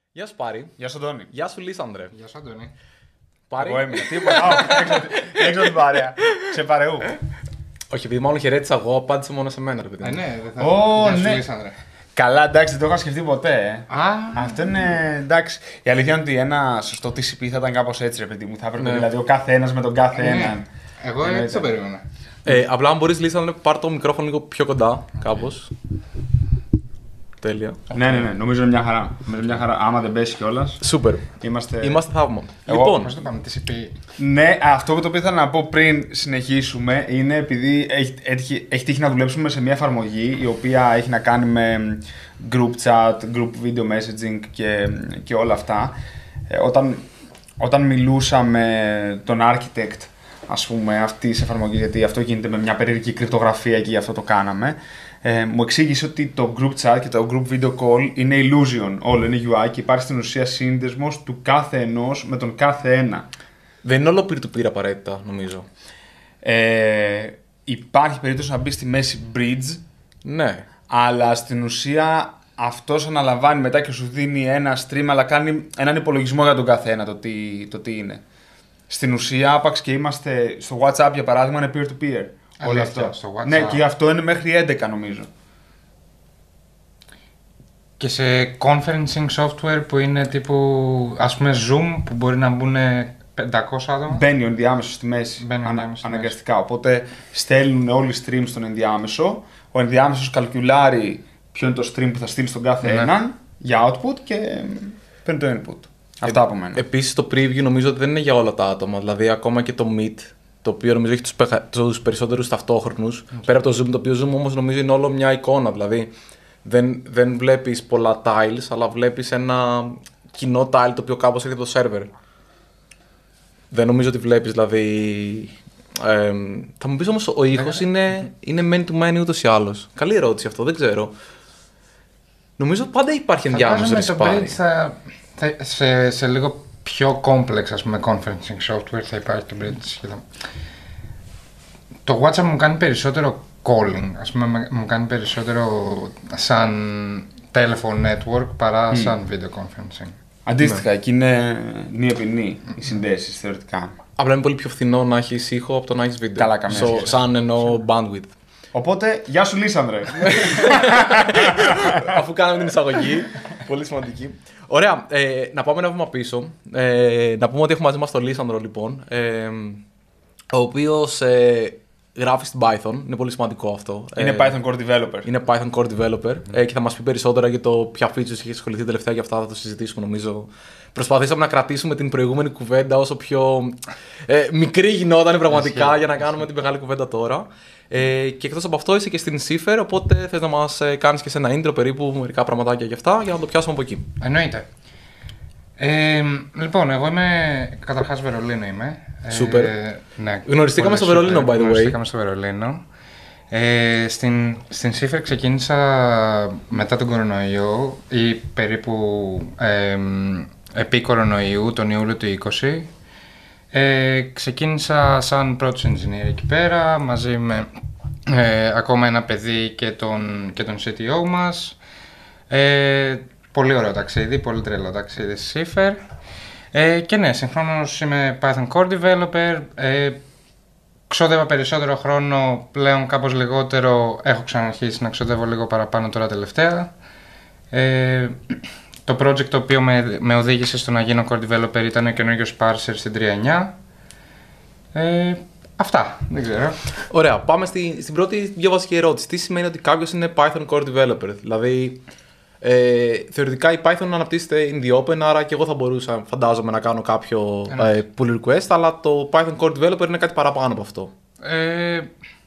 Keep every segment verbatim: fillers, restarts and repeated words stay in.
Γεια σου Πάρη. Γεια σου Αντώνη. Γεια σου Λίσανδρε. Γεια σου Αντώνη. Πάρη. Εγώ έμεινα. Τίποτα. Έξω την παρέα. Ξεπαρεού. Όχι, επειδή μάλλον χαιρέτησα εγώ, απάντησε μόνο σε μένα. Ρε παιδί. Ε, ναι, δεν θα Ω, Γεια σου, ναι. Λίσανδρε. Καλά, εντάξει, δεν το είχα σκεφτεί ποτέ. Ε. Α, Αυτό είναι εντάξει. Η αλήθεια είναι ότι ένα σωστό τι σι πι θα ήταν κάπως έτσι, ρε παιδί μου. Θα έπρεπε Ναι. δηλαδή ο κάθε ένας με τον κάθε ναι. έναν. Εγώ Εννοείται. έτσι το περίμενα. Ε, απλά αν μπορείς Λίσανδρε, πάρ' το μικρόφωνο λίγο πιο κοντά, κάπως. Τέλεια. Ναι, ναι, ναι, νομίζω είναι μια χαρά. Νομίζω μια χαρά. Άμα δεν πέσει κιόλας. Σούπερ. Είμαστε. Είμαστε θαύμα. Εγώ- Λοιπόν, Πώς το πάμε, τι σι πι. Ναι, αυτό που το ήθελα να πω πριν συνεχίσουμε είναι επειδή έχει, έχει, έχει τύχει να δουλέψουμε σε μια εφαρμογή η οποία έχει να κάνει με group chat, group video messaging και, και όλα αυτά. Ε, όταν, όταν μιλούσα με τον architect, ας πούμε, αυτής της εφαρμογής, γιατί αυτό γίνεται με μια περίεργη κρυπτογραφία και γι' αυτό το κάναμε, ε, μου εξήγησε ότι το group chat και το group video call είναι illusion, όλο είναι γιου άι και υπάρχει στην ουσία σύνδεσμος του κάθε ενός με τον κάθε ένα. δεν είναι όλο peer-to-peer απαραίτητα, νομίζω. Ε, υπάρχει περίπτωση να μπει στη μέση bridge, Ναι. αλλά στην ουσία αυτός αναλαμβάνει μετά και σου δίνει ένα stream, αλλά κάνει έναν υπολογισμό για τον καθένα το τι, το τι είναι. Στην ουσία, άπαξ και είμαστε στο WhatsApp για παράδειγμα, είναι peer-to-peer. Όλο Αλήθεια, αυτό. στο WhatsApp. Ναι, και αυτό είναι μέχρι έντεκα νομίζω. Και σε conferencing software που είναι τύπου, ας πούμε, Zoom, που μπορεί να μπουν πεντακόσια άτομα. Μπαίνει ο ενδιάμεσος στη μέση, Μπαίνει ο ανα- ενδιάμεσος στη μέση. αναγκαστικά. Οπότε στέλνουν όλοι stream στον ενδιάμεσο. Ο ενδιάμεσος καλκουλάρει ποιο είναι το stream που θα στείλει στον κάθε Ναι. έναν για output και παίρνει το input. Αυτά από μένα. Επίσης το preview νομίζω ότι δεν είναι για όλα τα άτομα. Δηλαδή ακόμα και το Meet, το οποίο νομίζω έχει τους, πεχα... τους περισσότερους ταυτόχρονους. Πέρα από το Zoom, το οποίο Zoom όμως νομίζω είναι όλο μια εικόνα. Δηλαδή δεν, δεν βλέπεις πολλά tiles, αλλά βλέπεις ένα κοινό tile το οποίο κάπως έρχεται από το server. Δεν νομίζω ότι βλέπεις δηλαδή... Ε, θα μου πεις όμως ο ήχος είναι, είναι man to man ούτως ή άλλως. Καλή ερώτηση αυτό, δεν ξέρω. Νομίζω πάντα υπάρχει ενδιάμεσο Φαντάζομαι το ρεσπάρι. bridge θα, θα, σε, σε λίγο πιο complex, ας πούμε, conferencing software θα υπάρχει το bridge σχεδόν. Το WhatsApp μου κάνει περισσότερο calling, ας πούμε, με- μου κάνει περισσότερο σαν telephone network παρά σαν video conferencing. Αντίστοιχα, εκεί είναι νη επί νη οι συνδέσεις θεωρητικά. Απλά είναι πολύ πιο φθηνό να έχει ήχο από το να έχει βίντεο. Καλά, καμία So, σχέση. σαν εννοώ bandwidth. Οπότε, γεια σου Λίσανδρε. Αφού κάναμε την εισαγωγή. Πολύ σημαντική. Ωραία, ε, να πάμε ένα βήμα πίσω. Ε, να πούμε ότι έχουμε μαζί μας τον Λίσανδρο λοιπόν. Ε, ο οποίος ε, γράφει στην Python. Είναι πολύ σημαντικό αυτό. Είναι Ε, Python Core Developer. Είναι Python Core Developer ε, και θα μας πει περισσότερα για το ποια features έχει ασχοληθεί τελευταία και αυτά θα το συζητήσουμε νομίζω. Προσπαθήσαμε να κρατήσουμε την προηγούμενη κουβέντα όσο πιο ε, μικρή γινόταν πραγματικά για να κάνουμε την μεγάλη κουβέντα τώρα. Ε, και εκτός από αυτό είσαι και στην Cipher, οπότε θες να μας ε, κάνεις και σε ένα intro περίπου μερικά πραγματάκια για αυτά για να το πιάσουμε από εκεί. Εννοείται. Ε, λοιπόν, εγώ είμαι, καταρχάς Βερολίνο είμαι. Σούπερ. Ε, ναι, Γνωριστήκαμε πολύ στο Βερολίνο, σούπερ. by the way. Γνωριστήκαμε στο Βερολίνο. Ε, στην, στην Cipher ξεκίνησα μετά τον κορονοϊό ή περίπου ε, επί κορονοϊού τον Ιούλιο του είκοσι. Ε, ξεκίνησα σαν πρώτος engineer εκεί πέρα μαζί με ε, ακόμα ένα παιδί και τον, και τον σι τι ο μας. Ε, πολύ ωραίο ταξίδι, πολύ τρελό ταξίδι στη Cipher. Ε, και ναι, συγχρόνως είμαι Python Core Developer. Ε, ξόδευα περισσότερο χρόνο, πλέον κάπως λιγότερο. Έχω ξαναρχίσει να ξοδεύω λίγο παραπάνω τώρα τελευταία. Ε, το project το οποίο με, με οδήγησε στο να γίνω Core Developer ήταν ο καινούριος Parser στην τρία εννιά. Ε, αυτά, δεν ξέρω. Ωραία, πάμε στη, στην πρώτη πιο βασική ερώτηση. Τι σημαίνει ότι κάποιος είναι Python Core Developer? Δηλαδή, ε, θεωρητικά η Python αναπτύσσεται in the open, άρα και εγώ θα μπορούσα, φαντάζομαι, να κάνω κάποιο ε, pull request, αλλά το Python Core Developer είναι κάτι παραπάνω από αυτό. Ε,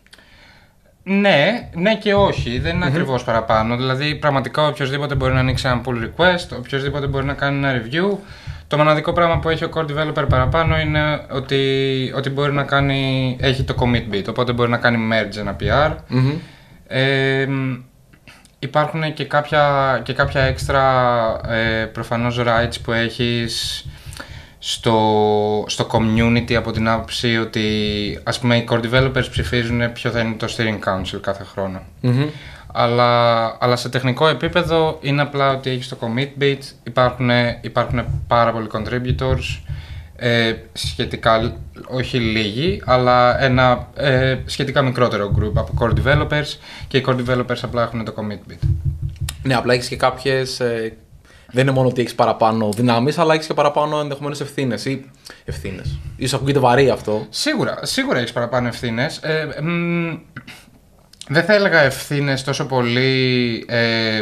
ναι, ναι και όχι. Δεν είναι ακριβώς παραπάνω. Δηλαδή, πραγματικά οποιοδήποτε μπορεί να ανοίξει ένα pull request, οποιοδήποτε μπορεί να κάνει ένα review. Το μοναδικό πράγμα που έχει ο core developer παραπάνω είναι ότι, ότι μπορεί να κάνει, έχει το commit bit, οπότε μπορεί να κάνει merge ένα πι αρ. Mm-hmm. Ε, υπάρχουν και κάποια, και κάποια έξτρα ε, προφανώς rights που έχεις στο, στο community από την άποψη ότι ας πούμε οι core developers ψηφίζουν ποιο θα είναι το steering council κάθε χρόνο. Mm-hmm. Αλλά, αλλά σε τεχνικό επίπεδο είναι απλά ότι έχεις το commit bit, υπάρχουν, υπάρχουν πάρα πολλοί contributors, ε, σχετικά, όχι λίγοι, αλλά ένα ε, σχετικά μικρότερο group από core developers και οι core developers απλά έχουν το commit bit. Ναι, απλά έχεις και κάποιες, ε, δεν είναι μόνο ότι έχεις παραπάνω δυνάμεις, αλλά έχεις και παραπάνω ενδεχομένως ευθύνες ή ευθύνες. Ίσως ακούγεται βαρύ αυτό. Σίγουρα, σίγουρα έχεις παραπάνω ευθύνες. Ε, μ, δεν θα έλεγα ευθύνες τόσο πολύ ε,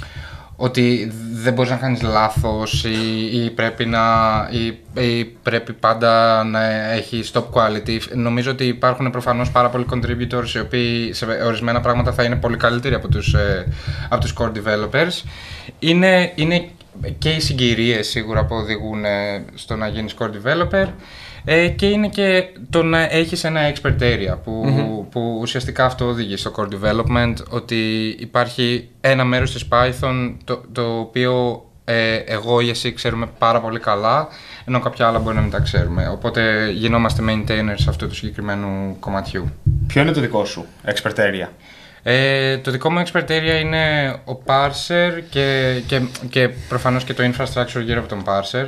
ότι δεν μπορείς να κάνεις λάθος ή, ή, πρέπει, να, ή, ή πρέπει πάντα να έχει top quality. Νομίζω ότι υπάρχουν προφανώς πάρα πολλοί contributors οι οποίοι σε ορισμένα πράγματα θα είναι πολύ καλύτεροι από τους, ε, από τους core developers. Είναι, είναι και οι συγκυρίες σίγουρα που οδηγούν στο να γίνεις core developer. Ε, και είναι και το να έχεις ένα expert area που, mm-hmm. που ουσιαστικά αυτό οδηγεί στο core development, ότι υπάρχει ένα μέρος της Python το, το οποίο ε, εγώ ή εσύ ξέρουμε πάρα πολύ καλά, ενώ κάποια άλλα μπορεί να μην τα ξέρουμε, οπότε γινόμαστε maintainers αυτού του συγκεκριμένου κομματιού. Ποιο είναι το δικό σου expert area? Ε, το δικό μου expert area είναι ο parser και, και, και προφανώς και το infrastructure γύρω από τον parser.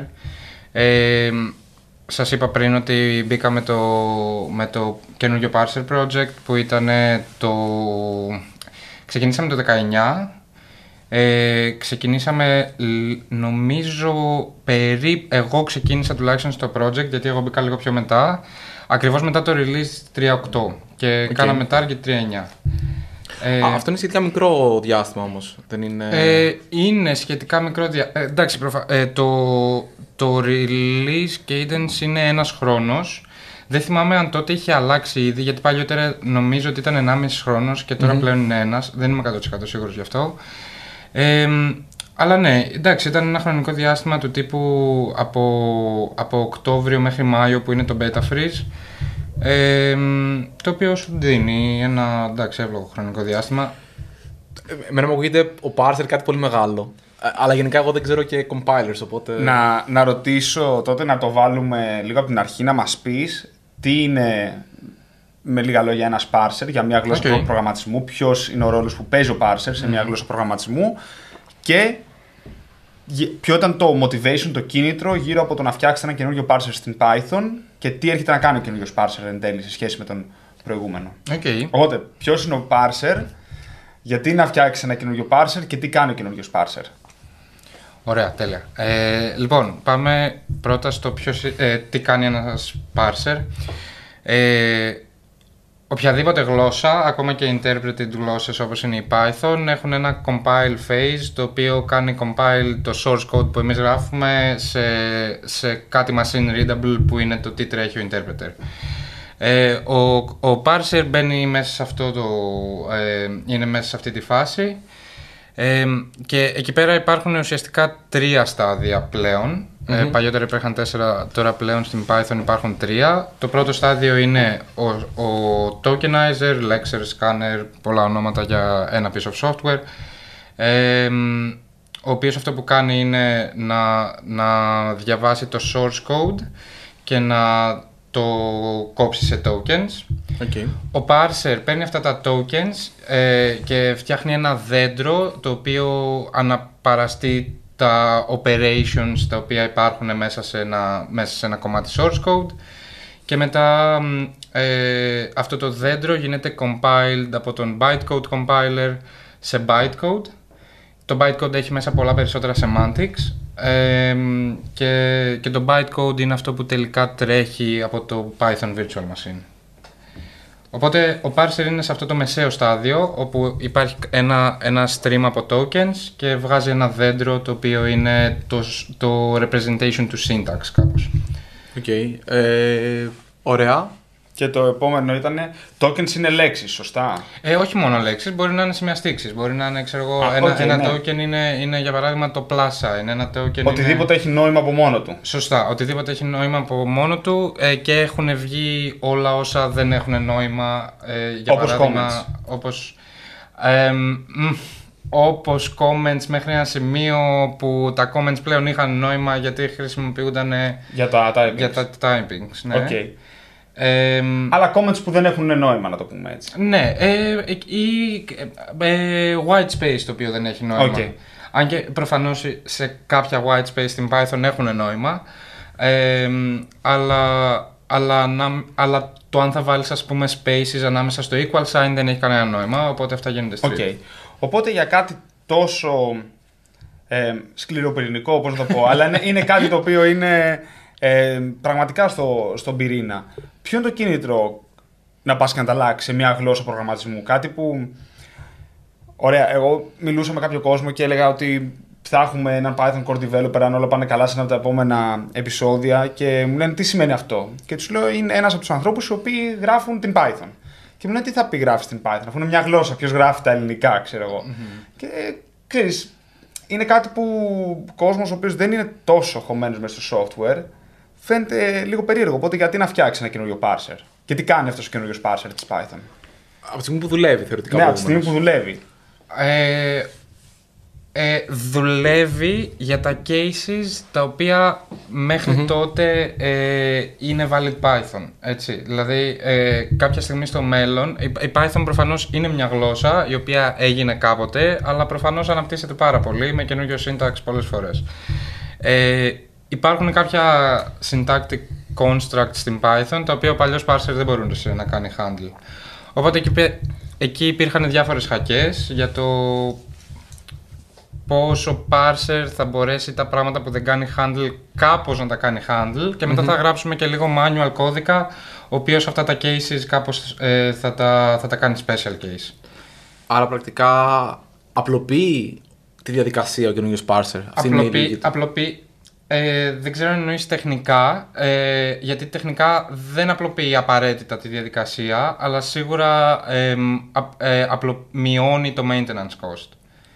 ε, Σας είπα πριν ότι μπήκα με το, με το καινούργιο Parser Project που ήταν το... Ξεκινήσαμε το δεκαεννιά. Ε, ξεκινήσαμε, νομίζω, περί... Εγώ ξεκίνησα τουλάχιστον στο project, γιατί εγώ μπήκα λίγο πιο μετά. Ακριβώς μετά το release τρία οκτώ και okay. κάναμε target τρία εννιά. Ε, Α, αυτό είναι σχετικά μικρό διάστημα όμως, δεν είναι... Ε, είναι σχετικά μικρό διάστημα. Ε, εντάξει, προφα... ε, το... Το release cadence είναι ένας χρόνος. Δεν θυμάμαι αν τότε είχε αλλάξει ήδη, γιατί παλιότερα νομίζω ότι ήταν ενάμιση χρόνος και τώρα mm-hmm. πλέον είναι ένας. Δεν είμαι εκατό τοις εκατό σίγουρος γι' αυτό. Ε, αλλά ναι, εντάξει, ήταν ένα χρονικό διάστημα του τύπου από, από Οκτώβριο μέχρι Μάιο που είναι το beta freeze. Ε, το οποίο σου δίνει ένα εντάξει, εύλογο χρονικό διάστημα. Εμένα μου ακούγεται ο parser κάτι πολύ μεγάλο. Αλλά γενικά εγώ δεν ξέρω και compilers, οπότε... Να, να ρωτήσω τότε, να το βάλουμε λίγο από την αρχή, να μας πεις τι είναι, με λίγα λόγια, ένας parser για μια γλώσσα okay. προγραμματισμού, ποιος είναι ο ρόλος που παίζει ο parser σε μια mm. γλώσσα προγραμματισμού και ποιο ήταν το motivation, το κίνητρο γύρω από το να φτιάξετε ένα καινούριο parser στην Python και τι έρχεται να κάνει ο καινούριος parser εν τέλει σε σχέση με τον προηγούμενο. Okay. Οπότε, ποιος είναι ο parser, γιατί να φτιάξει ένα καινούριο parser και τι κάνει ο καινούριος parser. Ωραία, τέλεια. Ε, λοιπόν, πάμε πρώτα στο ποιος, ε, τι κάνει ένας parser. Ε, οποιαδήποτε γλώσσα, ακόμα και interpreted γλώσσες όπως είναι η Python, έχουν ένα compile phase, το οποίο κάνει compile το source code που εμείς γράφουμε σε, σε κάτι machine readable που είναι το τι τρέχει ο interpreter. Ε, ο, ο parser μπαίνει μέσα σε αυτό το, ε, είναι μέσα σε αυτή τη φάση. Ε, και εκεί πέρα υπάρχουν ουσιαστικά τρία στάδια πλέον. Mm-hmm. Ε, παλιότερα υπήρχαν τέσσερα, τώρα πλέον στην Python υπάρχουν τρία. Το πρώτο στάδιο είναι ο, ο tokenizer, lexer, scanner, πολλά ονόματα για ένα piece of software. Ε, ο οποίος αυτό που κάνει είναι να, να διαβάσει το source code και να το κόψει σε tokens. Okay. Ο parser παίρνει αυτά τα tokens ε, και φτιάχνει ένα δέντρο το οποίο αναπαραστεί τα operations τα οποία υπάρχουν μέσα σε ένα, μέσα σε ένα κομμάτι source code και μετά ε, αυτό το δέντρο γίνεται compiled από τον bytecode compiler σε bytecode. Το bytecode έχει μέσα πολλά περισσότερα semantics. Ε, και, και το bytecode είναι αυτό που τελικά τρέχει από το Python Virtual Machine. Οπότε ο parser είναι σε αυτό το μεσαίο στάδιο όπου υπάρχει ένα, ένα stream από tokens και βγάζει ένα δέντρο το οποίο είναι το, το representation του syntax κάπως. Οκ. Okay. Ε, ωραία. Και το επόμενο ήταν tokens είναι λέξεις, σωστά? Ε, όχι μόνο λέξεις, μπορεί να είναι σημειαστήξεις. Μπορεί να είναι, ξέρω εγώ, Α, ένα, okay, ένα ναι. token είναι, είναι για παράδειγμα το plus sign. Ένα token οτιδήποτε είναι... έχει νόημα από μόνο του. Σωστά, οτιδήποτε έχει νόημα από μόνο του ε, και έχουν βγει όλα όσα δεν έχουν νόημα. Ε, για όπως παράδειγμα, comments. Όπως, ε, μ, όπως comments μέχρι ένα σημείο που τα comments πλέον είχαν νόημα γιατί χρησιμοποιούνταν για τα typings. Για τα typings ναι. Okay. Ε, Αλλά comments που δεν έχουν νόημα, να το πούμε έτσι. Ναι, ε, ή ε, white space το οποίο δεν έχει νόημα. Okay. Αν και προφανώς σε κάποια white space στην Python έχουν νόημα, ε, αλλά, αλλά, αλλά το αν θα βάλεις, ας πούμε, spaces ανάμεσα στο equal sign δεν έχει κανένα νόημα, οπότε αυτά γίνονται strip. Okay. Οπότε για κάτι τόσο ε, σκληροπυρηνικό, πώς να το πω, αλλά είναι, είναι κάτι το οποίο είναι ε, πραγματικά στο, στον πυρήνα. Ποιο είναι το κίνητρο να πας και να τα αλλάξεις σε μια γλώσσα προγραμματισμού? Κάτι που, ωραία, εγώ μιλούσα με κάποιο κόσμο και έλεγα ότι θα έχουμε έναν Python Core Developer αν όλα πάνε καλά σε ένα από τα επόμενα επεισόδια και μου λένε τι σημαίνει αυτό. Και τους λέω είναι ένας από τους ανθρώπους οι οποίοι γράφουν την Python. Και μου λένε τι θα πει γράφει την Python, αφού είναι μια γλώσσα, ποιος γράφει τα ελληνικά, ξέρω εγώ. Mm-hmm. Και ξέρεις, είναι κάτι που ο κόσμος ο οποίος δεν είναι τόσο χωμένος μέσα στο software φαίνεται λίγο περίεργο. Οπότε γιατί να φτιάξει ένα καινούριο parser? Και τι κάνει αυτός ο καινούριος parser της Python? Από τη στιγμή που δουλεύει θεωρητικά. Ναι, από τη στιγμή που δουλεύει. Ε, ε, δουλεύει για τα cases τα οποία μέχρι mm-hmm. τότε ε, είναι valid Python. Έτσι. Δηλαδή ε, κάποια στιγμή στο μέλλον η, η Python προφανώς είναι μια γλώσσα η οποία έγινε κάποτε, αλλά προφανώς αναπτύσσεται πάρα πολύ με καινούριο syntax πολλές φορές. Ε, υπάρχουν κάποια syntactic constructs στην Python τα οποία ο παλιός parser δεν μπορούν να κάνει handle. Οπότε εκεί, εκεί υπήρχαν διάφορες χακές για το πώς ο parser θα μπορέσει τα πράγματα που δεν κάνει handle κάπως να τα κάνει handle και μετά mm-hmm. θα γράψουμε και λίγο manual κώδικα ο οποίος αυτά τα cases κάπως ε, θα, τα, θα τα κάνει special case. Άρα πρακτικά απλοποιεί τη διαδικασία ο καινούριος parser. Απλοποιεί, απλοποιεί ε, δεν ξέρω αν εννοείς τεχνικά, ε, γιατί τεχνικά δεν απλοποιεί απαραίτητα τη διαδικασία, αλλά σίγουρα ε, ε, απλο, μειώνει το maintenance cost.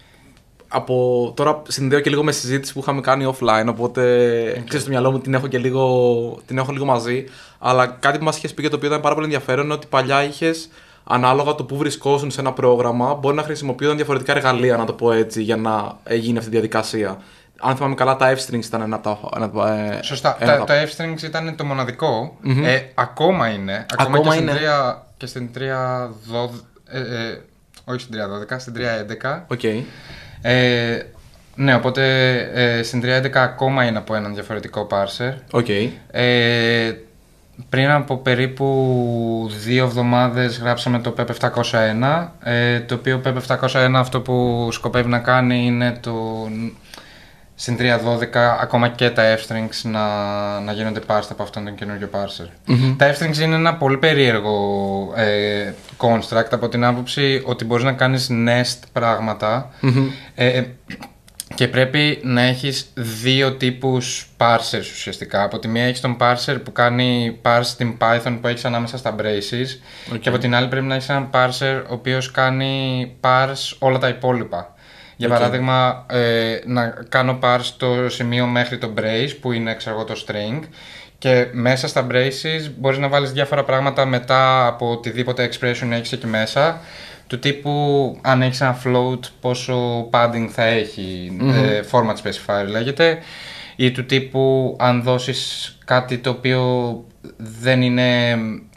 Από τώρα συνδέω και λίγο με συζήτηση που είχαμε κάνει offline, οπότε okay. ξέρεις στο μυαλό μου την έχω και λίγο, την έχω λίγο μαζί. Αλλά κάτι που μας είχες πει και το οποίο ήταν πάρα πολύ ενδιαφέρον είναι ότι παλιά είχες ανάλογα το που βρισκόσουν σε ένα πρόγραμμα, μπορεί να χρησιμοποιούνταν διαφορετικά εργαλεία, να το πω έτσι, για να γίνει αυτή η διαδικασία. Αν θυμάμαι καλά, τα f-strings ήταν ένα από τα. Ένα, ε, Σωστά. ένα τα, τα f-strings ήταν το μοναδικό. Mm-hmm. Ε, ακόμα είναι. Ακόμα, ακόμα και, είναι. Στην τρία, και στην τρία δώδεκα. Ε, ε, όχι στην τρία δώδεκα, στην τρία έντεκα. Okay. Ε, ναι, οπότε ε, στην τρία έντεκα ακόμα είναι από έναν διαφορετικό parser. Okay. Ε, πριν από περίπου δύο εβδομάδες γράψαμε το πεπ επτακόσια ένα, ε, το οποίο πεπ επτακόσια ένα αυτό που σκοπεύει να κάνει είναι το, στην τρία δώδεκα ακόμα και τα f-strings να, να γίνονται parsed από αυτόν τον καινούριο parser. Mm-hmm. Τα f-strings είναι ένα πολύ περίεργο ε, construct από την άποψη ότι μπορείς να κάνεις nest πράγματα mm-hmm. ε, και πρέπει να έχεις δύο τύπους parsers ουσιαστικά. Από τη μία έχεις τον parser που κάνει parse στην Python που έχεις ανάμεσα στα braces okay. και από την άλλη πρέπει να έχεις έναν parser ο οποίος κάνει parse όλα τα υπόλοιπα. Για okay. παράδειγμα, ε, να κάνω parse το σημείο μέχρι το brace που είναι ξέρω, το string και μέσα στα braces μπορείς να βάλεις διάφορα πράγματα μετά από οτιδήποτε expression έχεις εκεί μέσα. Του τύπου αν έχεις ένα float πόσο padding θα έχει, mm-hmm. ε, format specifier λέγεται, ή του τύπου αν δώσεις κάτι το οποίο δεν είναι,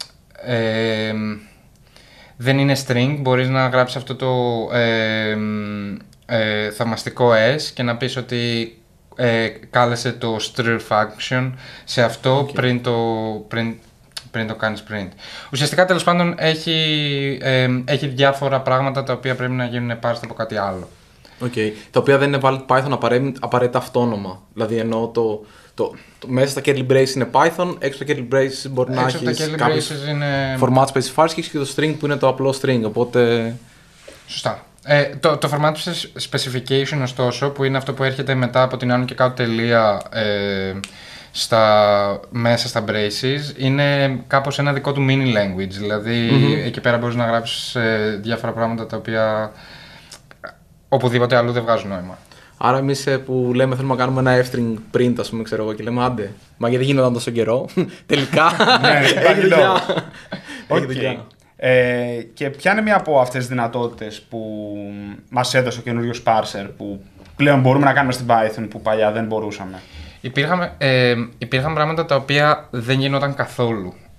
ε, δεν είναι string, μπορείς να γράψεις αυτό το ε, ε, θαυμαστικό s και να πεις ότι ε, κάλεσε το str function σε αυτό okay. πριν το... Πριν, πριν το κάνεις print. Ουσιαστικά τέλος πάντων έχει, ε, έχει διάφορα πράγματα τα οποία πρέπει να γίνουν parsed από κάτι άλλο. Okay. Τα οποία δεν είναι valid Python απαραίτητα αυτόνομα. Δηλαδή εννοώ το, το, το, μέσα στα curly braces είναι Python, έξω από τα curly braces μπορεί έξω να έχεις κάποιες είναι... format specifiers και το string που είναι το απλό string, οπότε... Σωστά. Ε, το, το format specification ωστόσο που είναι αυτό που έρχεται μετά από την άνω και κάτω τελεία ε, στα, μέσα στα braces είναι κάπως ένα δικό του mini language, δηλαδή mm-hmm. εκεί πέρα μπορείς να γράψεις ε, διάφορα πράγματα τα οποία οπουδήποτε αλλού δεν βγάζουν νόημα. Άρα εμείς που λέμε θέλουμε να κάνουμε ένα f-string print ας πούμε ξέρω εγώ και λέμε άντε, μα γιατί δεν γίνονταν τόσο καιρό, τελικά έχει δουλειά. Okay. Ε, και ποια είναι μία από αυτές τις δυνατότητες που μας έδωσε ο καινούριος parser που πλέον μπορούμε να κάνουμε στην Python που παλιά δεν μπορούσαμε? Υπήρχαν, ε, υπήρχαν πράγματα τα οποία δεν γινόταν καθόλου.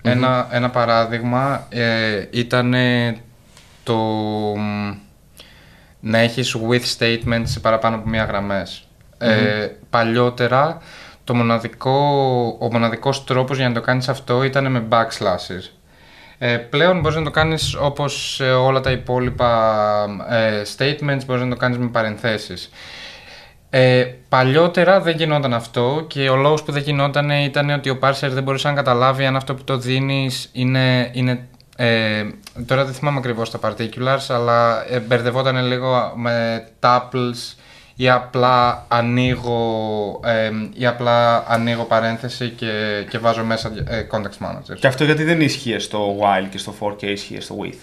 Ένα, ένα παράδειγμα ε, ήταν το μ, να έχεις with statements σε παραπάνω από μία γραμμές. Mm-hmm. Ε, παλιότερα το μοναδικό, ο μοναδικός τρόπος για να το κάνεις αυτό ήταν με backslashes. Ε, πλέον μπορείς να το κάνεις όπως σε όλα τα υπόλοιπα ε, statements, μπορείς να το κάνεις με παρενθέσεις. Ε, παλιότερα δεν γινόταν αυτό και ο λόγος που δεν γινόταν ήταν ότι ο parser δεν μπορούσε να καταλάβει αν αυτό που το δίνεις είναι... είναι ε, τώρα δεν θυμάμαι ακριβώς τα particulars, αλλά ε, μπερδευόταν λίγο με tuples ή απλά ανοίγω, ε, ή απλά ανοίγω παρένθεση και, και βάζω μέσα ε, context manager. Και αυτό γιατί δεν ίσχυε στο while και στο for και ίσχυε στο with?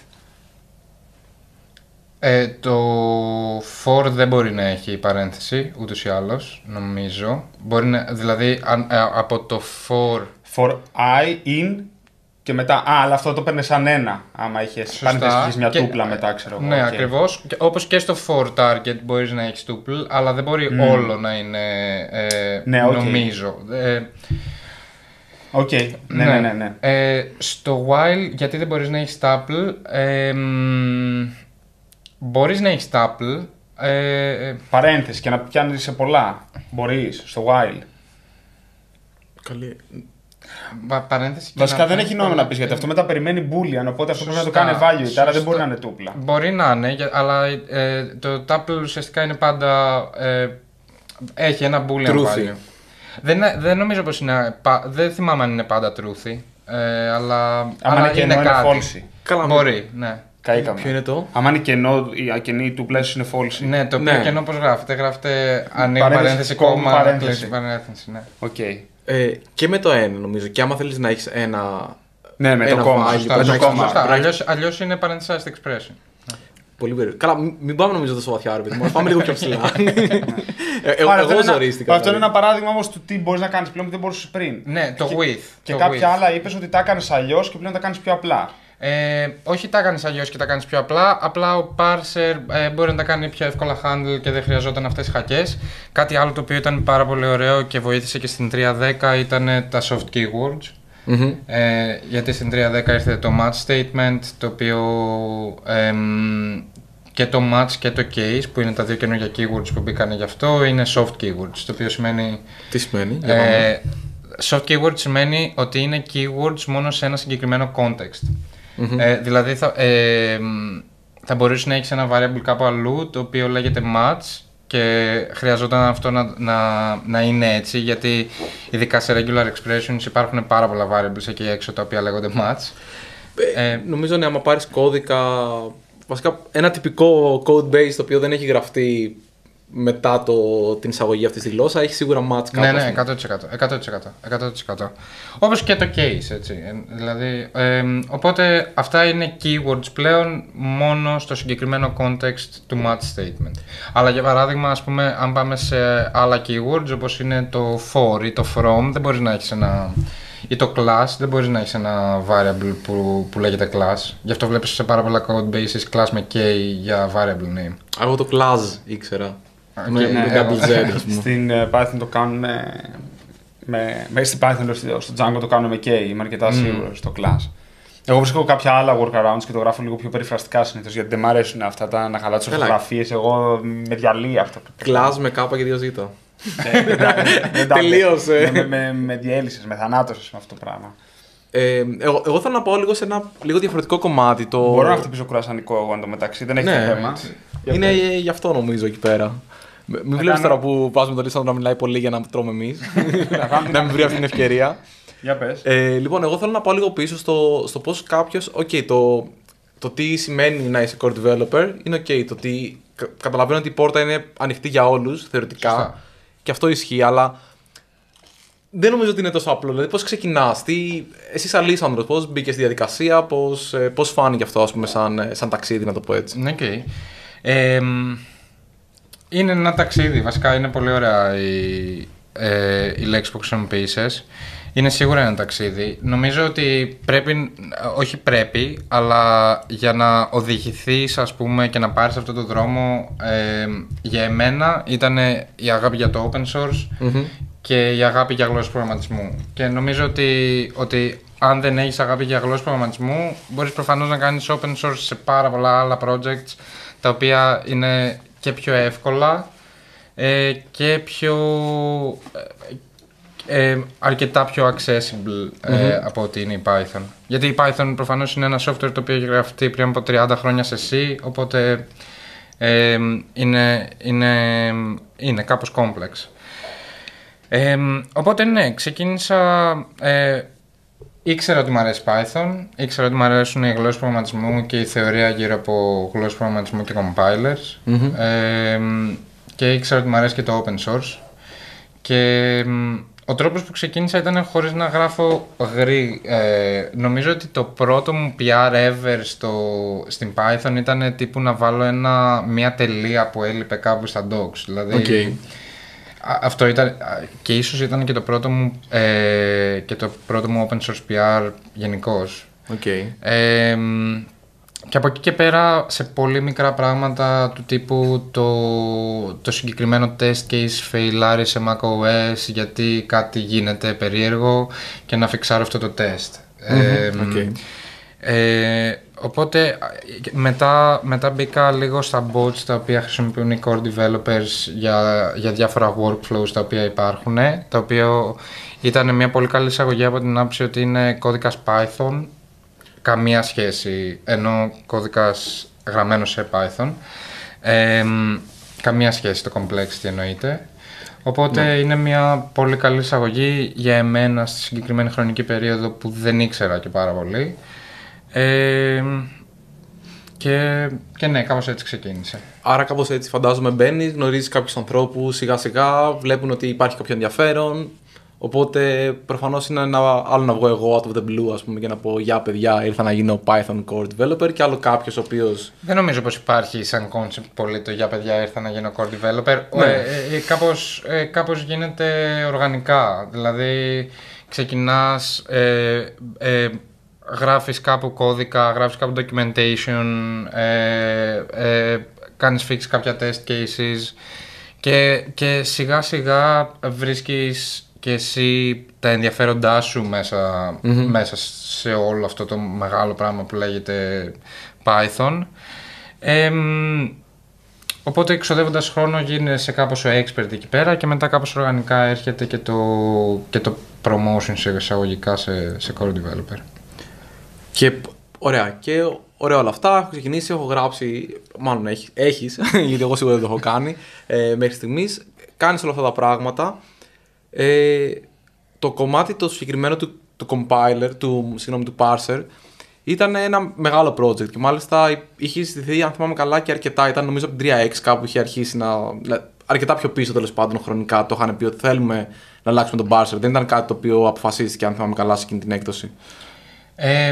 Ε, το for δεν μπορεί να έχει παρένθεση, ούτως ή άλλως, νομίζω. Μπορεί να, δηλαδή, αν, ε, από το for... For I, in και μετά... Α, αλλά αυτό το παίρνει σαν ένα, άμα είχες παρένθεση, είχες μια και, τούπλα μετά, ξέρω εγώ. Ναι, okay. ακριβώς. Και, όπως και στο for target μπορείς να έχεις tuple, αλλά δεν μπορεί mm. όλο να είναι, ε, ναι, okay. νομίζω. Ε, Οκ, okay. ναι, ναι, ναι. ναι. Ε, στο while, γιατί δεν μπορείς να έχεις tuple... Ε, μπορείς να έχεις tuple. Ε, Παρένθεση και να πιάνεις σε πολλά. Μπορείς, στο while. Καλή. Πα, παρένθεση και βασικά να δεν έχει νόημα να πεις, γιατί αυτό μετά περιμένει boolean, οπότε αυτό πρέπει να το κάνει value, άρα δεν μπορεί να είναι τούπλα. Μπορεί να είναι, αλλά ε, το tuple ουσιαστικά είναι πάντα... Ε, έχει ένα boolean value. Δεν, δεν νομίζω πως είναι... Δεν θυμάμαι αν είναι πάντα truthy, ε, αλλά, αλλά είναι, είναι κάτι. false. Καλά, μπορεί, ναι. Καήκαμε. Ποιο είναι το? Αν είναι κενό, η ακενή του πλαίσιο είναι false. Ναι, το οποίο ναι. κενό πώς γράφεται. Γράφεται ανοίγω παρένθεση, κόμμα, παρένθεση. παρένθεση ναι. Okay. Ε, και με το ένα νομίζω. Και άμα θέλεις να έχεις ένα. Ναι, με ένα το κόμμα. Σωστά, το κόμμα. Αλλιώς, αλλιώς είναι parenthesized expression. Πολύ περίεργο. Καλά, μην πάμε νομίζω τόσο βαθιά, ρε παιδί μου. Πάμε λίγο πιο ψηλά. ε, εγώ ζορίστηκα. Αυτό είναι ένα παράδειγμα όμως του τι μπορείς να κάνεις πλέον που δεν μπορούσες πριν. Ναι, το και, with. Και το κάποια with. άλλα είπες ότι τα έκανες αλλιώς και πλέον τα κάνεις πιο απλά. Ε, όχι τα κάνεις αλλιώς και τα κάνεις πιο απλά, απλά ο parser ε, μπορεί να τα κάνει πιο εύκολα handle και δεν χρειαζόταν αυτές οι χακές. Κάτι άλλο το οποίο ήταν πάρα πολύ ωραίο και βοήθησε και στην τρία δέκα ήταν τα soft keywords. Mm-hmm. Ε, γιατί στην τρία δέκα ήρθε το match statement, το οποίο ε, και το match και το case που είναι τα δύο καινούργια keywords που μπήκαν γι' αυτό είναι soft keywords, το οποίο σημαίνει... Τι σημαίνει? Ε, soft keywords σημαίνει ότι είναι keywords μόνο σε ένα συγκεκριμένο context. Mm-hmm. Ε, δηλαδή θα, ε, θα μπορείς να έχεις ένα variable κάπου αλλού το οποίο λέγεται match και χρειαζόταν αυτό να, να, να είναι έτσι, γιατί ειδικά σε regular expressions υπάρχουν πάρα πολλά variables εκεί έξω τα οποία λέγονται match. Ε, ε, νομίζω ναι, άμα πάρεις κώδικα, βασικά ένα τυπικό code base το οποίο δεν έχει γραφτεί μετά το, την εισαγωγή αυτής της γλώσσα, έχει σίγουρα match κάπου. Ναι, ναι, εκατό τοις εκατό, εκατό τοις εκατό, εκατό τοις εκατό. Όπως και το case, έτσι. Ε, δηλαδή, ε, οπότε αυτά είναι keywords πλέον μόνο στο συγκεκριμένο context του match statement. Αλλά για παράδειγμα, ας πούμε, αν πάμε σε άλλα keywords όπως είναι το for ή το from, δεν μπορείς να έχεις ένα... ή το class, δεν μπορείς να έχεις ένα variable που, που λέγεται class. Γι' αυτό βλέπεις σε πάρα πολλά code bases class με k για variable name. Εγώ το class ήξερα. Okay, με ναι, double Z, ας πούμε. Στην uh, Python το κάνουν με... Μέσα στην Python στο, στο Django το κάνουν με K, είμαι αρκετά mm. σίγουρος, στο class. Εγώ βρίσκω κάποια άλλα workarounds και το γράφω λίγο πιο περιφραστικά συνήθως, γιατί δεν μου αρέσουν αυτά τα να χαλάω τις ορθογραφίες, εγώ με διαλύει αυτό. Class με κάπα και δύο ζήτα. Τελείωσε. Με, με, με διέλυσες, με θανάτωσες με αυτό το πράγμα. Ε, εγώ, εγώ θέλω να πάω λίγο σε ένα λίγο διαφορετικό κομμάτι. Το... Μπορώ να χτυπήσω κουρασανικό εγώ εντωμεταξύ, δεν έχει ναι, θέμα. Είναι γι' αυτό νομίζω εκεί πέρα. Μην βλέπεις τώρα που βάζουμε τον Λίσανδρο να μιλάει πολύ για να τρώμε εμείς. Να μην βρει αυτή την ευκαιρία. Για πες. Ε, λοιπόν, εγώ θέλω να πάω λίγο πίσω στο, στο πώς κάποιος. Okay, το, το τι σημαίνει να είσαι core developer είναι OK. Το ότι καταλαβαίνω ότι η πόρτα είναι ανοιχτή για όλους θεωρητικά. Σωστά. Και αυτό ισχύει, αλλά δεν νομίζω ότι είναι τόσο απλό. Δηλαδή, πώς ξεκινάς, τι... εσύ σαν Λίσανδρος, πώς μπήκες στη διαδικασία, πώς, πώς φάνηκε αυτό, ας πούμε, σαν, σαν ταξίδι, να το πω έτσι. Okay. Ε, είναι ένα ταξίδι, βασικά είναι πολύ ωραία η, ε, η λέξη που χρησιμοποίησες. Είναι σίγουρα ένα ταξίδι. Νομίζω ότι πρέπει, όχι πρέπει, αλλά για να οδηγηθείς, ας πούμε, και να πάρεις αυτό το δρόμο, ε, για εμένα ήταν η αγάπη για το open source mm-hmm. και η αγάπη για γλώσσες προγραμματισμού. Και νομίζω ότι, ότι αν δεν έχεις αγάπη για γλώσσες προγραμματισμού, μπορείς προφανώς να κάνεις open source σε πάρα πολλά άλλα projects, τα οποία είναι και πιο εύκολα ε, και πιο, ε, ε, αρκετά πιο accessible ε, mm-hmm. από ότι είναι η Python. Γιατί η Python προφανώς είναι ένα software το οποίο έχει γραφτεί πριν από τριάντα χρόνια σε C, οπότε ε, είναι, είναι, είναι κάπως complex. Ε, οπότε ναι, ξεκίνησα, ε, ήξερα ότι μου αρέσει Python, ήξερα ότι μου αρέσουν οι γλώσσες προγραμματισμού και η θεωρία γύρω από γλώσσες προγραμματισμού και compilers mm-hmm. ε, και ήξερα ότι μου αρέσει και το open source και ο τρόπος που ξεκίνησα ήταν χωρίς να γράφω γρή. Ε, νομίζω ότι το πρώτο μου πι αρ ever στο, στην Python ήταν τύπου να βάλω ένα, μια τελεία που έλειπε κάπου στα docs. Δηλαδή, okay. αυτό ήταν και ίσως ήταν και το πρώτο μου, ε, και το πρώτο μου open source πι αρ γενικώς. Okay. Ε, και από εκεί και πέρα σε πολύ μικρά πράγματα του τύπου το, το συγκεκριμένο test case φεϊλάρει σε macOS γιατί κάτι γίνεται περίεργο και να φιξάρω αυτό το test. Mm-hmm. Ε, okay. ε, οπότε μετά, μετά μπήκα λίγο στα bots τα οποία χρησιμοποιούν οι core developers για, για διάφορα workflows τα οποία υπάρχουν, τα οποία ήταν μια πολύ καλή εισαγωγή από την άποψη ότι είναι κώδικας Python, καμία σχέση, ενώ κώδικας γραμμένος σε Python, ε, καμία σχέση το complexity εννοείται. Οπότε ναι. είναι μια πολύ καλή εισαγωγή για εμένα στη συγκεκριμένη χρονική περίοδο που δεν ήξερα και πάρα πολύ. Ε, και, και ναι, κάπως έτσι ξεκίνησε. Άρα κάπως έτσι φαντάζομαι μπαίνεις, γνωρίζεις κάποιους ανθρώπους, σιγά σιγά βλέπουν ότι υπάρχει κάποιο ενδιαφέρον. Οπότε προφανώς είναι ένα άλλο να βγω εγώ out of the blue, ας πούμε, και να πω «Γεια παιδιά, ήρθα να γίνω Python core developer» και άλλο κάποιος ο οποίος... Δεν νομίζω πως υπάρχει σαν concept πολύ το «Γεια παιδιά, ήρθα να γίνω core developer». Ναι. Ε, ε, κάπως, ε, κάπως γίνεται οργανικά. Δηλαδή ξεκινάς, ε, ε, γράφεις κάπου κώδικα, γράφεις κάπου documentation, ε, ε, κάνεις fix κάποια test cases και, και σιγά σιγά βρίσκεις και εσύ τα ενδιαφέροντά σου μέσα, mm-hmm. μέσα σε όλο αυτό το μεγάλο πράγμα που λέγεται Python. Ε, οπότε εξοδεύοντας χρόνο γίνεσαι κάπως ο expert εκεί πέρα και μετά κάπως οργανικά έρχεται και το, και το promotion σε εισαγωγικά σε, σε core developer. Και ωραία, και ωραία όλα αυτά, έχω ξεκινήσει, έχω γράψει, μάλλον έχεις, έχεις γιατί εγώ σίγουρα δεν το έχω κάνει ε, μέχρι στιγμής, κάνεις όλα αυτά τα πράγματα. Ε, το κομμάτι το συγκεκριμένο του, του compiler, του, συγγνώμη, του parser ήταν ένα μεγάλο project και μάλιστα είχε συστηθεί, αν θυμάμαι καλά, και αρκετά, ήταν νομίζω από την τρία εξ κάπου είχε αρχίσει να, αρκετά πιο πίσω τέλος πάντων χρονικά το είχαν πει ότι θέλουμε να αλλάξουμε τον parser, δεν ήταν κάτι το οποίο αποφασίστηκε, αν θυμάμαι καλά, σε εκείνη την έκδοση. Ε,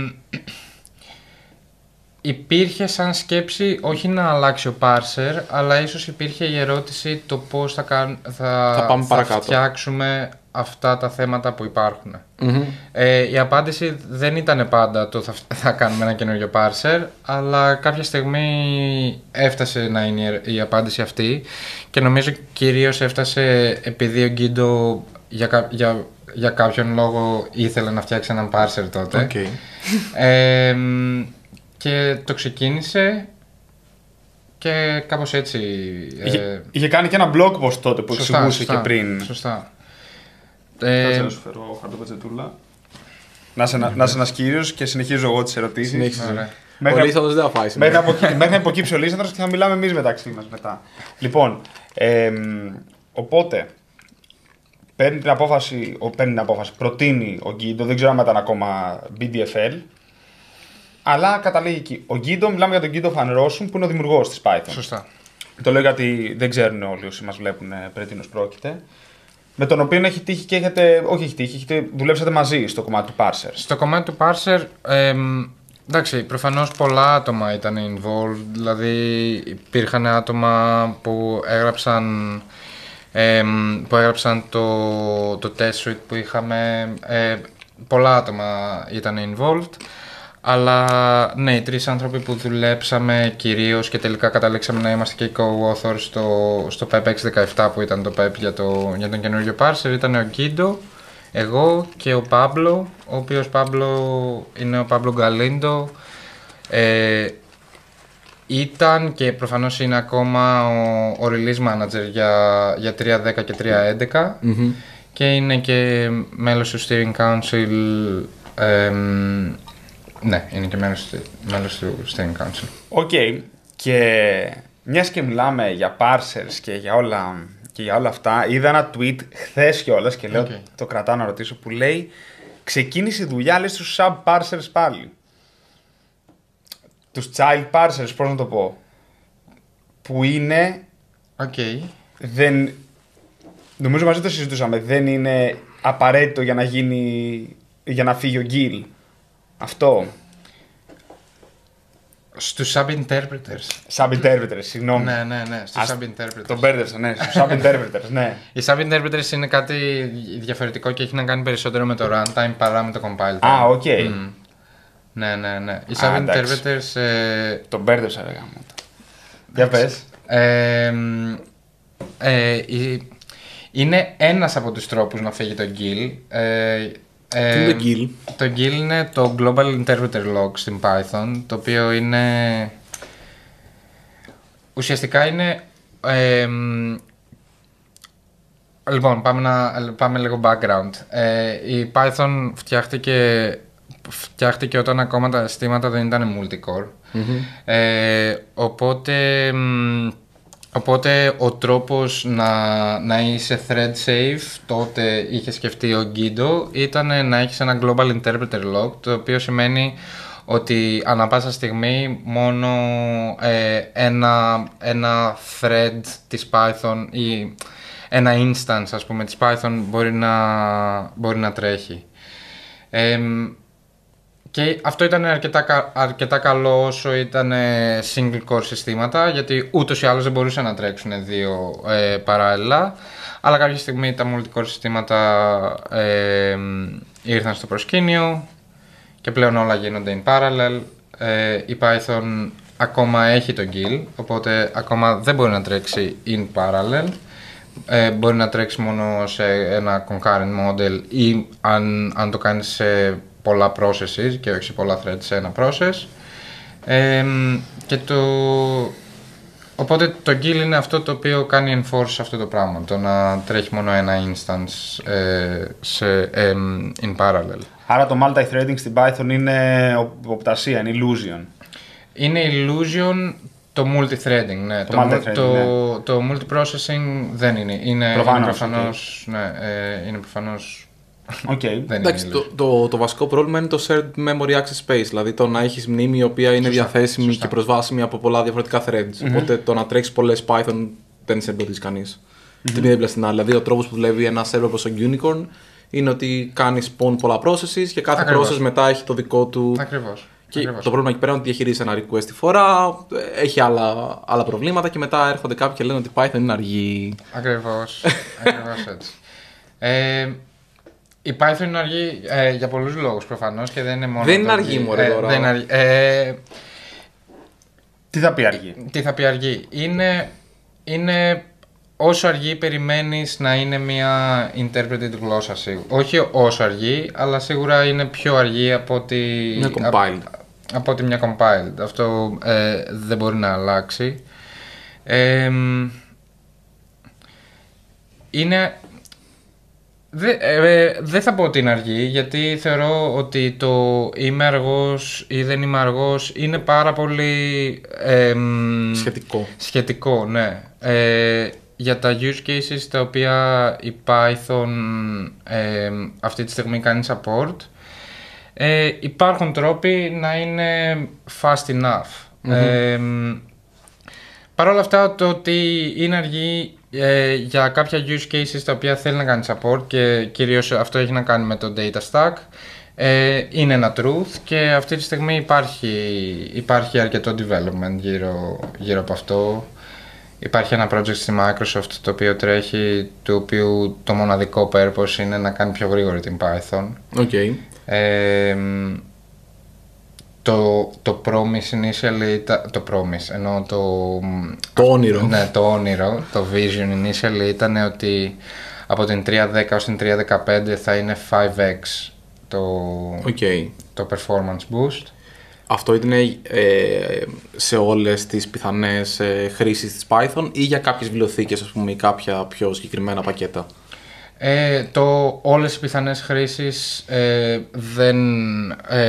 Υπήρχε σαν σκέψη όχι να αλλάξει ο parser, αλλά ίσως υπήρχε η ερώτηση το πώς θα, κάν, θα, θα, θα φτιάξουμε αυτά τα θέματα που υπάρχουν. Mm-hmm. Ε, η απάντηση δεν ήταν πάντα το θα, θα κάνουμε ένα καινούριο parser, αλλά κάποια στιγμή έφτασε να είναι η απάντηση αυτή και νομίζω κυρίως έφτασε επειδή ο Γκίντο για, για, για κάποιον λόγο ήθελε να φτιάξει έναν parser τότε. Okay. Ε, και το ξεκίνησε και κάπως έτσι... Είχε, ε... είχε κάνει και ένα blog post τότε που σωστά, εξηγούσε σωστά, και πριν. Σωστά. Κάτσε να σου φέρω χαρτοπετσετούλα. Να είσαι mm-hmm. ένας κύριος και συνεχίζω εγώ τις ερωτήσεις. Ο Λίσανδρος δεν θα φάει σήμερα. Μέχρι να υποκύψει ο Λίσανδρος και θα μιλάμε εμείς μεταξύ μας μετά. Λοιπόν, ε, οπότε... Παίρνει την απόφαση, παίρνει την απόφαση, προτείνει ο Γκίντο, δεν ξέρω αν ήταν ακόμα μπι ντι εφ ελ, αλλά καταλήγει εκεί. Ο Γκίντο, μιλάμε για τον Γκίντο Φαν Ρόσουμ που είναι ο δημιουργός της Python. Σωστά. Το λέω γιατί δεν ξέρουν όλοι όσοι μας βλέπουν περί τίνος πρόκειται. Με τον οποίο έχει τύχει και έχετε, όχι έχει τύχει, έχετε, δουλέψατε μαζί στο κομμάτι του parser. Στο κομμάτι του parser, ε, εντάξει, προφανώς πολλά άτομα ήταν involved, δηλαδή υπήρχαν άτομα που έγραψαν... Ε, που έγραψαν το, το test suite που είχαμε, ε, πολλά άτομα ήταν involved, αλλά ναι, οι τρεις άνθρωποι που δουλέψαμε κυρίως και τελικά καταλήξαμε να είμαστε και co-authors στο, στο πεπ έξι δεκαεπτά που ήταν το πεπ για, το, για τον καινούριο parser ήταν ο Γκίντο, Εγώ και ο Πάμπλο, ο οποίος Πάμπλο είναι ο Πάμπλο Γκαλίντο. Ε, ήταν και προφανώς είναι ακόμα ο, ο release manager για, για τρία δέκα και τρία έντεκα mm-hmm. και είναι και μέλος του Steering Council. Ε, ναι, είναι και μέλος, μέλος του Steering Council. Οκ. Okay. Και μιας και μιλάμε για parsers και για όλα, και για όλα αυτά, είδα ένα tweet χθες κιόλας και λέω okay. το κρατάω να ρωτήσω, που λέει ξεκίνησε η δουλειά λέει στους sub parsers πάλι. Τους child parsers, πώς να το πω, που είναι okay. δεν, νομίζω μαζί το συζητούσαμε, δεν είναι απαραίτητο για να γίνει, για να φύγει ο Gil. Αυτό. Στους sub-interpreters. Sub-interpreters, συγγνώμη. Ναι, ναι, ναι, στους Ας... sub-interpreters. Τον μπέρδεψα, ναι, στους sub-interpreters, ναι. Οι sub-interpreters είναι κάτι διαφορετικό και έχει να κάνει περισσότερο με το runtime παρά με το compile time. Α, οκ. Okay. Mm. Ναι, ναι, ναι. Οι sub-interpreters... Ε... Τον μπέρδεψα, ρε γάμο. Για πες. Ε, ε, ε, είναι ένας από τους τρόπους να φύγει το Gil. Ε, Ε, Τι είναι το Gil? Το Gil είναι το Global Interpreter Log στην Python, το οποίο είναι... Ουσιαστικά είναι... Ε, λοιπόν, πάμε, να, πάμε λίγο background. Ε, η Python φτιάχτηκε, φτιάχτηκε όταν ακόμα τα συστήματα δεν ήταν multicore. Mm-hmm. Ε, οπότε... Οπότε ο τρόπος να, να είσαι thread safe, τότε είχε σκεφτεί ο Guido, ήταν να έχεις ένα global interpreter log, το οποίο σημαίνει ότι ανά πάσα στιγμή μόνο ε, ένα, ένα thread της Python ή ένα instance ας πούμε της Python μπορεί να, μπορεί να τρέχει. Ε, Και αυτό ήταν αρκετά, αρκετά καλό όσο ήταν single core συστήματα, γιατί ούτως ή άλλως δεν μπορούσαν να τρέξουν δύο ε, παράλληλα, αλλά κάποια στιγμή τα multi-core συστήματα ε, ήρθαν στο προσκήνιο και πλέον όλα γίνονται in parallel. Ε, η Python ακόμα έχει το Gil, οπότε ακόμα δεν μπορεί να τρέξει in parallel. Ε, μπορεί να τρέξει μόνο σε ένα concurrent model ή αν, αν το κάνεις σε πολλά processes και όχι σε πολλά threads σε ένα process. Ε, και το... Οπότε το Gil είναι αυτό το οποίο κάνει enforce αυτό το πράγμα, το να τρέχει μόνο ένα instance ε, σε, ε, in parallel. Άρα το multi-threading στην Python είναι οπτασία, είναι illusion. Είναι illusion το multi-threading, ναι. Το, το, multi-threading, το, ναι. το multi-processing δεν είναι. Είναι προφανώς. Είναι προφανώς, okay. ναι, ε, είναι προφανώς Okay. Εντάξει, το, το, το βασικό πρόβλημα είναι το shared memory access space, δηλαδή το να έχεις μνήμη η οποία είναι σωστά, διαθέσιμη σωστά. και προσβάσιμη από πολλά διαφορετικά threads. Mm-hmm. Οπότε το να τρέξει πολλές Python δεν σε εμποδίζει κανείς. Mm-hmm. Την δίπλα στην άλλη. Δηλαδή ο τρόπος που δουλεύει ένα server όπως ο Unicorn είναι ότι κάνει spawn πολλά processes και κάθε Ακριβώς. process μετά έχει το δικό του. Ακριβώς. Και Ακριβώς. το πρόβλημα εκεί πέρα είναι ότι διαχειρίζει ένα request τη φορά, έχει άλλα, άλλα προβλήματα και μετά έρχονται κάποιοι και λένε ότι Python είναι αργή. Ακριβώς. Ακριβώς έτσι. Ε, Η Python είναι αργή ε, για πολλούς λόγους προφανώς και δεν είναι μόνο. Δεν είναι αργή, μωρέ ε, τώρα. Δεν είναι αργή. Ε, τι θα πει αργή. Τι θα πει αργή. Είναι, είναι όσο αργή περιμένεις να είναι μια interpreted γλώσσα σίγουρα. Όχι όσο αργή, αλλά σίγουρα είναι πιο αργή από ότι μια compiled. Από, από ότι μια compiled. Αυτό ε, δεν μπορεί να αλλάξει. Ε, είναι... Δεν ε, δε θα πω ότι είναι αργή, γιατί θεωρώ ότι το είμαι αργός ή δεν είμαι αργός είναι πάρα πολύ ε, σχετικό. Σχετικό, ναι. Ε, για τα use cases τα οποία η Python ε, αυτή τη στιγμή κάνει support, ε, υπάρχουν τρόποι να είναι fast enough. Mm-hmm. Ε, Παρ' όλα αυτά, το ότι είναι αργή ε, για κάποια use cases τα οποία θέλει να κάνει support και κυρίως αυτό έχει να κάνει με το data stack, ε, είναι ένα truth και αυτή τη στιγμή υπάρχει, υπάρχει αρκετό development γύρω, γύρω από αυτό. Υπάρχει ένα project στη Microsoft το οποίο τρέχει, το οποίο το μοναδικό purpose είναι να κάνει πιο γρήγορη την Python. Okay. Ε, Το, το promise initially, το promise, ενώ το... Το όνειρο. Ναι, το όνειρο, το vision initially ήταν ότι από την τρία δέκα ως την τρία δεκαπέντε θα είναι φάιβ εξ το, okay. το performance boost. Αυτό ήταν ε, σε όλες τις πιθανές ε, χρήσεις της Python ή για κάποιες βιβλιοθήκες, ας πούμε, ή κάποια πιο συγκεκριμένα πακέτα? Ε, το, όλες οι πιθανές χρήσεις ε, δεν, ε,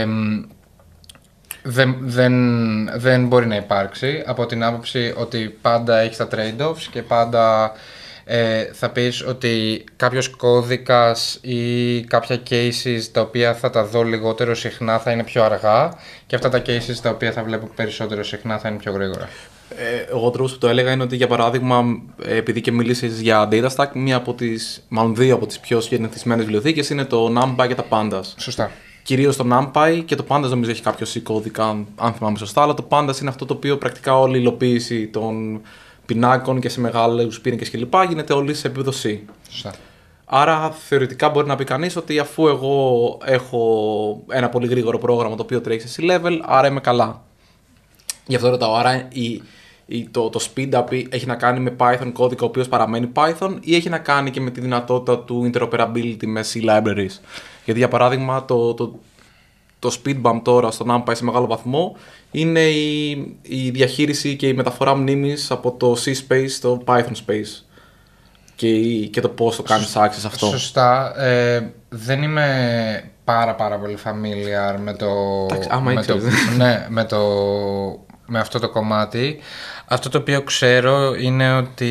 δεν, δεν, δεν μπορεί να υπάρξει, από την άποψη ότι πάντα έχεις τα trade-offs και πάντα ε, θα πεις ότι κάποιος κώδικας ή κάποια cases τα οποία θα τα δω λιγότερο συχνά θα είναι πιο αργά και αυτά τα cases τα οποία θα βλέπω περισσότερο συχνά θα είναι πιο γρήγορα. Ε, εγώ ο τρόπος που το έλεγα είναι ότι, για παράδειγμα, επειδή και μίλησες για DataStack, μία από τις, μάλλον δύο από τις πιο συνηθισμένες βιβλιοθήκες είναι το NumPy και τα Pandas. Σωστά. Κυρίως το NumPy και το Pandas νομίζω έχει κάποιο C κώδικα, αν θυμάμαι σωστά, αλλά το Pandas είναι αυτό το οποίο πρακτικά όλη η υλοποίηση των πινάκων και σε μεγάλους πίνακες κλπ. Γίνεται όλη σε επίπεδο C. Σωστά. Άρα θεωρητικά μπορεί να πει κανείς ότι αφού εγώ έχω ένα πολύ γρήγορο πρόγραμμα το οποίο τρέχει σε C-level, άρα είμαι καλά. Γι' αυτό ρωτάω, άρα η, η, το, το speed up έχει να κάνει με Python κώδικα ο οποίος παραμένει Python ή έχει να κάνει και με τη δυνατότητα του interoperability με C libraries? Γιατί για παράδειγμα το, το, το speed bump τώρα στο NumPy σε μεγάλο βαθμό είναι η, η διαχείριση και η μεταφορά μνήμης από το C space στο Python space και, και το πώς το κάνεις access αυτό. Σωστά. Ε, δεν είμαι πάρα πάρα πολύ familiar με το, άμα με, το ναι, με, το, με αυτό το κομμάτι. Αυτό το οποίο ξέρω είναι ότι,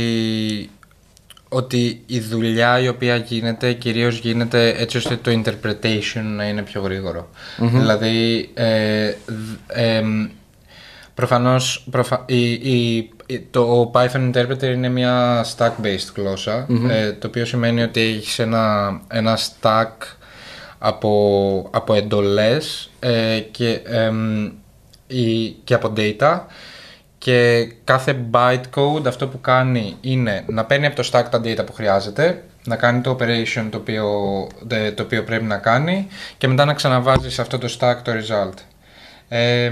ότι η δουλειά η οποία γίνεται κυρίως γίνεται έτσι ώστε το interpretation να είναι πιο γρήγορο. Mm-hmm. Δηλαδή ε, ε, προφανώς προφα... η, η, το Python Interpreter είναι μια stack-based γλώσσα, mm-hmm. ε, το οποίο σημαίνει ότι έχεις ένα, ένα stack από, από εντολές ε, και, ε, η, και από data, και κάθε bytecode αυτό που κάνει είναι να παίρνει από το stack τα data που χρειάζεται, να κάνει το operation το οποίο, το οποίο πρέπει να κάνει και μετά να ξαναβάζει σε αυτό το stack το result. Ε,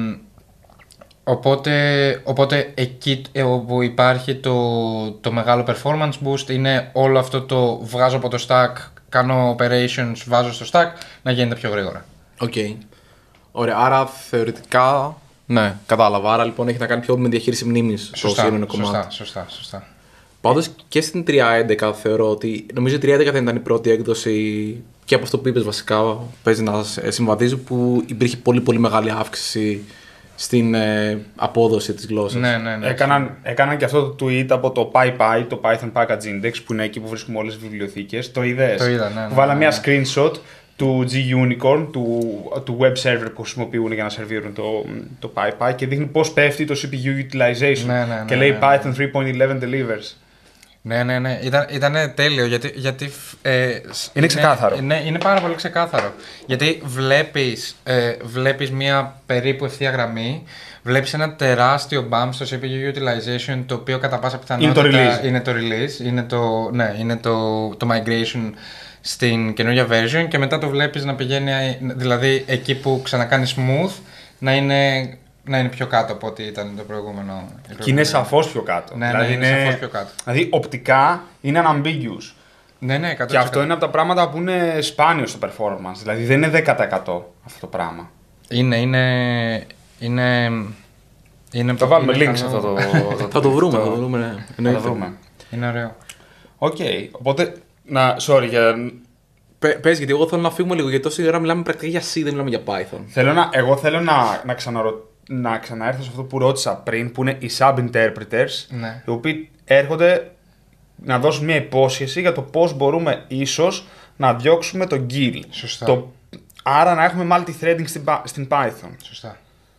Οπότε, οπότε εκεί όπου υπάρχει το, το μεγάλο performance boost είναι όλο αυτό το βγάζω από το stack, κάνω operations, βάζω στο stack, να γίνεται πιο γρήγορα. Οκ. Okay. Ωραία, άρα θεωρητικά, ναι, κατάλαβα. Άρα λοιπόν έχει να κάνει πιο με διαχείριση μνήμης στο σύγχρονο κομμάτι. Σωστά, σωστά, σωστά. Πάντως και στην τρία έντεκα θεωρώ ότι, νομίζω η τρία έντεκα δεν ήταν η πρώτη έκδοση και από αυτό που είπες βασικά, παίζει να συμβαδίζει, που υπήρχε πολύ πολύ μεγάλη αύξηση στην ε, απόδοση της γλώσσας. Ναι, ναι, ναι. Έκαναν, έκαναν και αυτό το tweet από το PyPy, το Python Package Index, που είναι εκεί που βρίσκουμε όλες τις βιβλιοθήκες. Το είδες? Το είδα, ναι, ναι, που βάλα ναι, ναι. μια screenshot του G-Unicorn, του, του web server που χρησιμοποιούν για να σερβίρουν το, το PyPy, και δείχνει πώς πέφτει το σι πι γιου utilization. Ναι, ναι, ναι, και λέει ναι, ναι, Python ναι. τρία κόμμα έντεκα delivers. Ναι, ναι, ναι. Ήταν, ήτανε τέλειο γιατί, γιατί ε, είναι ξεκάθαρο. Ναι, είναι πάρα πολύ ξεκάθαρο. Γιατί βλέπεις, ε, βλέπεις μια περίπου ευθεία γραμμή, βλέπεις ένα τεράστιο bump στο σι πι γιου utilization, το οποίο κατά πάσα πιθανότητα είναι το release. Είναι το, release, είναι το, ναι, είναι το, το migration στην καινούργια version, και μετά το βλέπεις να πηγαίνει, δηλαδή εκεί που ξανακάνει smooth, να είναι, να είναι πιο κάτω από ό,τι ήταν το προηγούμενο. Και είναι σαφώς πιο κάτω. Ναι, δηλαδή, ναι, είναι, είναι σαφώς πιο κάτω. Δηλαδή οπτικά είναι unambiguous. Ναι, ναι, εκατό τοις εκατό. Και αυτό είναι από τα πράγματα που είναι σπάνιο στο performance. Δηλαδή δεν είναι δέκα τοις εκατό αυτό το πράγμα. Είναι, είναι, είναι, είναι το βάλουμε είναι link σε αυτό το... Θα το βρούμε, θα το βρούμε, ναι. Θα το βρούμε. Είναι ωραίο. Οκ, okay, οπότε, να, sorry για... Πες, γιατί εγώ θέλω να φύγουμε λίγο, γιατί τόση ώρα μιλάμε πρακτικά για C, δεν μιλάμε για Python. Θέλω να, εγώ θέλω να, να, ξαναρω... να ξαναέρθω σε αυτό που ρώτησα πριν, που είναι οι sub-interpreters, ναι. οι οποίοι έρχονται να δώσουν μια υπόσχεση για το πώς μπορούμε ίσως να διώξουμε το Gil. Σωστά. Το... Άρα να έχουμε multi-threading στην, στην Python. Σωστά.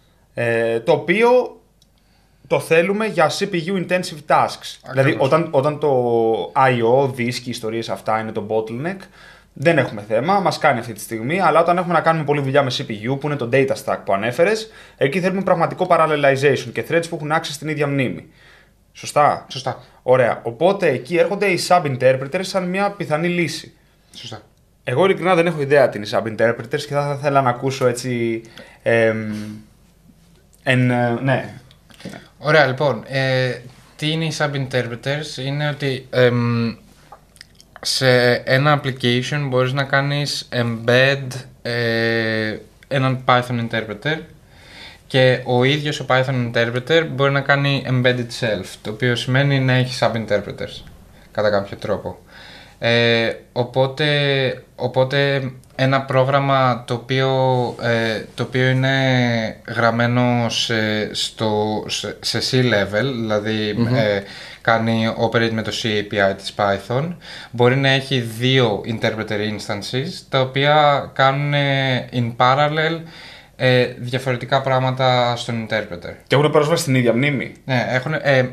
Ε, το οποίο το θέλουμε για σι πι γιου intensive tasks. Ακριβώς. Δηλαδή όταν, όταν το άι ο, disk, οι ιστορίες αυτά είναι το bottleneck, δεν έχουμε θέμα, μας κάνει αυτή τη στιγμή, αλλά όταν έχουμε να κάνουμε πολλή δουλειά με σι πι γιου, που είναι το data stack που ανέφερες, εκεί θέλουμε πραγματικό parallelization και threads που έχουν access στην ίδια μνήμη. Σωστά. Σωστά. Ωραία. Οπότε εκεί έρχονται οι sub-interpreters σαν μια πιθανή λύση. Σωστά. Εγώ ειλικρινά δεν έχω ιδέα τι είναι οι sub-interpreters και θα ήθελα να ακούσω έτσι. Ε, εν, ναι. Ωραία, λοιπόν. Ε, τι είναι οι sub-interpreters? Είναι ότι ε, σε ένα application μπορείς να κάνεις embed ε, έναν Python interpreter και ο ίδιος ο Python interpreter μπορεί να κάνει embed itself, το οποίο σημαίνει να έχει sub-interpreters κατά κάποιο τρόπο. Ε, οπότε, οπότε ένα πρόγραμμα το οποίο, ε, το οποίο είναι γραμμένο σε, στο, σε, σε C-level, δηλαδή mm-hmm. ε, κάνει operate με το C έι πι άι της Python, μπορεί να έχει δύο interpreter instances τα οποία κάνουν in parallel ε, διαφορετικά πράγματα στον interpreter. Και έχουν πρόσβαση στην ίδια μνήμη. Ναι, έχουν... Ε,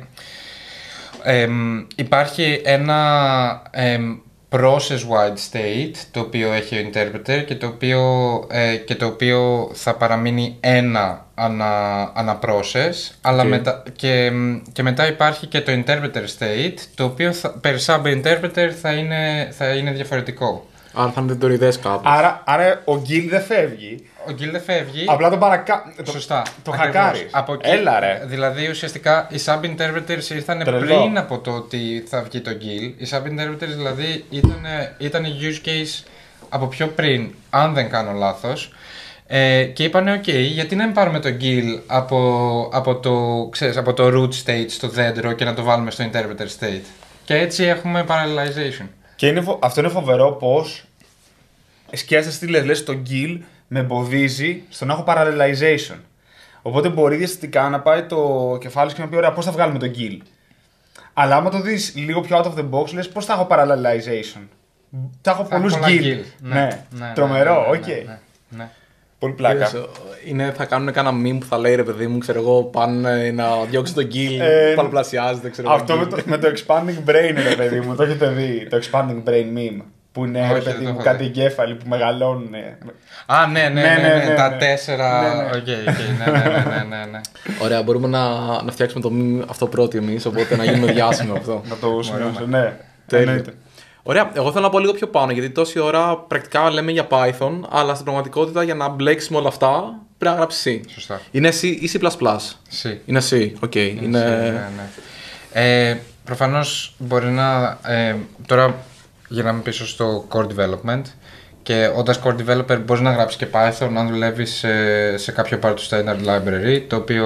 Ε, υπάρχει ένα ε, process-wide state το οποίο έχει ο interpreter και το οποίο, ε, και το οποίο θα παραμείνει ένα ανα, ανα process, αλλά okay. μετα, και, και μετά υπάρχει και το interpreter state το οποίο θα, per sub-interpreter θα είναι, θα είναι διαφορετικό. Άρα θα είναι τετοριδές κάπως. Άρα, άρα ο Γκίλ δεν φεύγει. Ο Γκίλ δεν φεύγει. Απλά τον παρακα... Σωστά. Το, το χακάρεις. Από εκεί, Έλα ρε. Δηλαδή ουσιαστικά οι sub-interpreters ήρθαν πριν από το ότι θα βγει το Γκίλ. Οι sub-interpreters δηλαδή ήταν, ήταν use case από πιο πριν, αν δεν κάνω λάθος. Ε, και είπανε ok, γιατί να μην πάρουμε το Γκίλ από, από, το, ξέρεις, από το root state στο δέντρο και να το βάλουμε στο interpreter state. Και έτσι έχουμε parallelization. Και είναι, αυτό είναι φοβερό πως σκέφτεσαι τι λες, λες το Γκίλ με εμποδίζει στο να έχω parallelization. Οπότε μπορεί διαστατικά να πάει το κεφάλι σου και να πει: ωραία, πώς θα βγάλουμε το Γκίλ. Αλλά άμα το δεις λίγο πιο out of the box, λες πώς θα έχω parallelization. Θα έχω πολλούς Γκίλ. Ναι, ναι, ναι, τρομερό, οκ. Ναι, ναι, ναι, ναι. Πολύ πλάκα. Είναι, θα κάνουν κάνα meme που θα λέει ρε παιδί μου, ξέρω εγώ, πάνε να διώξουν τον Γκίλ, ε, παλαπλασιάζεται, ξέρω εγώ. Αυτό με το, με το expanding brain, ρε παιδί μου, το έχετε δει. Το expanding brain meme. Που είναι όχι, ρε παιδί μου κάτι εγκέφαλοι που μεγαλώνουν. Α, ναι, ναι, ναι, ναι, ναι, ναι, τα ναι, τέσσερα. Ναι, ναι. Okay, okay, ναι, ναι, ναι, ναι, ναι. Ωραία, μπορούμε να, να φτιάξουμε το meme αυτό πρώτοι εμείς, οπότε να γίνουμε διάσημοι αυτό. Να το σημειώσω, ναι. Τέλεια. Ωραία, εγώ θέλω να πω λίγο πιο πάνω, γιατί τόση ώρα πρακτικά λέμε για Python, αλλά στην πραγματικότητα για να μπλέξουμε όλα αυτά πρέπει να γράψει C. Σωστά. Είναι C ή C++? C. Είναι C, οκ. Okay. Είναι... C, ναι, ναι. Ε, προφανώς μπορεί να... Ε, τώρα γυρνάμε πίσω στο core development και όντας core developer μπορείς να γράψεις και Python αν δουλεύεις σε, σε κάποιο part του standard library, το οποίο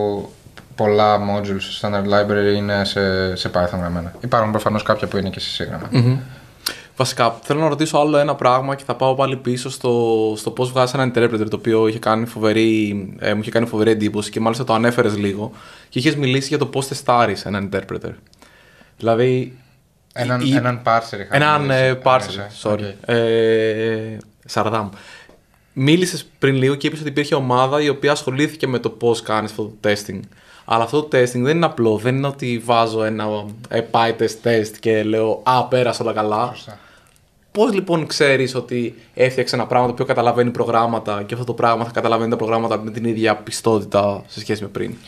πολλά modules στο standard library είναι σε, σε Python γραμμένα. Υπάρχουν προφανώς κάποια που είναι και σε C γραμμένα. Mm-hmm. Βασικά, θέλω να ρωτήσω άλλο ένα πράγμα και θα πάω πάλι πίσω στο, στο πώς βγάζεις ένα interpreter, το οποίο είχε κάνει φοβερή, ε, μου είχε κάνει φοβερή εντύπωση και μάλιστα το ανέφερες λίγο και είχες μιλήσει για το πώς τεστάρεις έναν interpreter. Δηλαδή... Έναν, η, έναν parser είχα Έναν μιλήσει, parser, sorry. Okay. Ε, Σαρδάμ. Μίλησες πριν λίγο και είπες ότι υπήρχε ομάδα η οποία ασχολήθηκε με το πώς κάνεις αυτό το testing. Αλλά αυτό το testing δεν είναι απλό. Δεν είναι ότι βάζω ένα ε, PyTest test και λέω «Α, πέρασε όλα καλά». Σωστά. Πώς λοιπόν ξέρεις ότι έφτιαξε ένα πράγμα το οποίο καταλαβαίνει προγράμματα και αυτό το πράγμα θα καταλαβαίνει τα προγράμματα με την ίδια πιστότητα σε σχέση με πριν?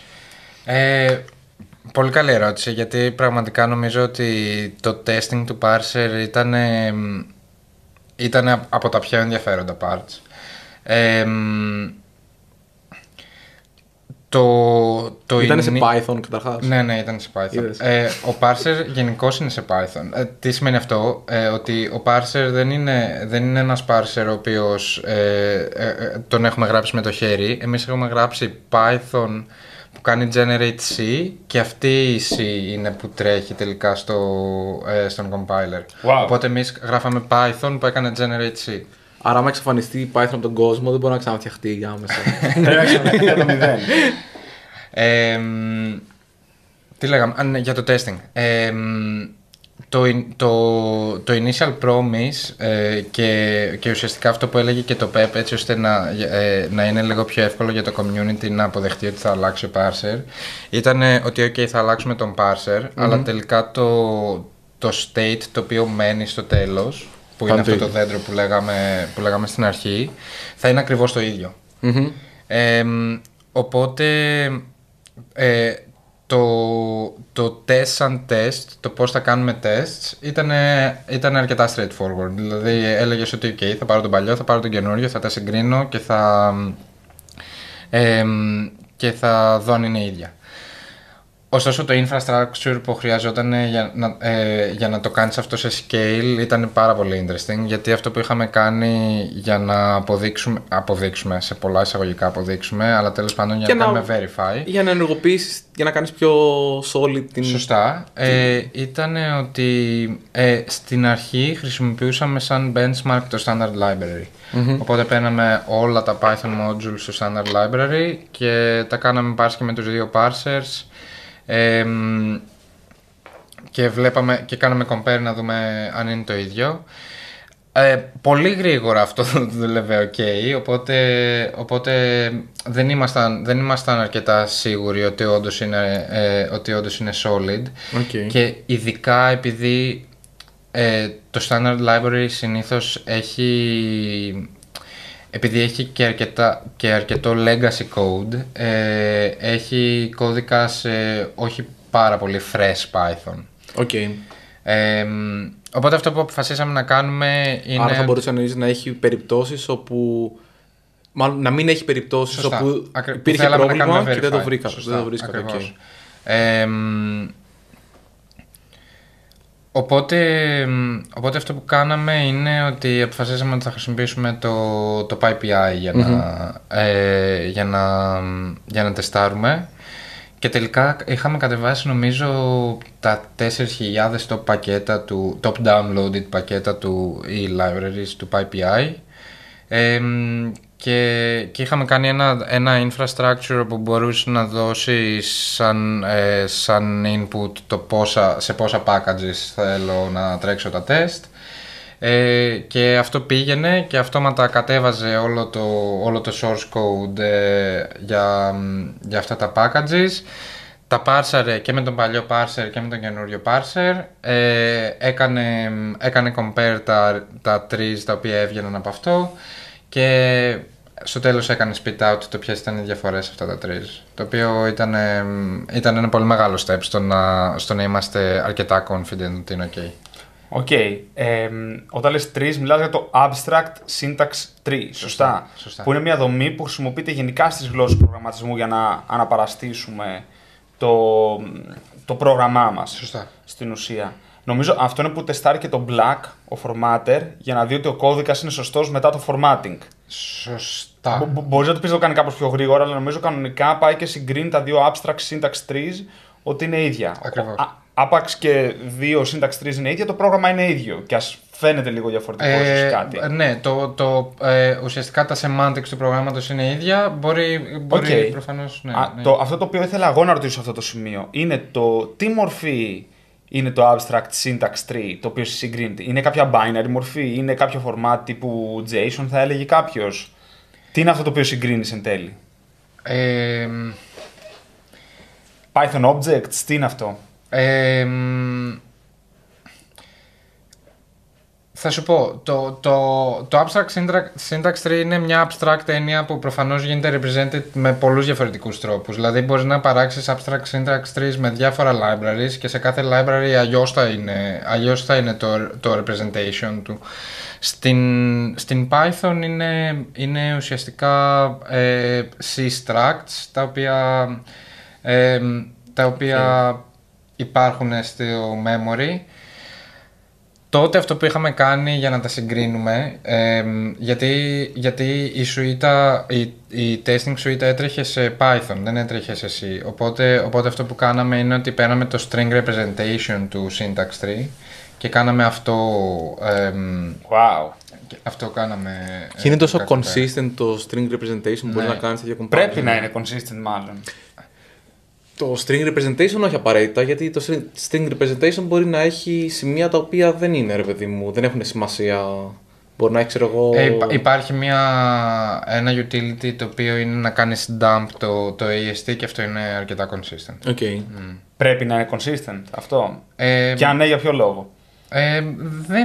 Ε, πολύ καλή ερώτηση, γιατί πραγματικά νομίζω ότι το testing του parser ήταν, ήταν από τα πιο ενδιαφέροντα parts. Ε, Το, το ήταν είναι... σε Python καταρχάς. Ναι, ναι, ήταν σε Python. Ε, ο parser γενικώς είναι σε Python. Ε, τι σημαίνει αυτό? Ε, ότι ο parser δεν είναι, δεν είναι ένας parser ο οποίος ε, ε, ε, τον έχουμε γράψει με το χέρι. Εμείς έχουμε γράψει Python που κάνει generate C και αυτή η C είναι που τρέχει τελικά στο, ε, στον compiler. Wow. Οπότε εμείς γράφαμε Python που έκανε generate C. Άρα, άμα εξαφανιστεί η Python από τον κόσμο, δεν μπορεί να ξαναφτιαχτεί άμεσα. Δεν να ξαναφτιαχτεί για το μηδέν. Τι λέγαμε, α, ναι, για το testing. Ε, το, το, το initial promise ε, και, και ουσιαστικά αυτό που έλεγε και το πεπ, έτσι ώστε να, ε, να είναι λίγο πιο εύκολο για το community να αποδεχτεί ότι θα αλλάξει ο parser, ήταν ότι ok, θα αλλάξουμε τον parser, mm-hmm. αλλά τελικά το, το state το οποίο μένει στο τέλος, που είναι αυτό το δέντρο που λέγαμε, που λέγαμε στην αρχή, θα είναι ακριβώς το ίδιο. Mm-hmm. Ε, οπότε ε, το, το test σαν test, το πώς θα κάνουμε tests, ήταν, ήταν αρκετά straightforward. Δηλαδή έλεγες ότι ok, θα πάρω τον παλιό, θα πάρω τον καινούριο, θα τα συγκρίνω και θα, ε, και θα δω αν είναι ίδια. ωστόσο το infrastructure που χρειαζόταν για να, ε, για να το κάνεις αυτό σε scale ήταν πάρα πολύ interesting, γιατί αυτό που είχαμε κάνει για να αποδείξουμε, αποδείξουμε σε πολλά εισαγωγικά αποδείξουμε, αλλά τέλος πάντων για, για να, να κάνουμε verify. Για να ενεργοποιήσεις, για να κάνεις πιο solid την... Σωστά. Ε, ήταν ότι ε, στην αρχή χρησιμοποιούσαμε σαν benchmark το standard library. Mm-hmm. Οπότε παίρναμε όλα τα Python modules στο standard library και τα κάναμε parse και με τους δύο parsers. Ε, και βλέπαμε και κάναμε compare να δούμε αν είναι το ίδιο. Ε, πολύ γρήγορα αυτό δούλευε ok, οπότε, οπότε δεν, ήμασταν, δεν ήμασταν αρκετά σίγουροι ότι όντως είναι, ε, ότι όντως είναι solid. Okay. Και ειδικά επειδή ε, το standard library συνήθως έχει... Επειδή έχει και, αρκετά, και αρκετό legacy code, ε, έχει κώδικα σε όχι πάρα πολύ fresh Python. Okay. Ε, οπότε αυτό που αποφασίσαμε να κάνουμε είναι... Άρα θα μπορούσε να έχει περιπτώσεις όπου... Μάλλον να μην έχει περιπτώσεις Σωστά. όπου Ακρι... υπήρχε πρόβλημα και δεν το βρήκα. Σωστά, δεν το βρίσκα. Okay. Ε, Οπότε, οπότε αυτό που κάναμε είναι ότι αποφασίσαμε ότι θα χρησιμοποιήσουμε το, το PyPI για να, mm-hmm. ε, για, να, για να τεστάρουμε και τελικά είχαμε κατεβάσει νομίζω τα τέσσερις χιλιάδες top πακέτα του, top downloaded πακέτα του e-libraries του PyPI ε, και, και είχαμε κάνει ένα, ένα infrastructure που μπορούσε να δώσει σαν, ε, σαν input το πόσα, σε πόσα packages θέλω να τρέξω τα test ε, και αυτό πήγαινε και αυτόματα κατέβαζε όλο το, όλο το source code ε, για, για αυτά τα packages, τα πάρσαρε και με τον παλιό parser και με τον καινούριο parser, ε, έκανε, έκανε compare τα, τα trees τα οποία έβγαιναν από αυτό και στο τέλος έκανε spit out το ποιες ήταν οι διαφορές αυτά τα trees. Το οποίο ήταν, ήταν ένα πολύ μεγάλο step στο να, στο να είμαστε αρκετά confident ότι είναι ok. Οκ. Okay. Ε, όταν λες trees μιλάς για το abstract syntax tree, σωστά. Σωστά, σωστά. Που είναι μια δομή που χρησιμοποιείται γενικά στις γλώσσες προγραμματισμού για να αναπαραστήσουμε το, το πρόγραμμά μας. Σωστά. Στην ουσία. Νομίζω αυτό είναι που τεστάρει και το Black, ο formatter, για να δει ότι ο κώδικας είναι σωστός μετά το formatting. Σωστά. Μπο- Μπορείς να το πεις να το κάνει κάπως πιο γρήγορα, αλλά νομίζω κανονικά πάει και συγκρίνει τα δύο abstract syntax trees ότι είναι ίδια. Ακριβώς. Α- Άπαξ και δύο syntax trees είναι ίδια, το πρόγραμμα είναι ίδιο. Και ας φαίνεται λίγο διαφορετικό Ε, ε, κάτι. ναι, το, το, ε, ουσιαστικά τα semantics του προγράμματος είναι ίδια. Μπορεί, μπορεί Okay. προφανώς. Ναι, Α, ναι. το, αυτό το οποίο ήθελα εγώ να ρωτήσω σε αυτό το σημείο είναι το τι μορφή είναι το abstract syntax tree το οποίο συγκρίνεται. Είναι κάποια binary μορφή, είναι κάποιο format τύπου JSON θα έλεγε κάποιος. Τι είναι αυτό το οποίο συγκρίνεις εν τέλει. Ε, Python objects, τι είναι αυτό. Ε, θα σου πω, το, το, το abstract syntax, syntax tree είναι μια abstract έννοια που προφανώς γίνεται represented με πολλούς διαφορετικούς τρόπους. Δηλαδή μπορείς να παράξεις abstract syntax trees με διάφορα libraries και σε κάθε library αλλιώς θα είναι, αλλιώς θα είναι το, το representation του. Στην, στην Python είναι, είναι ουσιαστικά ε, C-structs τα οποία, ε, τα οποία okay. υπάρχουν στο memory. Τότε αυτό που είχαμε κάνει για να τα συγκρίνουμε, ε, γιατί, γιατί η, suite, η, η testing suite έτρεχε σε Python, δεν έτρεχε σε C. Οπότε, οπότε αυτό που κάναμε είναι ότι παίρναμε το string representation του syntax tree και κάναμε αυτό. Ε, wow. Αυτό κάναμε. Και είναι τόσο consistent το string representation που ναι. μπορεί να κάνεις τέτοια comparison. Πρέπει να είναι consistent μάλλον. Το string representation όχι απαραίτητα, γιατί το string representation μπορεί να έχει σημεία τα οποία δεν είναι, ρε παιδί μου, δεν έχουν σημασία. Μπορεί να έχει, ξέρω εγώ... Ε, υπάρχει μια, ένα utility το οποίο είναι να κάνεις dump το, το έι ες τι και αυτό είναι αρκετά consistent. Okay. Mm. Πρέπει να είναι consistent αυτό. Ε, και αν ναι, για ποιο λόγο. Ε, δεν...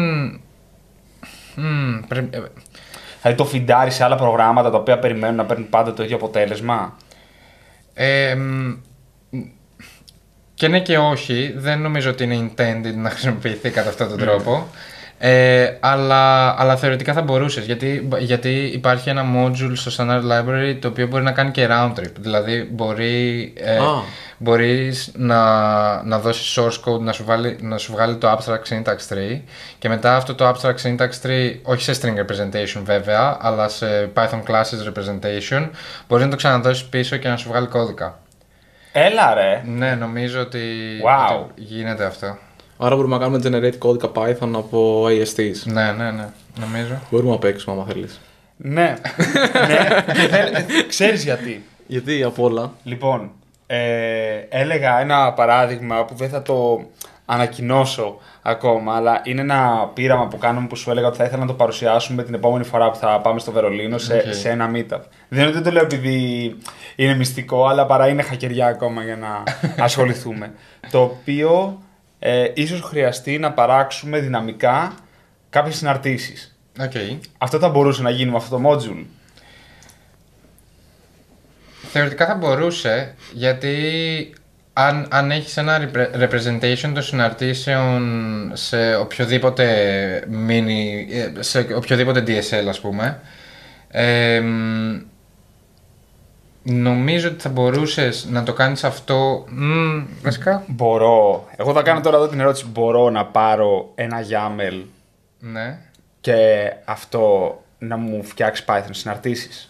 Mm, πρέ... Δηλαδή το φιντάρει σε άλλα προγράμματα τα οποία περιμένουν να παίρνουν πάντα το ίδιο αποτέλεσμα. Ε, και ναι και όχι, δεν νομίζω ότι είναι intended να χρησιμοποιηθεί κατά αυτόν τον τρόπο. Ε, αλλά, αλλά θεωρητικά θα μπορούσες, γιατί, γιατί υπάρχει ένα module στο standard library το οποίο μπορεί να κάνει και round trip. Δηλαδή μπορεί, ε, Ah. μπορείς να, να δώσεις source code να σου, βάλει, να σου βγάλει το abstract syntax tree και μετά αυτό το abstract syntax tree, όχι σε string representation βέβαια, αλλά σε Python classes representation, μπορείς να το ξαναδώσεις πίσω και να σου βγάλει κώδικα. Έλα ρε. Ναι, νομίζω ότι, Wow. ότι γίνεται αυτό. Άρα μπορούμε να κάνουμε generate κώδικα Python από έι ες τις. Ναι, ναι, ναι, νομίζω. Μπορούμε να παίξουμε άμα θέλεις. Ναι. Ναι. Και θέλ- Ξέρεις γιατί. Γιατί από όλα. Λοιπόν, ε, έλεγα ένα παράδειγμα που δεν θα το ανακοινώσω ακόμα, αλλά είναι ένα πείραμα που κάνουμε που σου έλεγα ότι θα ήθελα να το παρουσιάσουμε την επόμενη φορά που θα πάμε στο Βερολίνο σε, Okay. σε ένα meetup. Δεν, δεν το λέω επειδή είναι μυστικό, αλλά παρά είναι χακεριά ακόμα για να ασχοληθούμε. Το οποίο ε, ίσως χρειαστεί να παράξουμε δυναμικά κάποιες συναρτήσεις. Okay. Αυτό θα μπορούσε να γίνει με αυτό το module. Θεωρητικά θα μπορούσε, γιατί αν, αν έχεις ένα repre- representation των συναρτήσεων σε οποιοδήποτε mini, σε οποιοδήποτε ντι ες ελ ας πούμε, ε, νομίζω ότι θα μπορούσες να το κάνεις αυτό, μ, βασικά, Μπορώ. Εγώ θα κάνω τώρα εδώ την ερώτηση. Μπορώ να πάρω ένα YAML ναι. και αυτό να μου φτιάξει Python συναρτήσεις.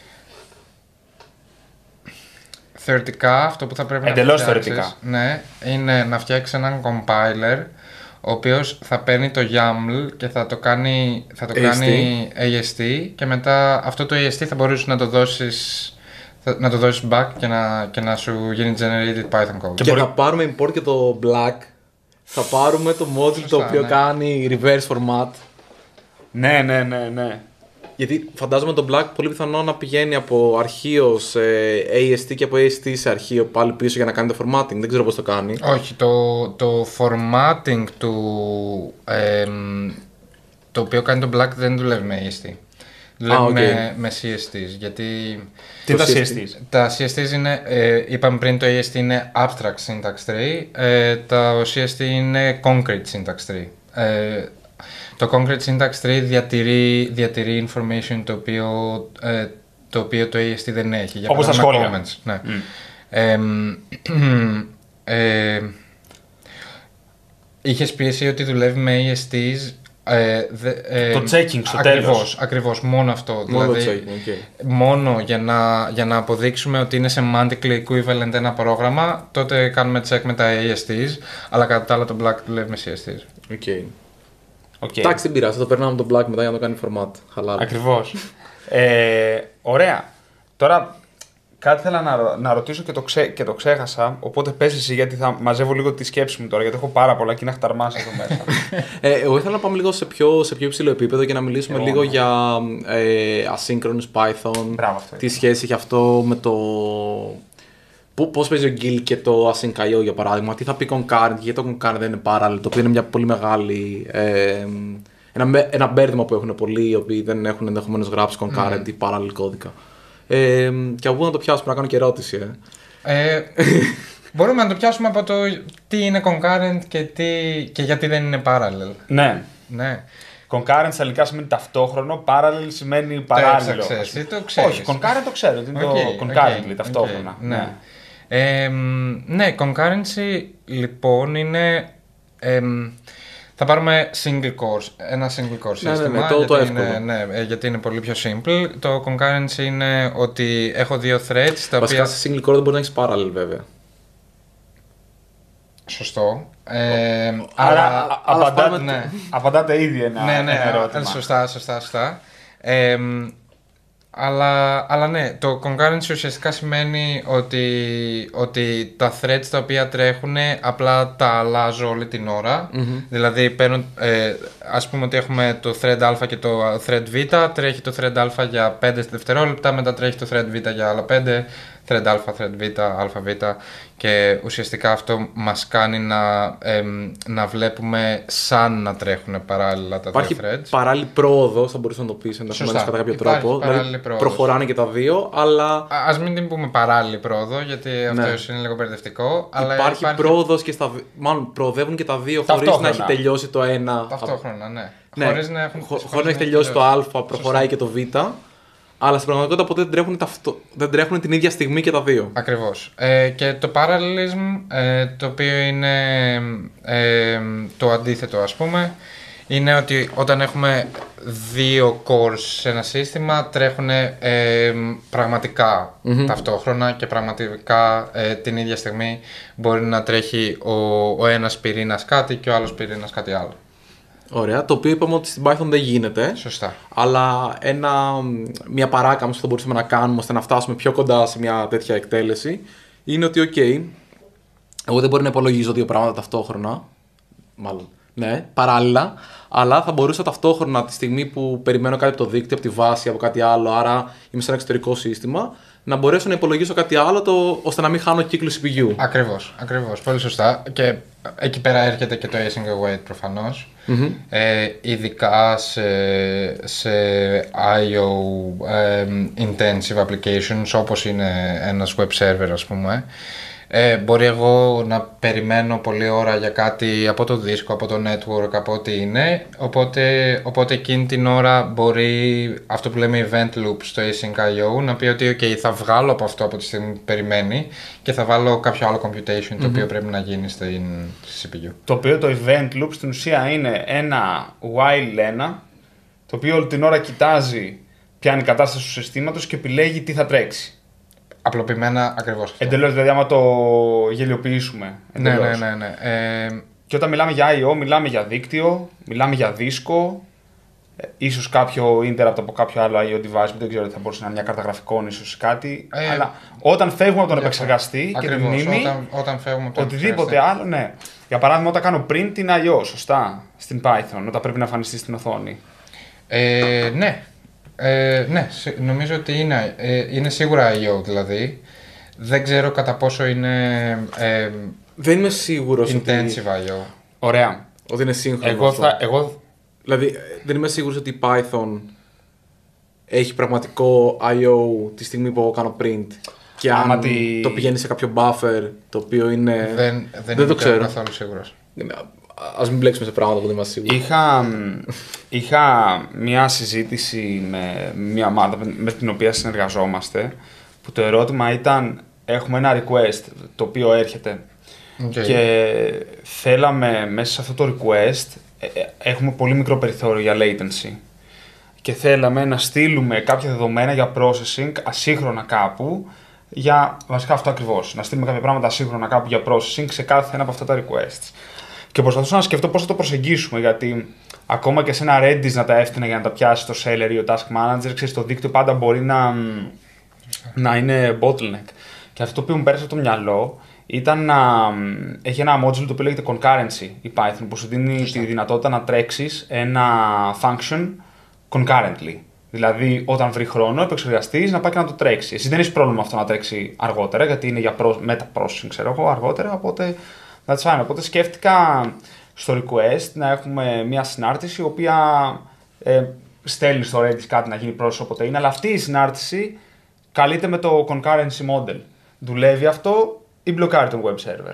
Θεωρητικά αυτό που θα πρέπει Εντελώς να φτιάξεις, θεωρητικά. ναι, είναι να φτιάξεις έναν compiler ο οποίος θα παίρνει το YAML και θα το κάνει, θα το έι ες τι. κάνει έι ες τι και μετά αυτό το έι ες τι θα μπορείς να το δώσεις, θα- να το δώσεις back και να, και να σου γίνει generated Python code. Και, μπορεί- θα πάρουμε import και το black. Θα πάρουμε το module το Σωστά, οποίο ναι. κάνει reverse format. Ναι, ναι, ναι, ναι. Γιατί φαντάζομαι το black πολύ πιθανό να πηγαίνει από αρχείο σε έι ες τι και από έι ες τι σε αρχείο πάλι πίσω για να κάνει το formatting. Δεν ξέρω πώς το κάνει. Όχι, το, το formatting του, εμ, το οποίο κάνει το black δεν δουλεύει με έι ες τι. Δουλεύει Α, οκ. με, με σι ες τις, γιατί Τι Το τα σι ες σι τι. ες τις. τα σι ες τις είναι, ε, είπαμε πριν το έι ες τι είναι abstract syntax tree, ε, το σι ες τι είναι concrete syntax tree. Ε, το concrete syntax tree διατηρεί, διατηρεί information το οποίο, ε, το οποίο το έι ες τι δεν έχει. Για Όπως τα παράδειγμα, σχόλια. comments, ναι. Μμ. Εμ, ε, είχες πει εσύ ότι δουλεύει με έι ες τις. Ε, δε, ε, Το checking στο ακριβώς, τέλος. Ακριβώς, μόνο αυτό. Μόνο δηλαδή, το checking, οκ. μόνο για να, για να αποδείξουμε ότι είναι semantically equivalent ένα πρόγραμμα, τότε κάνουμε check με τα έι ες τις, αλλά κατά τα άλλα το Black δουλεύει με σι ες τις. Okay. Οκ. Εντάξει, δεν πειράζει. Θα το περνάμε το black μετά για να το κάνει format. Χαλάρα. Ακριβώς. ε, ωραία. Τώρα κάτι ήθελα να, ρω- να ρωτήσω και το, ξέ, και το ξέχασα, οπότε πες εσύ γιατί θα μαζεύω λίγο τη σκέψη μου τώρα, γιατί έχω πάρα πολλά και είναι χταρμάς εδώ μέσα. Ε, εγώ ήθελα να πάμε λίγο σε πιο, σε πιο υψηλό επίπεδο και να μιλήσουμε Εγώ, λίγο ναι. για ε, asynchronous Python. Μπράβο, αυτό Τι σχέση έχει αυτό με το. Πού- Πώς παίζει ο Gil και το async.io για παράδειγμα. Τι θα πει concurrent, γιατί το concurrent δεν είναι parallel, το οποίο είναι μια πολύ μεγάλη. Ε, ένα, με- ένα μπέρδεμα που έχουν πολλοί οι οποίοι δεν έχουν ενδεχομένως γράψει concurrent ή parallel κώδικα. Ε, και από πού να το πιάσουμε, να κάνω και ερώτηση. Ε. Ε, μπορούμε να το πιάσουμε από το τι είναι concurrent και, τι, και γιατί δεν είναι parallel. ναι. Ναι. Concurrent στα ελληνικά σημαίνει ταυτόχρονο, parallel σημαίνει παράλληλο. έψαξες, εσύ το ξέρεις. Όχι, concurrent το ξέρω, είναι Οκ, το concurrently οκ, ταυτόχρονα. οκ, ναι. Ε, μ, ναι, concurrency λοιπόν είναι. εμ, θα πάρουμε single core, ένα single core Ναι, ναι, σύστημα. ναι, το- το γιατί είναι, εύκολο. ναι, ε, γιατί είναι πολύ πιο simple. Το concurrency είναι ότι έχω δύο threads τα Βασικά οποία. σε single core δεν μπορεί να έχει parallel βέβαια. Σωστό. Ε, Άρα Αλλά- α- αλλά απαντάτε, πάμε- ναι. απαντάτε ήδη ένα, ναι, ναι, ένα ερώτημα. σωστά, σωστά, σωστά. Ε, μ, αλλά, αλλά ναι, το concurrency ουσιαστικά σημαίνει ότι, ότι τα threads τα οποία τρέχουν απλά τα αλλάζω όλη την ώρα. Δηλαδή παίρνω, ε, ας πούμε ότι έχουμε το thread α και το thread β, τρέχει το thread α για πέντε δευτερόλεπτα, μετά τρέχει το thread β για άλλα πέντε, thread α, thread β, αβ και ουσιαστικά αυτό μας κάνει να, ε, να βλέπουμε σαν να τρέχουν παράλληλα τα Υπάρχει δύο threads. παράλληλη πρόοδος, θα μπορούσε να το πεις ενδεχομένως κατά κάποιο Υπάρχει τρόπο. παράλληλη πρόοδος. Προχωράνε και τα δύο, αλλά. Α, ας μην την πούμε παράλληλη πρόοδο, γιατί Ναι. αυτό είναι λίγο μπερδευτικό. Αλλά Υπάρχει, υπάρχει πρόοδος και στα. Μάλλον προοδεύουν και τα δύο χωρίς Ταυτόχρονα. να έχει τελειώσει το ένα. ταυτόχρονα, ναι. Ναι, Χωρίς να, έχουν, χω- χωρίς να έχει τελειώσει το α, προχωράει και το β. Αλλά στην πραγματικότητα ποτέ δεν τρέχουν, ταυτο... δεν τρέχουν την ίδια στιγμή και τα δύο. Ακριβώς. Ε, και το parallelism, ε, το οποίο είναι ε, το αντίθετο ας πούμε, είναι ότι όταν έχουμε δύο cores σε ένα σύστημα τρέχουν ε, πραγματικά Mm-hmm. ταυτόχρονα και πραγματικά ε, την ίδια στιγμή μπορεί να τρέχει ο, ο ένας πυρήνας κάτι και ο άλλος πυρήνας κάτι άλλο. Ωραία. Το οποίο είπαμε ότι στην Python δεν γίνεται. Σωστά. Αλλά ένα, μια παράκαμψη που θα μπορούσαμε να κάνουμε ώστε να φτάσουμε πιο κοντά σε μια τέτοια εκτέλεση είναι ότι, OK, εγώ δεν μπορώ να υπολογίζω δύο πράγματα ταυτόχρονα. Μάλλον, ναι, παράλληλα. Αλλά θα μπορούσα ταυτόχρονα τη στιγμή που περιμένω κάτι από το δίκτυο, από τη βάση, από κάτι άλλο, άρα είμαι σε ένα εξωτερικό σύστημα, να μπορέσω να υπολογίσω κάτι άλλο το, ώστε να μην χάνω κύκλο σι πι γιου. Ακριβώς, ακριβώς. Πολύ σωστά. Και εκεί πέρα έρχεται και το async await προφανώς. Mm-hmm. Ε, ειδικά σε, σε άι ο ε, intensive applications όπως είναι ένας web server ας πούμε. Ε, μπορεί εγώ να περιμένω πολλή ώρα για κάτι από το δίσκο, από το network, από ό,τι είναι. Οπότε, οπότε εκείνη την ώρα μπορεί αυτό που λέμε event loop στο async άι ο να πει ότι okay, θα βγάλω από αυτό από τη στιγμή που περιμένει και θα βάλω κάποιο άλλο computation mm-hmm. το οποίο πρέπει να γίνει στην στη σι πι γιου. Το οποίο το event loop στην ουσία είναι ένα while ένα, το οποίο όλη την ώρα κοιτάζει ποια είναι η κατάσταση του συστήματος και επιλέγει τι θα τρέξει. Απλοποιημένα ακριβώς αυτό. Εντελώς, δηλαδή άμα το γελιοποιήσουμε. Ναι, Εντελώς. ναι, ναι, ναι. Ε, Και όταν μιλάμε για άι ο, μιλάμε για δίκτυο, μιλάμε για δίσκο, ε, ίσως κάποιο interrupt από κάποιο άλλο άι ο device που δεν ξέρω τι θα μπορούσε να είναι μια κάρτα γραφικών, ίσως κάτι. Ε, αλλά όταν φεύγουμε από τον για επεξεργαστή και τη ακριβώς, μνήμη, όταν, όταν φεύγουμε από τον οτιδήποτε επεξεργαστή. άλλο, ναι. Για παράδειγμα, όταν κάνω print την άι ο, σωστά, στην Python, όταν πρέπει να εμφανιστεί στην οθόνη. Ε, ναι. Ε, ναι, σι- νομίζω ότι είναι, ε, είναι σίγουρα άι ο δηλαδή. Δεν ξέρω κατά πόσο είναι ε, Δεν είμαι σίγουρος ότι, intensive άι ο. Ωραία. ότι είναι σύγχρονο Εγώ αυτό. θα. Εγώ... Δηλαδή, ε, δεν είμαι σίγουρος ότι η Python έχει πραγματικό άι ο τη στιγμή που εγώ κάνω print. Και Άμα αν τη- το πηγαίνει σε κάποιο buffer το οποίο είναι. Δεν, δεν, δεν είμαι το ξέρω. καθόλου σίγουρος. Ας μην μπλέξουμε σε πράγματα που δεν είμαστε σίγουροι. Είχα, είχα μια συζήτηση με μια ομάδα με την οποία συνεργαζόμαστε που το ερώτημα ήταν έχουμε ένα request το οποίο έρχεται Okay. και θέλαμε μέσα σε αυτό το request ε, ε, έχουμε πολύ μικρό περιθώριο για latency και θέλαμε να στείλουμε κάποια δεδομένα για processing ασύγχρονα κάπου για βασικά αυτό ακριβώς, να στείλουμε κάποια πράγματα ασύγχρονα κάπου για processing σε κάθε ένα από αυτά τα requests. Και προσπαθούσα να σκεφτώ πώς θα το προσεγγίσουμε, γιατί ακόμα και σε ένα Redis να τα έφτιανα για να τα πιάσει το seller ή ο task manager, ξέρεις, το δίκτυο πάντα μπορεί να, να είναι bottleneck. Και αυτό το οποίο μου πέρασε από το μυαλό ήταν να έχει ένα module το οποίο λέγεται concurrency η Python, που σου δίνει τη δυνατότητα να τρέξεις ένα function concurrently. Δηλαδή, όταν βρει χρόνο, επεξεργαστής να πάει και να το τρέξει. Εσύ δεν έχει πρόβλημα αυτό να τρέξει αργότερα, γιατί είναι για meta-processing, ξέρω εγώ, αργότερα, οπότε that's fine. Οπότε σκέφτηκα στο request να έχουμε μια συνάρτηση η οποία ε, στέλνει στο Redis κάτι να γίνει process όποτε είναι, αλλά αυτή η συνάρτηση καλείται με το concurrency model. Δουλεύει αυτό ή μπλοκάρει τον web server?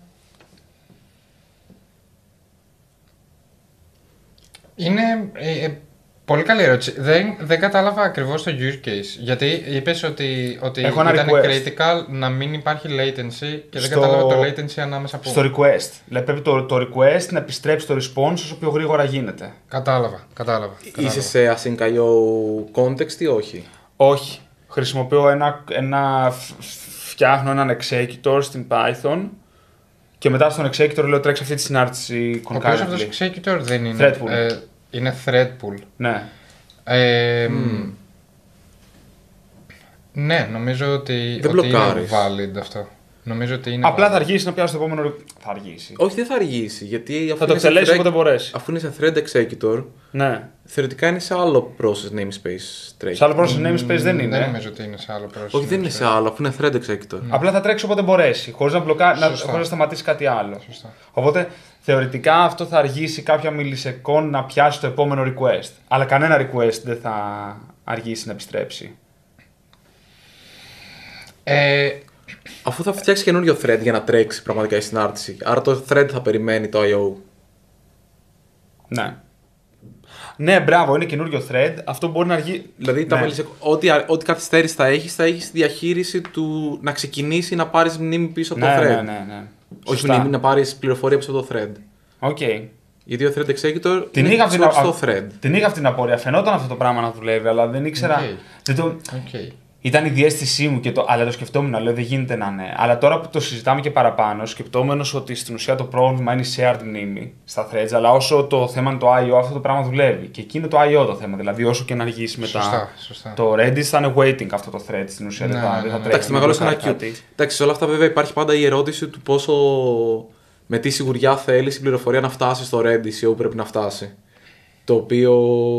Είναι ε, ε, πολύ καλή ερώτηση. Δεν, δεν κατάλαβα ακριβώς το use case. Γιατί είπες ότι, ότι Έχω ένα ήταν request. critical να μην υπάρχει latency και Στο- δεν κατάλαβα το latency ανάμεσα που. Στο request. Δηλαδή πρέπει το, το request να επιστρέψει το response όσο πιο γρήγορα γίνεται. Κατάλαβα, κατάλαβα. Είσαι κατάλαβα. σε async άι ο context ή όχι? Όχι. Χρησιμοποιώ ένα, ένα φ- φτιάχνω έναν executor στην Python και μετά στον executor λέω τρέξει αυτή τη συνάρτηση Ο οποίος αυτός concurrently. executor δεν είναι. Thread pool. Ε, είναι thread pool. Ναι. Ε, Ναι, νομίζω ότι, Δεν ότι είναι μπλοκάρεις. valid αυτό. Νομίζω ότι είναι. Απλά θα αργήσει να πιάσει το επόμενο. Θα αργήσει. Όχι, δεν θα αργήσει. Γιατί αφού Θα το είναι σε εκτελέσει thread- όποτε μπορέσει. Αφού είναι σε thread executor, Ναι. θεωρητικά είναι σε άλλο process namespace trace. Σε άλλο process namespace δεν είναι. Δεν νομίζω ότι είναι σε άλλο πρόσωπο. Όχι, δεν είναι σε άλλο, αφού είναι thread executor. Απλά θα τρέξει όποτε μπορέσει, χωρί να, μπλοκά... να... Σωστά. χωρίς να σταματήσει κάτι άλλο. Σωστά. Οπότε θεωρητικά αυτό θα αργήσει κάποια μιλισεκόν να πιάσει το επόμενο request. Αλλά κανένα request δεν θα αργήσει να επιστρέψει. Ε, Αφού θα φτιάξει καινούριο thread για να τρέξει πραγματικά η συνάρτηση. Άρα το thread θα περιμένει το άι ο. Ναι. Ναι, μπράβο, είναι καινούριο thread. Αυτό μπορεί να αργεί. Δηλαδή, τα Ναι. μιλισεκ... ό,τι, ό,τι καθυστέρηση θα έχει, θα έχει τη διαχείριση του να ξεκινήσει να πάρει μνήμη πίσω από Ναι, το thread. ναι, ναι, ναι. Όχι Σωστά. μνήμη, να πάρει πληροφορία πίσω από το thread. Οκ. Γιατί ο thread executor Την είναι είχα, αυτή, ξεχωριστό α- thread. την είχα αυτή την απορία. Φαινόταν αυτό το πράγμα να δουλεύει, αλλά δεν ήξερα. Οκ. Δεν το... okay. Ήταν η διαίσθησή μου, και το... αλλά το σκεφτόμουν. Λέω δεν γίνεται να είναι. Αλλά τώρα που το συζητάμε και παραπάνω, σκεπτόμενο ότι στην ουσία το πρόβλημα είναι η shared μνήμη στα threads, αλλά όσο το θέμα είναι το άι ο, αυτό το πράγμα δουλεύει. Και εκεί είναι το άι ο το θέμα. Δηλαδή, όσο και να αργήσει μετά. Σωστά, σωστά. Το Redis θα είναι waiting αυτό το thread στην ουσία. Ναι, δεν θα, ναι, δεν θα ναι. τρέξει. Εντάξει, να μεγάλο μπλοκάρει ένα queue. κάτι. Εντάξει, σε όλα αυτά βέβαια υπάρχει πάντα η ερώτηση του πόσο. Με τι σιγουριά θέλει η πληροφορία να φτάσει στο Redis ή όπου πρέπει να φτάσει. Το οποίο,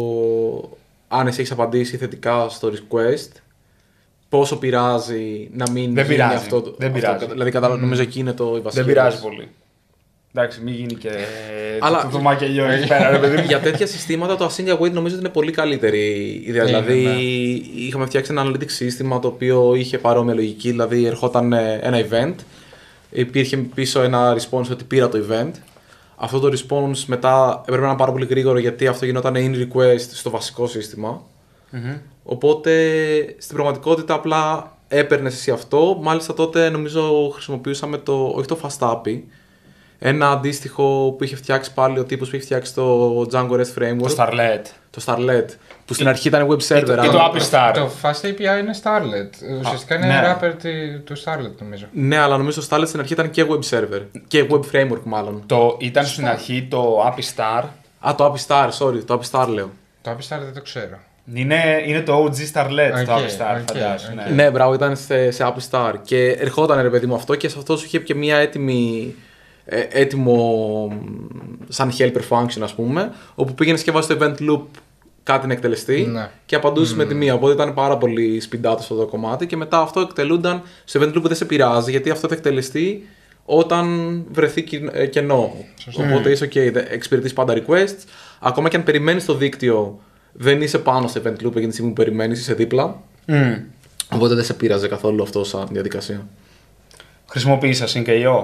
αν εσύ έχει απαντήσει θετικά στο request, πόσο πειράζει να μην Δεν γίνει πειράζει. αυτό. το- Δεν αυτό, πειράζει. Δηλαδή, κατάλαβα, νομίζω εκεί είναι το η βασική. Δεν πειράζει ερώτηση. πολύ. Εντάξει, μην γίνει και. Αλλά- το, το μακελιό εκεί πέρα, ρε παιδί μου. Για τέτοια συστήματα το async await νομίζω ότι είναι πολύ καλύτερη ιδέα. Είναι, Δηλαδή, ναι. είχαμε φτιάξει ένα analytics σύστημα το οποίο είχε παρόμοια λογική. Δηλαδή, ερχόταν ε, ένα event, υπήρχε πίσω ένα response ότι πήρα το event. Αυτό το response μετά έπρεπε να είναι πάρα πολύ γρήγορο γιατί αυτό γινόταν in request στο βασικό σύστημα. Μμμ. Οπότε στην πραγματικότητα απλά έπαιρνε εσύ αυτό. Μάλιστα τότε νομίζω χρησιμοποιούσαμε το, όχι το Fast A P I, ένα αντίστοιχο που είχε φτιάξει πάλι ο τύπος που είχε φτιάξει το Django REST Framework. Το Starlet. Το Starlet. Που στην αρχή ήταν web server. το- και αλλά- το App Star. Το Fast έι πι άι είναι Starlet. Ουσιαστικά είναι ναι. wrapper τη- του Starlet νομίζω. Ναι, αλλά νομίζω το Starlet στην αρχή ήταν και web server. Και web framework μάλλον. Το, ήταν στην αρχή το App Star. Α, το App Star, sorry, το App Star λέω. Το App Star δεν το ξέρω. Είναι, είναι το ο τζι Starlet το Οκ, App Star, οκ, φαντάσου. οκ. Ναι. Ναι, μπράβο, ήταν σε, σε App Star. Και ερχόταν ρε παιδί μου αυτό και σε αυτό σου είχε και μια έτοιμη, ε, έτοιμο μ, σαν helper function ας πούμε, όπου πήγαινε και βάζει το event loop κάτι να εκτελεστεί Ναι. και απαντούσε με τη μία. Οπότε ήταν πάρα πολύ speed out αυτό το κομμάτι και μετά αυτό εκτελούνταν στο event loop που δεν σε πειράζει γιατί αυτό θα εκτελεστεί όταν βρεθεί κεν- ε, κενό. Οπότε είσαι ok, δε- εξυπηρετείς πάντα requests. Ακόμα και αν περιμένεις το δίκτυο, δεν είσαι πάνω στο event loop εκείνη τη στιγμή που περιμένεις, είσαι δίπλα. Μμ. Οπότε δεν σε πείραζε καθόλου αυτό σαν διαδικασία. Χρησιμοποίησα Sync.io.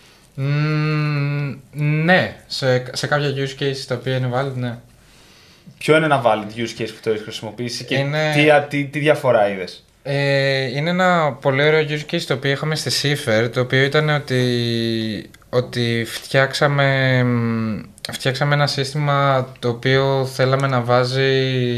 Μμμ, ναι, σε, σε κάποια use cases τα οποία είναι valid, ναι. Ποιο είναι ένα valid use case που το έχει χρησιμοποιήσει και Είναι- τι, α- τι, τι διαφορά είδε. Ε, είναι ένα πολύ ωραίο use case το οποίο είχαμε στη Cipher, το οποίο ήταν ότι, ότι φτιάξαμε, μ, φτιάξαμε ένα σύστημα το οποίο θέλαμε να βάζει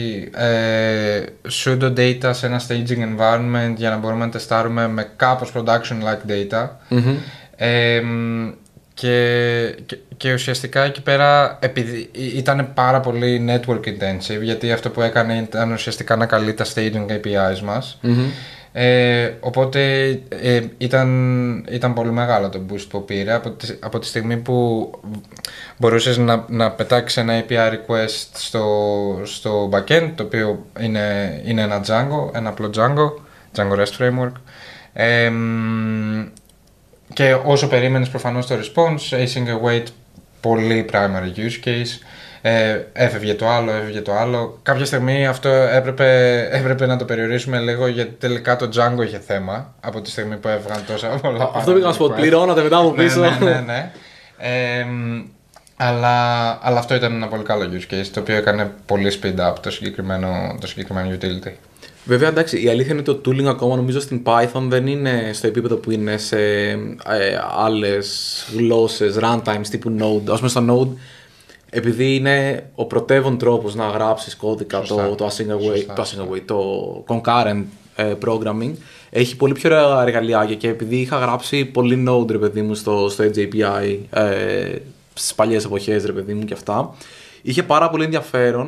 ε, pseudo data σε ένα staging environment για να μπορούμε να τεστάρουμε με κάπως production-like data. Ε, μ, και, και, και ουσιαστικά εκεί πέρα επειδή ήταν πάρα πολύ network intensive, γιατί αυτό που έκανε ήταν ουσιαστικά να καλεί τα staging έι πι άις μας. Ε, οπότε ε, ήταν, ήταν πολύ μεγάλο το boost που πήρε από τη, από τη στιγμή που μπορούσες να, να πετάξεις ένα έι πι άι request στο, στο backend, το οποίο είναι, είναι ένα Django, ένα απλό Django, Django REST Framework. Ε, μ, και όσο περίμενες προφανώς το response, async await, πολύ primary use case. Ε, έφευγε το άλλο, έφευγε το άλλο. Κάποια στιγμή αυτό έπρεπε, έπρεπε να το περιορίσουμε λίγο γιατί τελικά το Django είχε θέμα από τη στιγμή που έβγαν τόσα πολλά. Αυτό πήγα να σου πω. request. Πληρώνατε μετά από πίσω. Ναι, ναι, ναι, ναι. Ε, μ, αλλά, αλλά αυτό ήταν ένα πολύ καλό use case το οποίο έκανε πολύ speed up το συγκεκριμένο, το συγκεκριμένο utility. Βέβαια, εντάξει, η αλήθεια είναι ότι το tooling ακόμα νομίζω στην Python δεν είναι στο επίπεδο που είναι σε ε, άλλες γλώσσες, runtimes τύπου Node. Ας πούμε στο Node, επειδή είναι ο πρωτεύων τρόπος να γράψεις κώδικα, Σωστά. το, το, async await, Σωστά, το, async await, το concurrent ε, programming, έχει πολύ πιο ωραία εργαλειάκια και επειδή είχα γράψει πολύ Node, ρε παιδί μου, στο, στο Edge έι πι άι ε, στις παλιές εποχές, ρε παιδί μου και αυτά, είχε πάρα πολύ ενδιαφέρον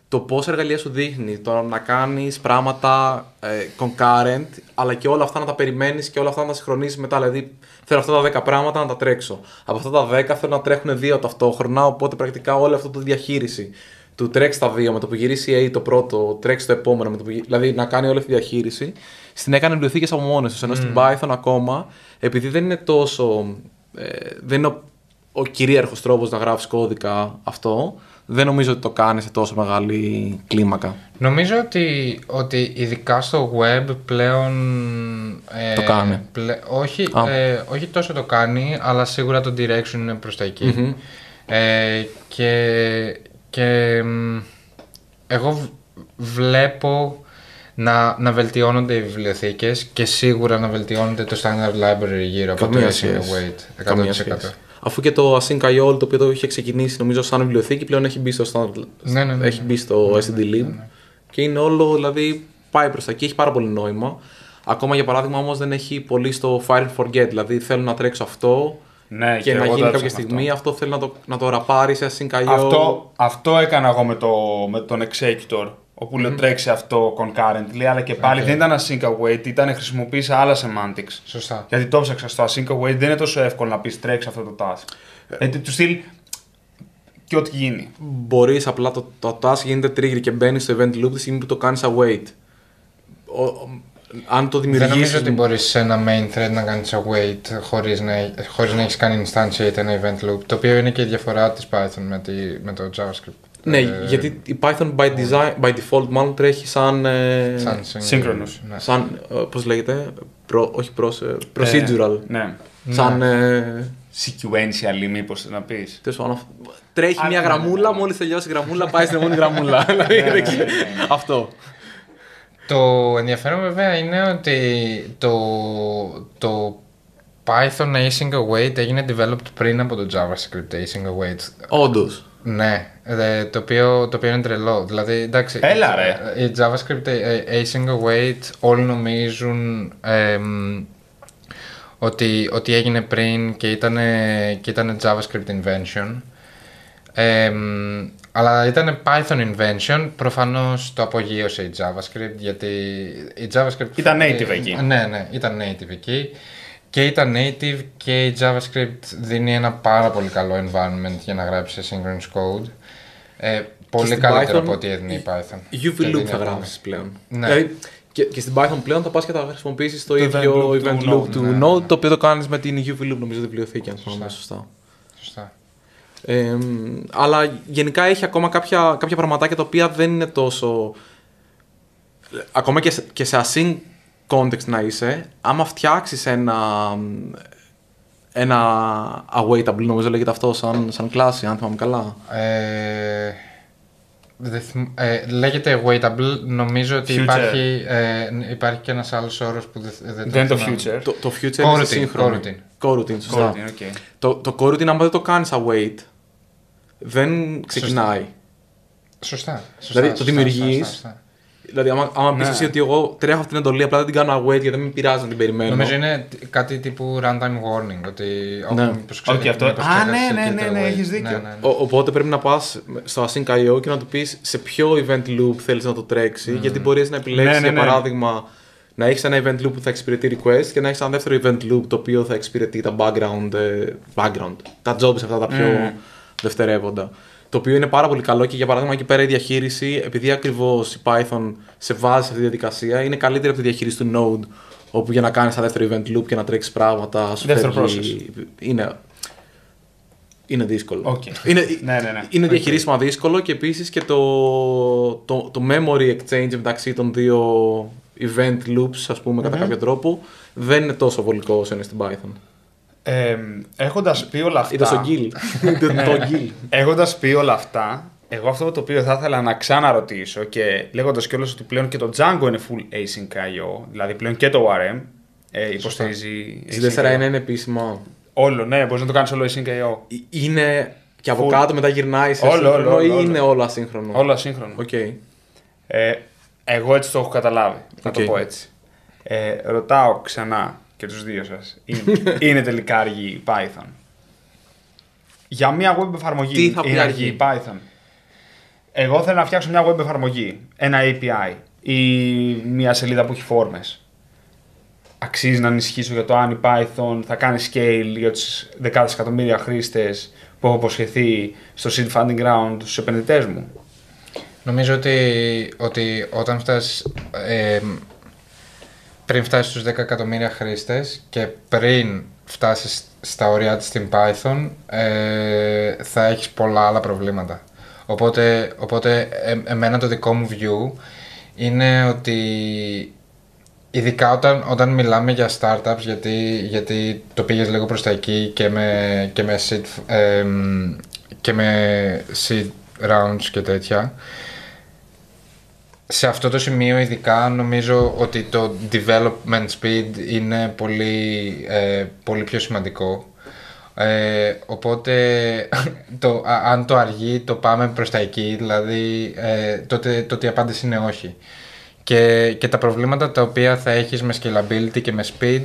το πόσα εργαλεία σου δείχνει, το να κάνεις πράγματα ε, concurrent, αλλά και όλα αυτά να τα περιμένεις και όλα αυτά να τα συγχρονίσεις μετά. Δηλαδή, θέλω αυτά τα δέκα πράγματα να τα τρέξω. Από αυτά τα δέκα θέλω να τρέχουν δύο ταυτόχρονα, οπότε πρακτικά όλη αυτή τη διαχείριση του τρέξει τα δύο, με το που γυρίσει A το πρώτο, τρέξει το επόμενο, με το που γυρίσει, δηλαδή να κάνει όλη αυτή τη διαχείριση, στην έκανε βιβλιοθήκες από μόνες τους. Ενώ στην Python ακόμα, επειδή δεν είναι τόσο. Ε, δεν είναι ο, ο κυρίαρχος τρόπος να γράψεις κώδικα αυτό, δεν νομίζω ότι το κάνει σε τόσο μεγάλη κλίμακα. Νομίζω ότι, ότι ειδικά στο web πλέον. Ε, το κάνει. Πλε, όχι, ε, όχι τόσο το κάνει, αλλά σίγουρα το direction είναι προς τα εκεί. Mm-hmm. Ε, και και εγώ βλέπω να, να βελτιώνονται οι βιβλιοθήκες και σίγουρα να βελτιώνεται το standard library γύρω από το async await. εκατό τοις εκατό. Αφού και το async.io, το οποίο το είχε ξεκινήσει νομίζω σαν βιβλιοθήκη, πλέον έχει μπει στο, standard, ναι, ναι, ναι, έχει μπει στο ναι, S D D Lib, ναι, ναι. Και είναι όλο, δηλαδή πάει προς τα εκεί, έχει πάρα πολύ νόημα. Ακόμα για παράδειγμα όμως δεν έχει πολύ στο fire and forget, δηλαδή θέλω να τρέξω αυτό. Ναι, και, και να γίνει κάποια στιγμή, αυτό, αυτό θέλω να το, να το ραπάρει σε async.io. Αυτό, αυτό έκανα εγώ με, το, με τον executor, όπου mm-hmm. λέω τρέξει αυτό concurrently, αλλά και πάλι okay. δεν ήταν async await, ήταν χρησιμοποίησα άλλα semantics. Σωστά. Γιατί το ψάξα στο async await, δεν είναι τόσο εύκολο να πει τρέξει αυτό το task. Γιατί του στυλ και ό,τι γίνει. Μπορείς απλά το, το task γίνεται trigger και μπαίνει στο event loop τη στιγμή που το κάνεις await. Ο, ο, αν το δημιουργήσεις... Δεν νομίζω ότι μπορείς σε ένα main thread να κάνεις await χωρίς να, χωρίς να έχεις κάνει instantiate ένα event loop, το οποίο είναι και η διαφορά της Python με, τη, με το JavaScript. Ναι, ε, γιατί η Python by, design, by default μάλλον τρέχει σαν... Ε, σαν σύγχρονος. Ναι. Σαν, ε, πώς λέγεται, προ, όχι προς, ε, procedural. Ε, ναι. Σαν... Ναι. Ε, sequential, μήπως να πεις. Τρέχει μια γραμμούλα, μόλις τελειώσει η γραμμούλα, πάει στην επόμενη γραμμούλα. Αυτό. Το ενδιαφέρον βέβαια είναι ότι το, το Python async await έγινε developed πριν από το JavaScript async await. Όντως. Ναι, το οποίο, το οποίο είναι τρελό. Δηλαδή, εντάξει, έλα ρε. Η JavaScript async await όλοι νομίζουν εμ, ότι, ότι έγινε πριν και ήταν, και ήταν JavaScript invention. Εμ, αλλά ήταν Python invention, προφανώς το απογείωσε η JavaScript, γιατί η JavaScript... Ήταν native εκεί. Ναι, ναι, ήταν native εκεί. Και ήταν native και η JavaScript δίνει ένα πάρα πολύ καλό environment για να γράψει asynchronous code. Ε, πολύ καλύτερο Python, από ό,τι έδινε η Python. γιου βι loop θα γράψεις πλέον. Ναι. Δηλαδή, και, και στην Python πλέον θα πας και θα χρησιμοποιήσεις το, το ίδιο event loop, event loop του, του Node, ναι. Το οποίο το κάνεις με την γιου βι loop, νομίζω, τη βιβλιοθήκη, αν θυμάμαι σωστά. Σωστά. Ε, αλλά γενικά έχει ακόμα κάποια, κάποια πραγματάκια τα οποία δεν είναι τόσο... Ακόμα και σε, και σε async context να είσαι, άμα φτιάξεις ένα, ένα awaitable, νομίζω λέγεται αυτό, σαν, σαν κλάση, αν θυμάμαι καλά. Ε, ε, λέγεται awaitable, νομίζω ότι υπάρχει, ε, υπάρχει και ένας άλλος όρος που δεν, δεν, δεν το future. Το, το future είναι σύγχρονο. Coroutine, σωστά. Coroutine, okay. Το, το coroutine, άμα δεν το κάνεις await, δεν ξεκινάει. Σωστά. Σωστά. Δηλαδή το δημιουργείς. Δηλαδή, άμα, άμα πεις εσύ ότι εγώ τρέχω αυτή την εντολή, απλά δεν την κάνω await γιατί δεν με πειράζει να την περιμένω. Νομίζω είναι κάτι τύπου runtime warning. Ότι ναι. Μήπως ξέρει, okay, αυτό. Μήπως Α, ναι, ναι, ναι, ναι, έχεις δίκιο. Ναι, ναι, ναι. Ο, οπότε πρέπει να πας στο async.io και να του πεις σε ποιο event loop θέλεις να το τρέξει. Mm. Γιατί μπορείς να επιλέξεις, ναι, ναι, ναι. για παράδειγμα, να έχεις ένα event loop που θα εξυπηρετεί request και να έχεις ένα δεύτερο event loop το οποίο θα εξυπηρετεί τα background, background τα jobs αυτά τα πιο mm. δευτερεύοντα. Το οποίο είναι πάρα πολύ καλό και για παράδειγμα εκεί πέρα η διαχείριση, επειδή ακριβώς η Python σε βάζει σε αυτή τη διαδικασία, είναι καλύτερη από τη διαχείριση του Node, όπου για να κάνεις ένα δεύτερο event loop και να τρέξεις πράγματα σου δεύτερο φεύγει... Είναι... είναι δύσκολο. Okay. Είναι, ναι, ναι, ναι. είναι διαχειρίσιμα okay. δύσκολο και επίσης και το, το, το memory exchange μεταξύ των δύο event loops, ας πούμε, mm-hmm. κατά κάποιο τρόπο, δεν είναι τόσο βολικό όσο είναι στην Python. Ε, έχοντας πει όλα αυτά. Είδα στο Gil. Έχοντας πει όλα αυτά, εγώ αυτό το οποίο θα ήθελα να ξαναρωτήσω και λέγοντας κιόλας ότι πλέον και το Django είναι full async.io, δηλαδή πλέον και το ο αρ εμ ε, υποστηρίζει. Στην τέσσερα είναι επίσημα. Όλο, ναι, μπορείς να το κάνεις όλο async.io. Είναι και από full. Κάτω μετά γυρνάει σε όλο, σύγχρονο όλο, ή όλο. είναι όλο ασύγχρονο. Όλο ασύγχρονο. Okay. Ε, εγώ έτσι το έχω καταλάβει, να okay. το πω έτσι. Ε, ρωτάω ξανά και τους δύο σας, είναι, είναι τελικά αργή η Python? Για μια web εφαρμογή τι θα είναι αργή η Python? Εγώ θέλω να φτιάξω μια web εφαρμογή, ένα έι πι άι ή μια σελίδα που έχει φόρμες. Αξίζει να ανησυχήσω για το αν η Python θα κάνει scale για τους δεκάδες εκατομμύρια χρήστες που έχω υποσχεθεί στο seed funding round στους επενδυτές μου. Νομίζω ότι, ότι όταν φτάσεις, ε, πριν φτάσεις στους δέκα εκατομμύρια χρήστες και πριν φτάσεις στα ωριά της στην Python, ε, θα έχεις πολλά άλλα προβλήματα. Οπότε, οπότε ε, εμένα το δικό μου view είναι ότι ειδικά όταν, όταν μιλάμε για startups, γιατί, γιατί το πήγες λίγο προς τα εκεί και με, και με, seed, ε, και με seed rounds και τέτοια, σε αυτό το σημείο ειδικά νομίζω ότι το development speed είναι πολύ, ε, πολύ πιο σημαντικό. Ε, οπότε το, α, αν το αργεί το πάμε προς τα εκεί, δηλαδή ε, τότε, τότε η απάντηση είναι όχι. Και, και τα προβλήματα τα οποία θα έχεις με scalability και με speed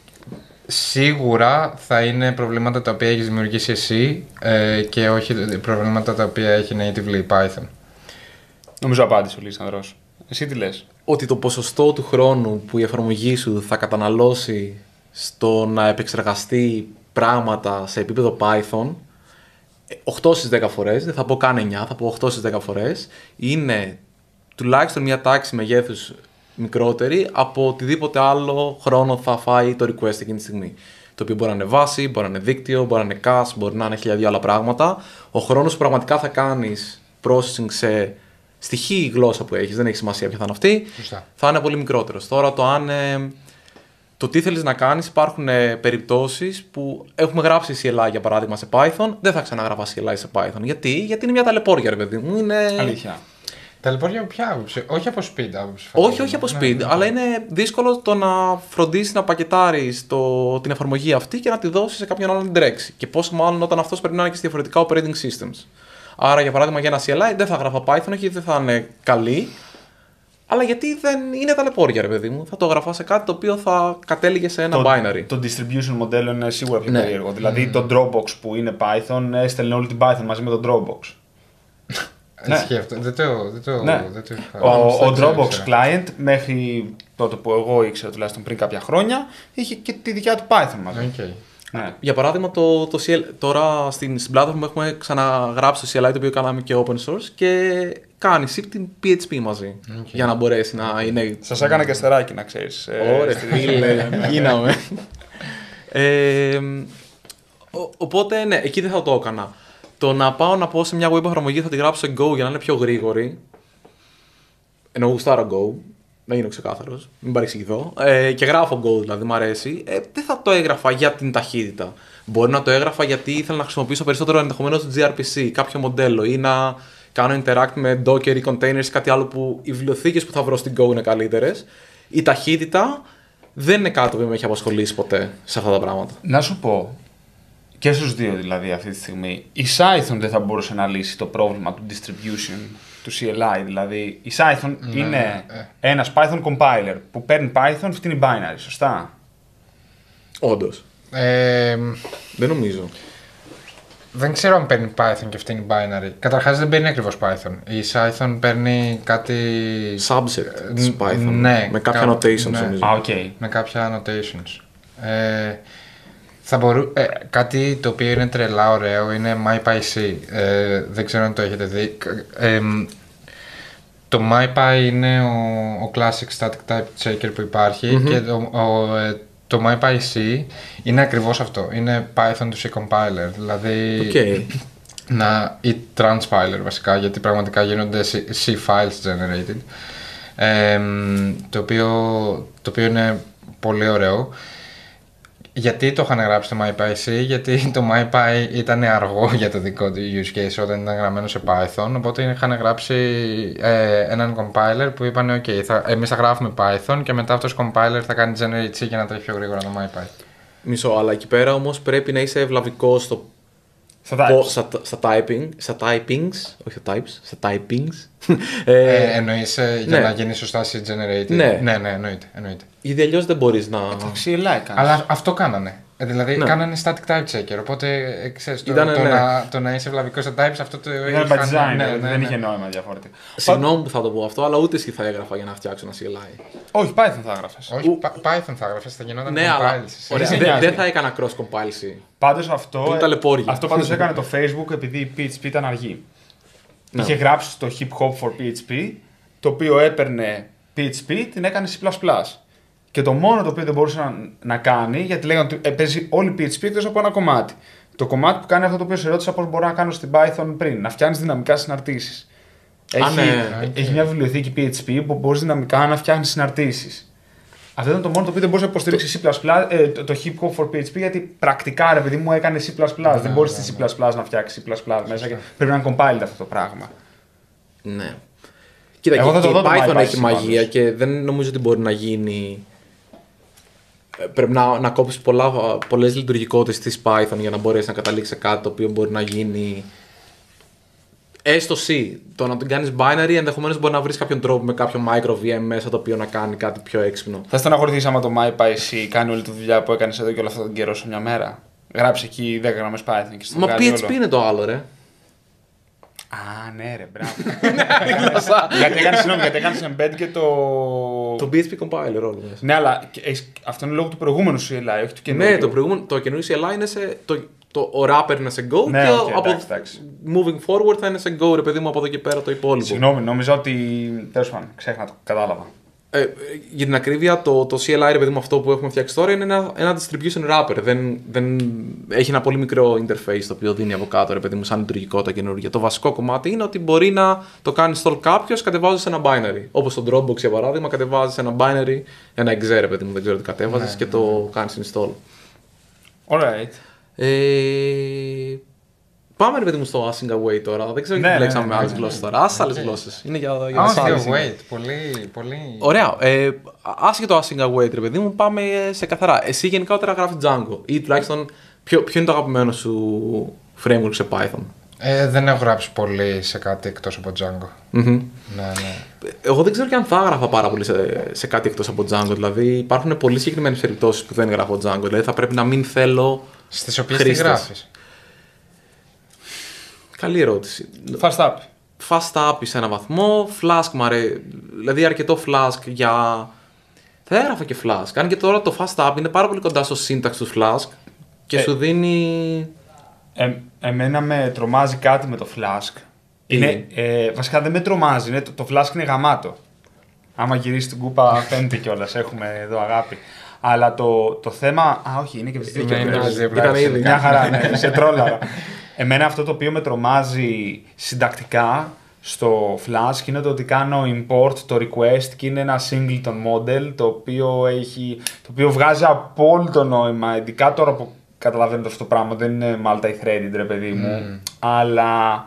σίγουρα θα είναι προβλήματα τα οποία έχεις δημιουργήσει εσύ ε, και όχι προβλήματα τα οποία έχει natively η Python. Νομίζω απάντησε ο Λίσανδρος. Εσύ τι λες? Ότι το ποσοστό του χρόνου που η εφαρμογή σου θα καταναλώσει στο να επεξεργαστεί πράγματα σε επίπεδο Python, οκτώ στις δέκα φορές, δεν θα πω καν εννιά, θα πω οκτώ στις δέκα φορές, είναι τουλάχιστον μια τάξη μεγέθους μικρότερη από οτιδήποτε άλλο χρόνο θα φάει το request εκείνη τη στιγμή. Το οποίο μπορεί να είναι βάση, μπορεί να είναι δίκτυο, μπορεί να είναι cache, μπορεί να είναι χιλιάδια άλλα πράγματα. Ο χρόνος που πραγματικά θα κάνεις processing σε στοιχή γλώσσα που έχεις, δεν έχει σημασία ποια θα είναι αυτή, Σωστά. θα είναι πολύ μικρότερος. Τώρα το αν ε, το τι θέλεις να κάνεις, υπάρχουν ε, περιπτώσεις που έχουμε γράψει σι ελ άι για παράδειγμα σε Python, δεν θα ξαναγράφω σι ελ άι σε Python. Γιατί, Γιατί είναι μια ταλαιπώρια, ρε παιδί μου. Είναι... Αλήθεια. Ταλαιπώρια από ποια άποψη? Όχι από speed άποψη. Όχι, όχι από speed, ναι, αλλά είναι δύσκολο το να φροντίσει να πακετάρεις το, την εφαρμογή αυτή και να τη δώσεις σε κάποιον άλλον να την τρέξει. Και πόσο μάλλον όταν αυτός πρέπει να είναι και σε διαφορετικά operating systems. Άρα, για παράδειγμα, για ένα σι ελ άι δεν θα γράφω Python, όχι δεν θα είναι καλή, αλλά γιατί δεν είναι ταλαιπώρια, ρε παιδί μου. Θα το γράφω σε κάτι το οποίο θα κατέληγε σε ένα το, binary. Το distribution μοντέλο είναι σίγουρα πιο ναι. περίεργο. Δηλαδή, mm. το Dropbox που είναι Python έστελνε όλη την Python μαζί με το Dropbox. Ισχύει αυτό. Δεν το, δεν το, ναι. δεν το Ο, ο Dropbox client μέχρι τότε που εγώ ήξερα, τουλάχιστον πριν κάποια χρόνια, είχε και τη δικιά του Python μαζί. Okay. Ναι. Για παράδειγμα, το, το σι ελ, τώρα στην, στην πλατφόρμα έχουμε ξαναγράψει το σι ελ άι το οποίο κάναμε και open source και κάνει ship την πι έιτς πι μαζί. Okay. Για να μπορέσει να είναι. Σας έκανα και αστεράκι, να ξέρεις. Ωραία, φίλε, γίναμε. ε, ο, οπότε, ναι, εκεί δεν θα το έκανα. Το να πάω να πω σε μια web εφαρμογή θα τη γράψω σε Go για να είναι πιο γρήγορη. Ενώ γουστάρω Go. Να γίνω ξεκάθαρος, μην παρεξηγηθώ. Ε, και γράφω Go, δηλαδή μου αρέσει. Ε, δεν θα το έγραφα για την ταχύτητα. Μπορεί να το έγραφα γιατί ήθελα να χρησιμοποιήσω περισσότερο ενδεχομένως το τζι αρ πι σι, κάποιο μοντέλο, ή να κάνω interact με Docker ή containers ή κάτι άλλο που οι βιβλιοθήκες που θα βρω στην Go είναι καλύτερες. Η ταχύτητα δεν είναι κάτι που με έχει απασχολήσει ποτέ σε αυτά τα πράγματα. Να σου πω, και στους δύο δηλαδή αυτή τη στιγμή, η Python δεν θα μπορούσε να λύσει το πρόβλημα του distribution του σι ελ άι. Δηλαδή, η Python ναι, είναι ναι. ένας Python compiler που παίρνει Python, φτύνει binary, σωστά? Όντως. Ε, δεν νομίζω. Δεν ξέρω αν παίρνει Python και φτύνει binary. Καταρχάς δεν παίρνει ακριβώς Python. Η Python παίρνει κάτι... subset της Python. Ναι, με κάποια κα... annotations ναι. νομίζω. Ah, okay. Με κάποια annotations. Ε, θα μπορού... ε, κάτι το οποίο είναι τρελά ωραίο είναι MyPyC. Ε, δεν ξέρω αν το έχετε δει. Ε, το MyPy είναι ο, ο classic static type checker που υπάρχει mm-hmm. και το, ο, ε, το MyPyC είναι ακριβώς αυτό. Είναι Python to C compiler. Δηλαδή okay. να, ή transpiler βασικά, γιατί πραγματικά γίνονται C files generated. Ε, το, οποίο, το οποίο είναι πολύ ωραίο. Γιατί το είχαν γράψει το MyPyC? Γιατί το MyPy ήταν αργό για το δικό του use case όταν ήταν γραμμένο σε Python, οπότε είχαν γράψει ε, έναν compiler που είπαν ok, θα, εμείς θα γράφουμε Python και μετά αυτός ο compiler θα κάνει generate C για να τρέχει πιο γρήγορα το MyPy. Μισό, αλλά εκεί πέρα όμως πρέπει να είσαι ευλαβικός στο Στα types. Στα, στα typing, στα typings, όχι στα types, στα typings. ε, ε, εννοείς ε, για ναι. να γίνει σωστά C-generated. Ναι, ναι, ναι εννοείται, εννοείται. Ήδη αλλιώς δεν μπορείς να... σι ελ άι κάνεις. Αλλά αυτό κάνανε. Ε, δηλαδή Ναι. κάνανε static type checker. Οπότε ε, ξέρεις, το, Ήτανε, το, ναι. να, το να είσαι βλαβικό σε types αυτό το. Ήταν by είχαν- design, ναι, δηλαδή, ναι, δεν ναι. είχε νόημα διαφορετικό. Συγγνώμη που θα το πω αυτό, αλλά ούτε εσύ θα έγραφα για να φτιάξω ένα σι ελ άι. Όχι, Python θα έγραφες. Όχι, Py- Python θα έγραφε, θα γινόταν Ναι, αλλά compile. εσύ. ωραία, δεν δεν νοιάζει. δεν θα έκανα cross-compile C. Πάντως αυτό, Είναι ταλαιπώρια. αυτό πάντως έκανε το Facebook επειδή η πι έιτς πι ήταν αργή. Ναι. Είχε γράψει το hip hop for πι έιτς πι, το οποίο έπαιρνε πι έιτς πι, την έκανε C++. Και το μόνο το οποίο δεν μπορούσε να, να κάνει, γιατί λέγανε ότι ε, παίζει όλη πι έιτς πι εκτός από ένα κομμάτι. Το κομμάτι που κάνει αυτό το οποίο σε ρώτησα πώς μπορώ να κάνω στην Python πριν, να φτιάχνεις δυναμικά συναρτήσεις. Έχει, ναι. έχει μια βιβλιοθήκη πι έιτς πι που μπορείς δυναμικά να φτιάχνεις συναρτήσεις. Αυτό ήταν το μόνο το οποίο δεν μπορούσε να υποστηρίξει C++, ε, το, το hip hop for πι έιτς πι, γιατί πρακτικά ρε παιδί μου έκανε C++. δεν μπορείς στη C++ να φτιάξει C++ μέσα και πρέπει να compiled αυτό το πράγμα. Ναι. Κοίτα, Εγώ και, θα το και δω η το Python MyPython έχει μαγεία πάντως. και δεν νομίζω ότι μπορεί να γίνει. Ε, Πρέπει να, να κόψει πολλές λειτουργικότητες της Python για να μπορέσει να καταλήξει σε κάτι το οποίο μπορεί να γίνει. Έστω C. Το να την κάνεις binary ενδεχομένως μπορεί να βρεις κάποιον τρόπο με κάποιο micro βι εμ μέσα το οποίο να κάνει κάτι πιο έξυπνο. Θα στεναχωρηθείς άμα το MyPyC κάνει όλη τη δουλειά που έκανες εδώ και όλο αυτόν τον καιρό σε μια μέρα. Γράψε εκεί δέκα γραμμές Python και στο Μα βγάλει πι έιτς πι όλο. είναι το άλλο, ρε. Α, ναι, ρε, μπράβο. γιατί έκανες, συγγνώμη, γιατί έκανες embed και το. Το πι έιτς πι compiler όλο μέσα. Ναι, αλλά και έχεις- αυτό είναι λόγω του προηγούμενου σι ελ άι, όχι του καινούριου. Ναι, το, προηγούμενο, το καινούριο σι ελ άι είναι σε. Το, το, ο wrapper είναι σε Go Ναι, και οκ, από, εντάξει, εντάξει. moving forward θα είναι σε Go, ρε παιδί μου, από εδώ και πέρα το υπόλοιπο. Συγγνώμη, νόμιζα ότι. Τέλος πάντων, ξέχνα το, κατάλαβα. Ε, για την ακρίβεια, το, το σι ελ άι, ρε παιδί μου, αυτό που έχουμε φτιάξει τώρα είναι ένα, ένα distribution wrapper. Δεν, δεν, έχει ένα πολύ μικρό interface το οποίο δίνει από κάτω, ρε παιδί μου, σαν λειτουργικότητα καινούργια. Το βασικό κομμάτι είναι ότι μπορεί να το κάνει install κάποιο, κατεβάζει ένα binary. Όπως στο Dropbox για παράδειγμα, κατεβάζει ένα binary, ένα exe, ρε παιδί μου, δεν ξέρω τι κατέβαζε Ναι, και ναι, το κάνει install. Alright. Ε, πάμε, ρε παιδί μου, στο Async Await τώρα. Δεν ξέρω Ναι, γιατί ναι, μπλέξαμε ναι, με ναι, άλλε ναι. γλώσσε τώρα. Άσε άλλε Okay. γλώσσε. Είναι για, για Α, τις άλλες. δύο, wait. Πολύ, πολύ. Ωραία. Ε, άσχετο Async Await, ρε παιδί μου, πάμε σε καθαρά. Εσύ γενικότερα γράφει Django ή τουλάχιστον ποιο, ποιο είναι το αγαπημένο σου framework σε Python. Ε, δεν έχω γράψει πολύ σε κάτι εκτός από Django. Mm-hmm. Ναι, ναι. Εγώ δεν ξέρω και αν θα έγραφα πάρα πολύ σε, σε κάτι εκτός από Django. Δηλαδή υπάρχουν πολύ συγκεκριμένες περιπτώσεις που δεν γράφω Django. Δηλαδή θα πρέπει να μην θέλω. Στις οποίες τι χρήστες. γράφεις. Καλή ερώτηση. Fast up. Fast up σε ένα βαθμό, Flask μου αρέσει. Δηλαδή αρκετό Flask για. Θα έγραφα και Flask. Αν και τώρα το Fast up είναι πάρα πολύ κοντά στο syntax του Flask και Ε. σου δίνει. Ε, εμένα με τρομάζει κάτι με το Flask. Τι? Είναι, ε, βασικά δεν με τρομάζει, είναι, το, το Flask είναι γαμάτο. Άμα γυρίσει την κούπα φαίνεται κιόλας, έχουμε εδώ αγάπη. Αλλά το, το θέμα. Α, όχι, είναι και στις δύο Ναι, είναι πλευρές. στις δύο Ήταν πλευρές. ήδη. Μια χαρά, ναι, σε τρόλαρα. Εμένα αυτό το οποίο με τρομάζει συντακτικά στο Flask είναι το ότι κάνω import το request και είναι ένα singleton model το οποίο, έχει, το οποίο βγάζει απόλυτο νόημα, ειδικά τώρα που καταλαβαίνετε αυτό το πράγμα, δεν είναι multi-threaded ρε παιδί μου, αλλά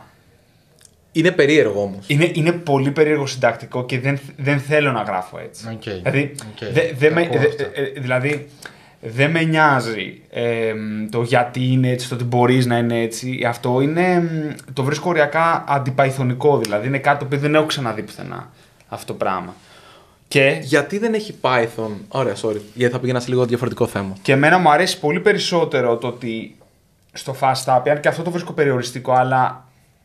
Είναι περίεργο όμως. είναι, είναι πολύ περίεργο συντακτικό και δεν, δεν θέλω να γράφω έτσι. Οκ. Δηλαδή, Οκ. δε- δε Το με, ακούω δε- αυτό. ε, ε, δηλαδή, δεν με νοιάζει ε, το γιατί είναι έτσι, το ότι μπορείς να είναι έτσι. Αυτό είναι, μ, το βρίσκω οριακά αντιπαϊθονικό, δηλαδή είναι κάτι το οποίο δεν έχω ξαναδεί πουθενά αυτό το πράγμα. Και, Γιατί δεν έχει Python. Ωραία, sorry. Γιατί θα πήγαινα σε λίγο διαφορετικό θέμα. και εμένα μου αρέσει πολύ περισσότερο το ότι στο fast up, αν και αυτό το βρίσκω περιοριστικό, αλλά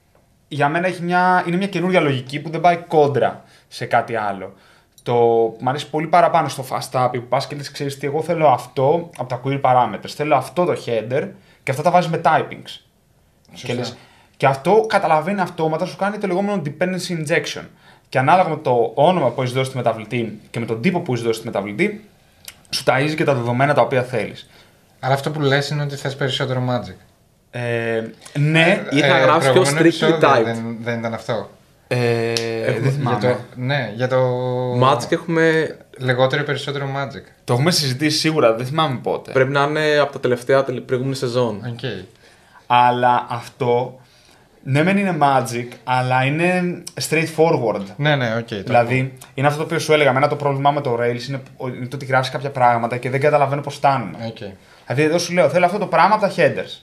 για μένα έχει μια, είναι μια καινούργια λογική που δεν πάει κόντρα σε κάτι άλλο. Το, μ' αρέσει πολύ παραπάνω στο fast up που πας και λες, ξέρεις τι, εγώ θέλω αυτό από τα query parameters, θέλω αυτό το header και αυτά τα βάζεις με typings. Και, λες, και αυτό καταλαβαίνει αυτόματα, σου κάνει το λεγόμενο dependency injection. Και ανάλογα με το όνομα που έχεις δώσει στη μεταβλητή και με τον τύπο που έχεις δώσει στη μεταβλητή, σου ταΐζει και τα δεδομένα τα οποία θέλεις. Αλλά αυτό που λες είναι ότι θες περισσότερο magic. Ε, ναι, Ή θα γράψεις πιο προηγούμενο strictly επεισόδιο typed. Δεν, δεν ήταν αυτό. ε, δεν Για θυμάμαι. το, ναι, για το. Magic έχουμε. Λιγότερο ή περισσότερο magic. Το έχουμε συζητήσει σίγουρα, δεν θυμάμαι πότε. Πρέπει να είναι από τα τελευταία τελε- προηγούμενη σεζόν. Okay. Αλλά αυτό, ναι μεν είναι magic, αλλά είναι straightforward. Ναι, ναι, οκ. Okay, Δηλαδή, είναι αυτό το οποίο σου έλεγα. Εμένα το πρόβλημά με το Rails είναι, είναι το ότι γράφει κάποια πράγματα και δεν καταλαβαίνω πώς φτάνουν. Okay. Δηλαδή, εδώ σου λέω, θέλω αυτό το πράγμα από τα headers.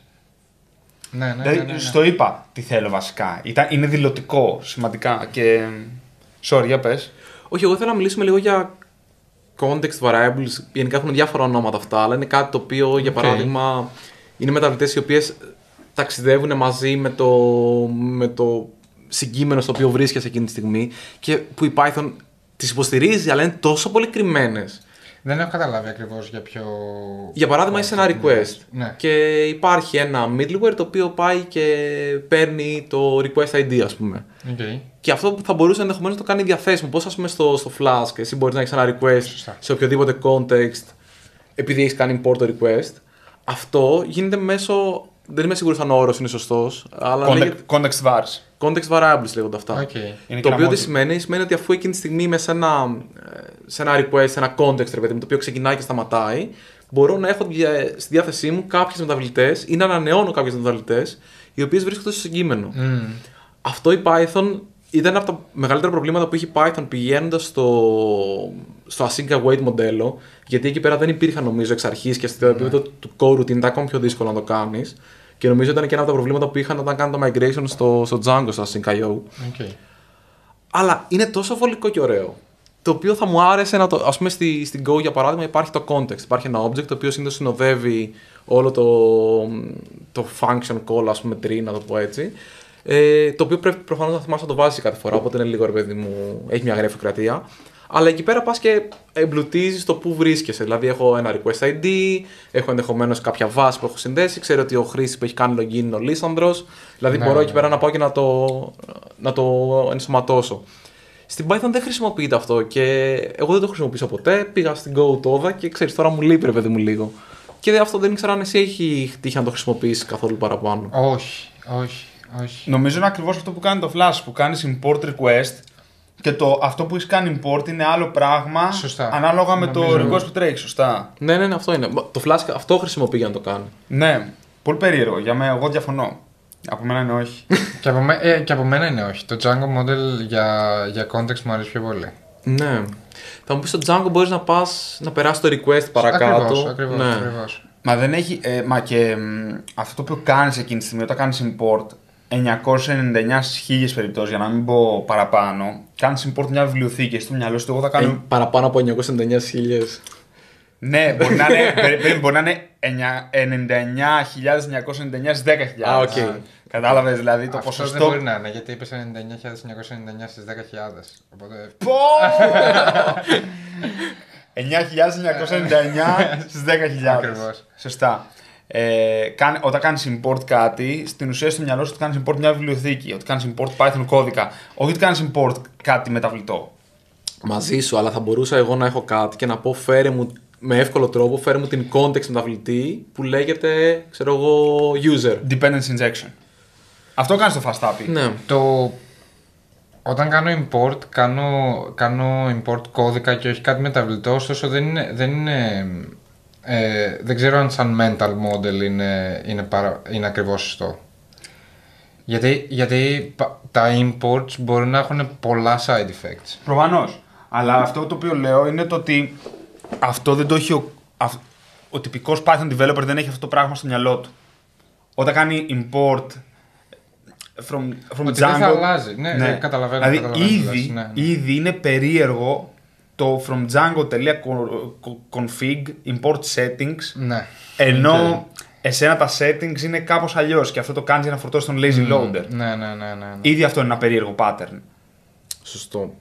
Ναι, ναι, ναι, δηλαδή, ναι, ναι. στο είπα τι θέλω βασικά. Ήταν, είναι δηλωτικό σημαντικά και. Sorry, για πες. Όχι, εγώ θέλω να μιλήσουμε λίγο για context variables, γενικά έχουν διάφορα ονόματα αυτά, αλλά είναι κάτι το οποίο, για παράδειγμα, είναι μεταβλητές οι οποίες ταξιδεύουν μαζί με το, με το συγκείμενο στο οποίο βρίσκεσαι εκείνη τη στιγμή και που η Python τις υποστηρίζει, αλλά είναι τόσο πολύ κρυμμένες. Δεν έχω καταλάβει ακριβώς για ποιο. Για παράδειγμα, είσαι ένα request ναι. και υπάρχει ένα middleware το οποίο πάει και παίρνει το request άι ντι, ας πούμε. Okay. Και αυτό που θα μπορούσε ενδεχομένως να το κάνει διαθέσιμο. Πώς, ας πούμε, στο, στο Flask, εσύ μπορείς να έχεις ένα request Σωστά. σε οποιοδήποτε context, επειδή έχεις κάνει import το request. Αυτό γίνεται μέσω. Δεν είμαι σίγουρος αν ο όρος είναι σωστός. Αλλά Context, λέγεται... context vars. Context variables λέγονται αυτά. Okay. Το οποίο τι σημαίνει, σημαίνει ότι αφού εκείνη τη στιγμή είμαι σε ένα, σε ένα request, σε ένα context, ρε παιδί, το οποίο ξεκινάει και σταματάει, μπορώ να έχω στη διάθεσή μου κάποιες μεταβλητές ή να ανανεώνω κάποιες μεταβλητές, οι οποίες βρίσκονται στο συγκείμενο. Mm. Αυτό η Python ήταν από τα μεγαλύτερα προβλήματα που είχε η Python πηγαίνοντας στο, στο async await μοντέλο, γιατί εκεί πέρα δεν υπήρχαν νομίζω εξ αρχής και στο επίπεδο mm. του core routine ήταν ακόμα πιο δύσκολο να το κάνεις. Και νομίζω ήταν και ένα από τα προβλήματα που είχαν όταν κάνουν το migration στο, στο Django, στο async.io. Okay. Αλλά είναι τόσο βολικό και ωραίο. Το οποίο θα μου άρεσε να το. Ας πούμε, στη, στην Go για παράδειγμα υπάρχει το context. Υπάρχει ένα object το οποίο συνήθως συνοδεύει όλο το, το function call, ας πούμε, tree, να το πω έτσι. Ε, το οποίο πρέπει προφανώς να θυμάσαι να το βάζεις κάθε φορά. Οπότε είναι λίγο, ρε παιδί μου, έχει μια γραφειοκρατία. Αλλά εκεί πέρα πας και εμπλουτίζεις το που βρίσκεσαι. Δηλαδή, έχω ένα request άι ντι, έχω ενδεχομένως κάποια βάση που έχω συνδέσει, ξέρω ότι ο χρήστης που έχει κάνει login είναι ο Λίσανδρος. Δηλαδή, ναι, μπορώ ναι. εκεί πέρα να πάω και να το, να το ενσωματώσω. Στην Python δεν χρησιμοποιείται αυτό και εγώ δεν το χρησιμοποιήσω ποτέ. Πήγα στην Go τόδα και ξέρεις, τώρα μου λείπει, ρε παιδί μου, λίγο. Και αυτό δεν ήξερα αν εσύ έχει τύχει να το χρησιμοποιήσεις καθόλου παραπάνω. Όχι, όχι, όχι. Νομίζω είναι ακριβώς αυτό που κάνει το Flash, που κάνεις import request. Και το, αυτό που έχει κάνει import είναι άλλο πράγμα. Σωστά. Ανάλογα με Νομίζω... το request που τρέχει, σωστά. Ναι, ναι, ναι, αυτό είναι. Το Flask αυτό χρησιμοποιεί για να το κάνει. Ναι, πολύ περίεργο. Για μένα, εγώ διαφωνώ. Από μένα είναι όχι. και, από με, ε, και από μένα είναι όχι. Το Django model για, για context μου αρέσει πιο πολύ. Ναι. Θα μου πεις στο Django μπορείς να πας να περάσεις το request παρακάτω. Ακριβώς, ακριβώς, ναι. ακριβώς. Μα δεν έχει. Ε, μα και μ, αυτό το οποίο κάνεις εκείνη τη στιγμή, όταν κάνεις import, εννιακόσια ενενήντα εννιά στις χίλιες περιπτώσεις, για να μην πω παραπάνω, κάνεις import μια βιβλιοθήκη στο μυαλό σου. Εγώ θα κάνω. Ε, παραπάνω από εννιακόσια ενενήντα εννιά στις χίλιες. Ναι, μπορεί να είναι, περί, μπορεί να είναι ενενήντα εννιά χιλιάδες εννιακόσια ενενήντα εννιά στις δέκα χιλιάδες. Α, οκ. Κατάλαβες δηλαδή το Αυτό ποσοστό. δεν μπορεί να είναι, γιατί είπες ενενήντα εννιά χιλιάδες εννιακόσια ενενήντα εννιά στις δέκα χιλιάδες. Οπότε. Πω! εννιά χιλιάδες εννιακόσια ενενήντα εννιά στις δέκα χιλιάδες. Ακριβώς. Σωστά. Ε, κάν, όταν κάνεις import κάτι, στην ουσία στο μυαλό σου ότι κάνεις import μια βιβλιοθήκη, ότι κάνεις import Python κώδικα, όχι ότι κάνεις import κάτι μεταβλητό. Μαζί σου, αλλά θα μπορούσα εγώ να έχω κάτι και να πω φέρε μου με εύκολο τρόπο, φέρε μου την context μεταβλητή που λέγεται, ξέρω εγώ, user. Dependency injection. Αυτό κάνεις το fast A πι. Ναι. Το... Όταν κάνω import, κάνω, κάνω import κώδικα και όχι κάτι μεταβλητό, ωστόσο δεν είναι, δεν είναι ε, δεν ξέρω αν σαν mental model είναι, είναι, παρα, είναι ακριβώς σωστό. Γιατί, γιατί τα imports μπορεί να έχουν πολλά side effects. Προφανώς. Αλλά αυτό το οποίο λέω είναι το ότι αυτό δεν το έχει ο, α, ο τυπικός Python developer δεν έχει αυτό το πράγμα στο μυαλό του. Όταν κάνει import from, from ότι Django. δεν θα αλλάζει. Ναι, ναι. ναι, καταλαβαίνω. Δηλαδή καταλαβαίνω, ήδη, ναι, ναι. ήδη είναι περίεργο το from Django.config import settings. Ναι. Ενώ okay. εσένα τα settings είναι κάπως αλλιώς και αυτό το κάνεις για να φορτώσεις τον lazy Mm, loader. ναι, ναι, ναι, ναι, ναι. Ήδη αυτό είναι ένα περίεργο pattern. Σωστό.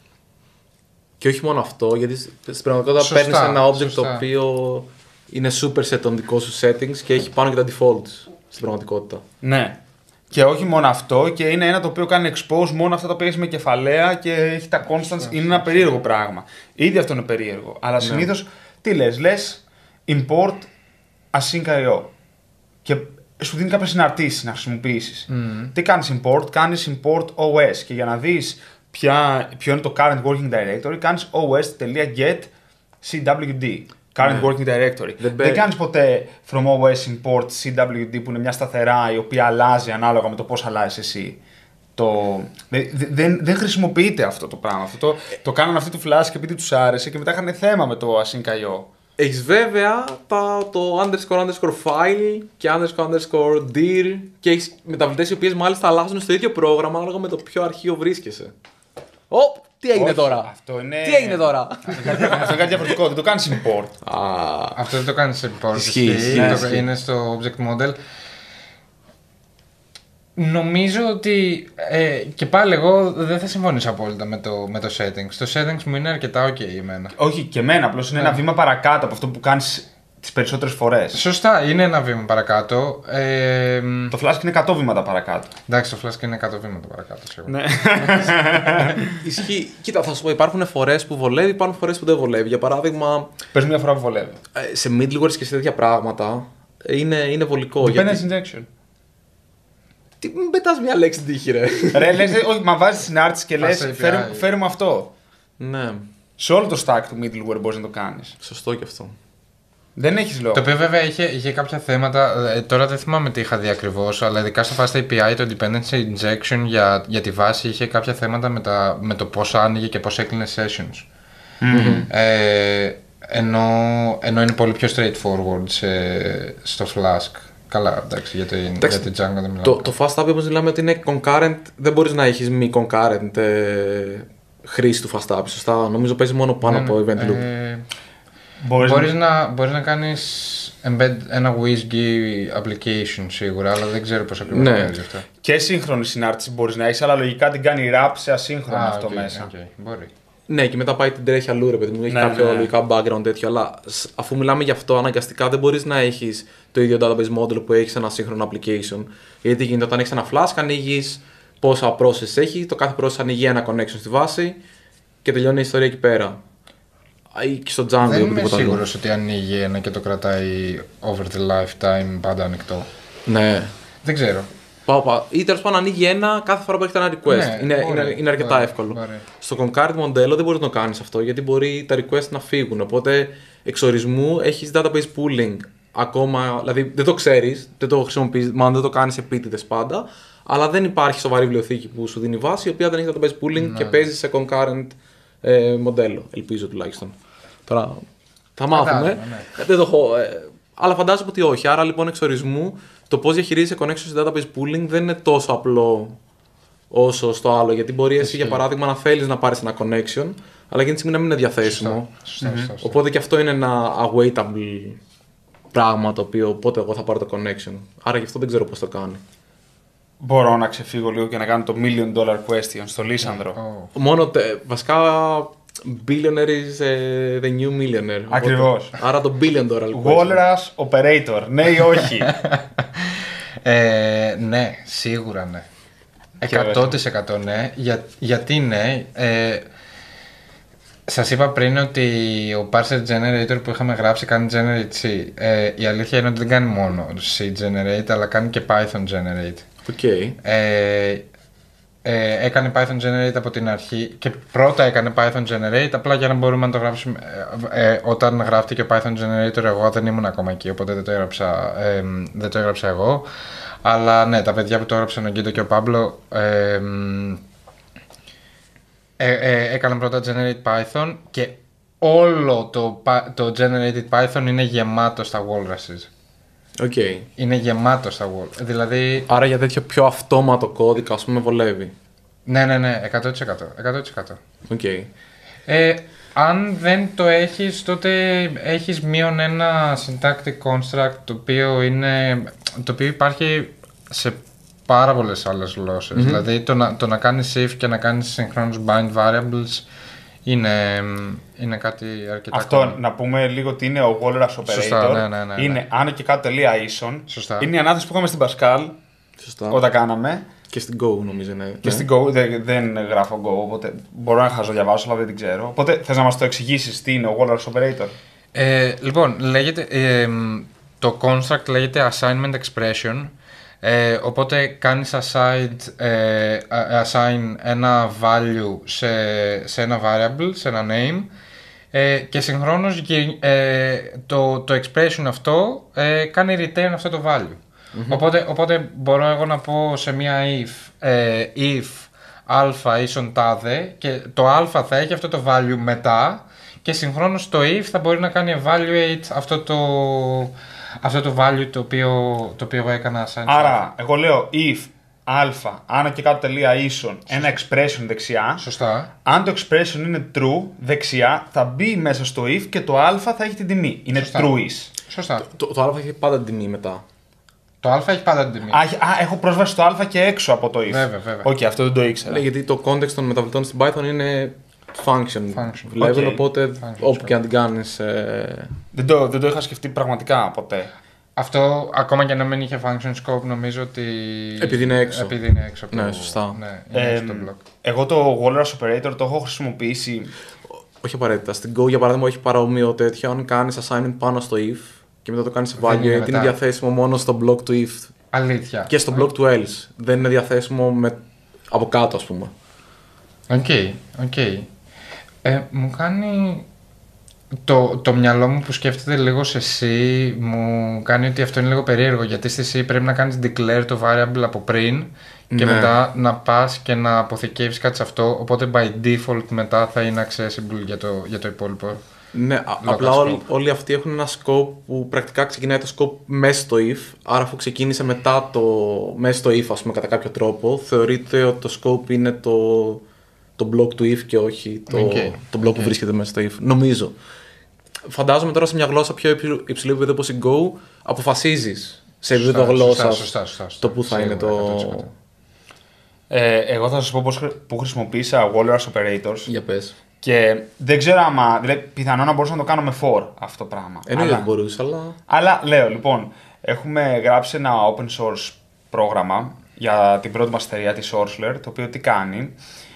Και όχι μόνο αυτό, γιατί στην πραγματικότητα παίρνεις ένα object σωστά. το οποίο είναι superset των δικών σου settings και έχει πάνω και τα defaults στην πραγματικότητα. Ναι. Και όχι μόνο αυτό, και είναι ένα το οποίο κάνει expose μόνο αυτά τα οποία έχει με κεφαλαία και έχει τα constants. Είναι ένα περίεργο πράγμα. Ήδη αυτό είναι περίεργο. Αλλά ναι. συνήθως τι λες, λες import async.io και σου δίνει κάποιες συναρτήσεις να χρησιμοποιήσεις. Mm. Τι κάνεις import, κάνεις import ο ες και για να δεις ποια, ποιο είναι το current working directory, κάνεις os.get cwd. Current ναι. working directory. Δεν, δεν κάνεις ποτέ from os import cwd που είναι μια σταθερά η οποία αλλάζει ανάλογα με το πώς αλλάζεις εσύ. Το... Δεν, δεν, δεν χρησιμοποιείται αυτό το πράγμα. Αυτό το, το κάνανε αυτοί του Flash και επειδή τους άρεσε και μετά είχαν θέμα με το async.io. Έχεις βέβαια τα, το underscore underscore file και underscore underscore dir και έχεις μεταβλητές οι οποίες μάλιστα αλλάζουν στο ίδιο πρόγραμμα ανάλογα με το ποιο αρχείο βρίσκεσαι. Ωπ, τι έγινε Όχι, τώρα. Αυτό είναι... Τι έγινε τώρα. Αυτό είναι κάτι διαφορετικό, δεν το κάνεις import. Αυτό δεν το κάνεις import. Ισχύει, ισχύει, ναι, το- ισχύει. είναι στο object model. Νομίζω ότι ε, και πάλι εγώ δεν θα συμφωνήσω απόλυτα με το, με το settings. Το settings μου είναι αρκετά ok εμένα. Όχι, και εμένα, απλώς είναι ένα βήμα παρακάτω από αυτό που κάνεις τις περισσότερες φορές. Σωστά, είναι ένα βήμα παρακάτω. Ε, μ, Το Flask είναι εκατό βήματα παρακάτω. εντάξει, το Flask είναι εκατό βήματα παρακάτω σίγουρα. Ναι. Ισχύει. Κοίτα, θα σου πω, υπάρχουν φορές που βολεύει, υπάρχουν φορές που δεν βολεύει. Για παράδειγμα, Πες μια φορά που βολεύει. ε, σε middlewares και σε τέτοια πράγματα είναι, είναι βολικό. Dependency Γιατί... injection. Τι μην πετάς μια λέξη την τύχη, ρε. Ρε, λες, όχι, μα βάζεις συνάρτηση και λες, Fast έι πι άι. φέρουμε, φέρουμε αυτό. Ναι, Σε όλο το stack του middleware μπορείς να το κάνεις. σωστό και αυτό. Δεν έχεις λόγο. Το οποίο βέβαια είχε, είχε κάποια θέματα, ε, τώρα δεν θυμάμαι τι είχα δει ακριβώς, αλλά ειδικά στο Fast έι πι άι το dependency injection για, για τη βάση είχε κάποια θέματα με, τα, με το πώς άνοιγε και πώς έκλεινε sessions. Mm-hmm. Ε, ενώ, ενώ είναι πολύ πιο straightforward σε, στο Flask. Καλά, εντάξει, για, το, Εντάξει, για την Django δεν μιλάω. Το, το fast app όμως μιλάμε ότι είναι concurrent, δεν μπορείς να έχεις μη concurrent ε, χρήση του fast app, σωστά. Νομίζω παίζει μόνο πάνω Ναι, από ναι, event loop. ε, Μπορείς, μπορείς, να, μπορείς να κάνεις embed ένα WSGI application σίγουρα, αλλά δεν ξέρω πώς ακριβώς Ναι. παίζει αυτό. και σύγχρονη συνάρτηση μπορείς να έχεις, αλλά λογικά την κάνει rap σε ασύγχρονο Α, αυτό οκ, μέσα. οκ, μπορεί. Ναι, και μετά πάει την τρέχει αλλού, ρε παιδί μου. Έχει Ναι, κάποιο ναι, ναι. λογικά background τέτοιο. Αλλά σ- αφού μιλάμε γι' αυτό, αναγκαστικά δεν μπορείς να έχεις το ίδιο database model που έχεις ένα σύγχρονο application. Γιατί τι γίνεται όταν έχεις ένα Flask, ανοίγεις πόσα process έχει, το κάθε process ανοίγει ένα connection στη βάση και τελειώνει η ιστορία εκεί πέρα. Ή και στο Django ή Δεν είμαι οπουδήποτε αλλού. σίγουρος ότι ανοίγει ένα και το κρατάει over the lifetime πάντα ανοιχτό. Ναι. Δεν ξέρω. Πάω, πάω. Ή τέλος πάντων ανοίγει ένα κάθε φορά που έχετε ένα request. Ναι, είναι, μπορεί, είναι, είναι αρκετά μπορεί, εύκολο. μπορεί. Στο concurrent μοντέλο δεν μπορείς να το κάνεις αυτό γιατί μπορεί τα request να φύγουν. Οπότε εξ ορισμού έχεις database pooling ακόμα. Δηλαδή δεν το ξέρεις, δεν το χρησιμοποιείς, μάλλον δεν το κάνεις επίτηδες πάντα. Αλλά δεν υπάρχει σοβαρή βιβλιοθήκη που σου δίνει βάση η οποία δεν έχει database pooling και παίζει σε concurrent ε, μοντέλο. Ελπίζω τουλάχιστον. Τώρα θα μάθουμε. Φαντάζομαι, ναι. Ε, δεν το έχω. Ε, αλλά φαντάζομαι ότι όχι. Άρα λοιπόν εξ ορισμού το πώς διαχειρίζεσαι connection σε database pooling δεν είναι τόσο απλό όσο στο άλλο. Γιατί μπορεί εσύ για παράδειγμα να θέλεις να πάρεις ένα connection, αλλά εκείνη τη στιγμή να μην είναι διαθέσιμο. Σωστά, σωστά, σωστά. Οπότε και αυτό είναι ένα awaitable πράγμα το οποίο πότε εγώ θα πάρω το connection. Άρα γι' αυτό δεν ξέρω πώς το κάνει. Μπορώ να ξεφύγω λίγο και να κάνω το million dollar question στο Λίσανδρο. Ω. Μόνο τε- βασικά billionaire is ε, the new millionaire. Οπότε- Ακριβώς. άρα το billion dollar question. Walrus operator, ναι ή όχι. Ε, ναι, σίγουρα ναι. εκατό τοις εκατό ναι. Για, γιατί ναι. Ε, σας είπα πριν ότι ο parser generator που είχαμε γράψει κάνει generate C. Ε, η αλήθεια είναι ότι δεν κάνει μόνο C generate, αλλά κάνει και Python generate. Οκ. Ε, ε, έκανε Python generate από την αρχή και πρώτα έκανε Python generate απλά για να μπορούμε να το γράψουμε. Ε, ε, όταν γράφτηκε Python generator εγώ δεν ήμουν ακόμα εκεί, οπότε δεν το έγραψα, ε, δεν το έγραψα εγώ. Αλλά ναι, τα παιδιά που το έγραψαν, ο Γκίτο και ο Πάμπλο, ε, ε, ε, έκαναν πρώτα generate Python και όλο το, το generated Python είναι γεμάτο στα walruses. Οκ. Είναι γεμάτο στα wall. Δηλαδή, Άρα για τέτοιο πιο αυτόματο κώδικα, ας πούμε, βολεύει. ναι, ναι, ναι, εκατό τοις εκατό. εκατό τοις εκατό. Οκ. Ε, αν δεν το έχεις, τότε έχεις μείον ένα syntactic construct το οποίο, είναι, το οποίο υπάρχει σε πάρα πολλές άλλες γλώσσες. Mm-hmm. Δηλαδή το να, το να κάνεις if και να κάνεις συγχρόνως bind variables είναι, είναι κάτι αρκετά Αυτό common. να πούμε λίγο ότι είναι ο Walrus operator. Σωστά, ναι, ναι, ναι, ναι. Είναι άνω και κάτω τελεία ίσον. Σωστά. Είναι η ανάθεση που είχαμε στην Pascal Σωστά. όταν κάναμε. Και στην Go νομίζω είναι. Και στην Go δεν, δεν γράφω Go, οπότε μπορώ να χαζοδιαβάσω, αλλά δεν την ξέρω. Οπότε θες να μας το εξηγήσεις τι είναι ο Walrus operator. Ε, λοιπόν, λέγεται, ε, το construct λέγεται assignment expression. Ε, οπότε κάνεις assign, ε, assign ένα value σε, σε ένα variable, σε ένα name ε, και συγχρόνως γε- ε, το, το expression αυτό ε, κάνει return αυτό το value. Οπότε, οπότε μπορώ εγώ να πω σε μια if, ε, if α ίσον τάδε και το α θα έχει αυτό το value μετά και συγχρόνως το if θα μπορεί να κάνει evaluate αυτό το, αυτό το value το οποίο, το οποίο εγώ έκανα assign. Άρα, εγώ λέω if α, άνω και κάτω τελεία ίσον, ένα expression δεξιά. Σωστά. Αν το expression είναι true, δεξιά, θα μπει μέσα στο if και το α θα έχει την τιμή. Είναι Σωστά. trueis. Σωστά. Το, το α έχει πάντα την τιμή μετά. Το α έχει πάντα την τιμή. Α, α, έχω πρόσβαση στο α και έξω από το if. Βέβαια, βέβαια. Οκ, okay, αυτό δεν το ήξερα. Ναι, γιατί το context των μεταβλητών στην Python είναι function, Function. level, Okay. οπότε Function, όπου sorry. και αν την κάνεις... Ε... Δεν, το, δεν το είχα σκεφτεί πραγματικά ποτέ. Αυτό ακόμα και να μην είχε function scope, νομίζω ότι. Επειδή είναι έξω. Επειδή είναι έξω από Ναι, το... σωστά. Ναι, είναι Ε, έξω το block. εγώ το Walrus Operator το έχω χρησιμοποιήσει. Όχι απαραίτητα. Στην Go για παράδειγμα έχει παρόμοιο τέτοιο. Αν κάνεις assignment πάνω στο if και μετά το κάνεις σε Δεν value, είναι γιατί είναι μετά. διαθέσιμο μόνο στο block του if Αλήθεια. και στο block του else. Δεν είναι διαθέσιμο με... από κάτω, ας πούμε. Οκ, οκ. Ε, μου κάνει. Το, το μυαλό μου που σκέφτεται λίγο σε C μου κάνει ότι αυτό είναι λίγο περίεργο, γιατί στη C πρέπει να κάνεις declare το variable από πριν και Ναι. μετά να πας και να αποθηκεύεις κάτι σε αυτό, οπότε by default μετά θα είναι accessible για το, για το υπόλοιπο. Ναι, α- Local απλά scope. όλοι, όλοι αυτοί έχουν ένα scope που πρακτικά ξεκινάει το scope μέσα στο if. Άρα, αφού ξεκίνησε μετά το μέσα στο if, ας πούμε, κατά κάποιο τρόπο, θεωρείται ότι το scope είναι το, το block του if και όχι το, Okay. το block Okay. που βρίσκεται μέσα στο if. Νομίζω. Φαντάζομαι τώρα σε μια γλώσσα πιο υψηλού- υψηλού επίπεδου όπως η Go, αποφασίζεις σε επίπεδο Σωστά, γλώσσα σωστά, σωστά, σωστά, σωστά. το που θα Σίγουρα, είναι το. εκατό τοις εκατό. Ε, εγώ θα σας πω πώς, χρη- που χρησιμοποίησα Walrus Operators. Για πες. Και δεν ξέρω άμα. Δηλαδή, πιθανόν να μπορούσα να το κάνω με for αυτό το πράγμα. Εννοείται Αλλά- ότι μπορούσε, αλλά. Αλλά λέω, λοιπόν, έχουμε γράψει ένα open source πρόγραμμα για την πρώτη μας εταιρεία, τη Sourceler, το οποίο τι κάνει.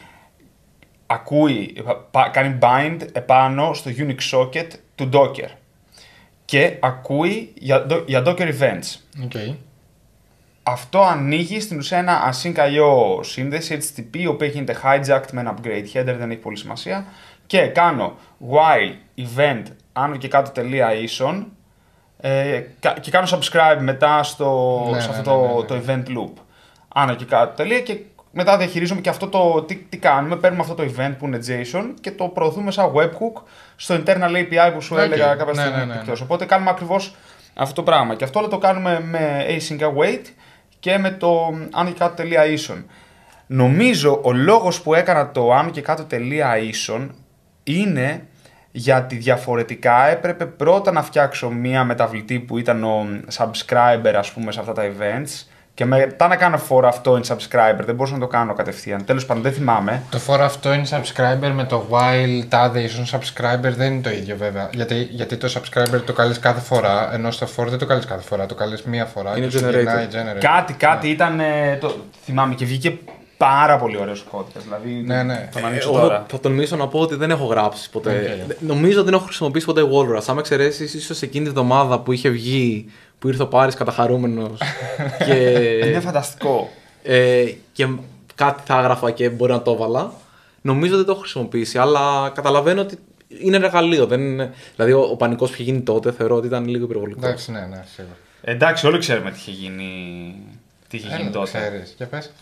Ακούει, πα- κάνει bind επάνω στο Unix socket του Docker και ακούει για, do- για Docker events. Okay. Αυτό ανοίγει στην ουσία ένα async άι ο σύνδεση έιτς τι τι πι, η οποία γίνεται hijacked με ένα upgrade header, δεν έχει πολύ σημασία. Και κάνω while event άνω και κάτω τελεία ison ε, κα- και κάνω subscribe μετά στο, Ναι, σε ναι, αυτό ναι, ναι, ναι. το, το event loop. Άνω και κάτω τελεία και μετά διαχειρίζομαι και αυτό το τι, τι κάνουμε. Παίρνουμε αυτό το event που είναι JSON και το προωθούμε σαν webhook στο internal έι πι άι που σου Okay. έλεγα κάποια Ναι, στιγμή ναι, ναι, ναι. εκτός. Οπότε κάνουμε ακριβώς αυτό το πράγμα. Και αυτό όλο το κάνουμε με async await και με το άνω και κάτω τελεία ison. Νομίζω ο λόγος που έκανα το άνω και κάτω τελεία ison είναι γιατί διαφορετικά έπρεπε πρώτα να φτιάξω μία μεταβλητή που ήταν ο subscriber, ας πούμε, σε αυτά τα events και μετά να κάνω for αυτό in subscriber. Δεν μπορούσα να το κάνω κατευθείαν. Τέλος πάντων, δεν θυμάμαι. Το for αυτό είναι subscriber με το while τάδε ison subscriber δεν είναι το ίδιο βέβαια. Γιατί, γιατί το subscriber το καλείς κάθε φορά, ενώ στο for δεν το καλείς κάθε φορά, το καλείς μία φορά Είναι και σου generator. γεννάει generator. Κάτι, κάτι ήταν. ε, Το, θυμάμαι και βγήκε πάρα πολύ ωραίος κώδικας. Δηλαδή, Ναι, ναι. τον ανοίξω Εγώ τώρα. θα τολμήσω να πω ότι δεν έχω γράψει ποτέ. Okay. Δε- Νομίζω ότι δεν έχω χρησιμοποιήσει ποτέ Walrus. Αν με εξαιρέσεις, ίσως εκείνη τη εβδομάδα που είχε βγει, που ήρθε ο Πάρης καταχαρούμενος και, Είναι φανταστικό. ε, και κάτι θα έγραφα και μπορεί να το έβαλα. Νομίζω ότι δεν το έχω χρησιμοποιήσει, αλλά καταλαβαίνω ότι είναι εργαλείο. Δεν είναι... Δηλαδή, ο, ο πανικός που είχε γίνει τότε θεωρώ ότι ήταν λίγο υπερβολικό. Εντάξει, ναι, ναι, σίγουρα. Εντάξει, όλοι ξέρουμε τι είχε γίνει, τι είχε γίνει Έλα, το τότε. ξέρεις. Για πες.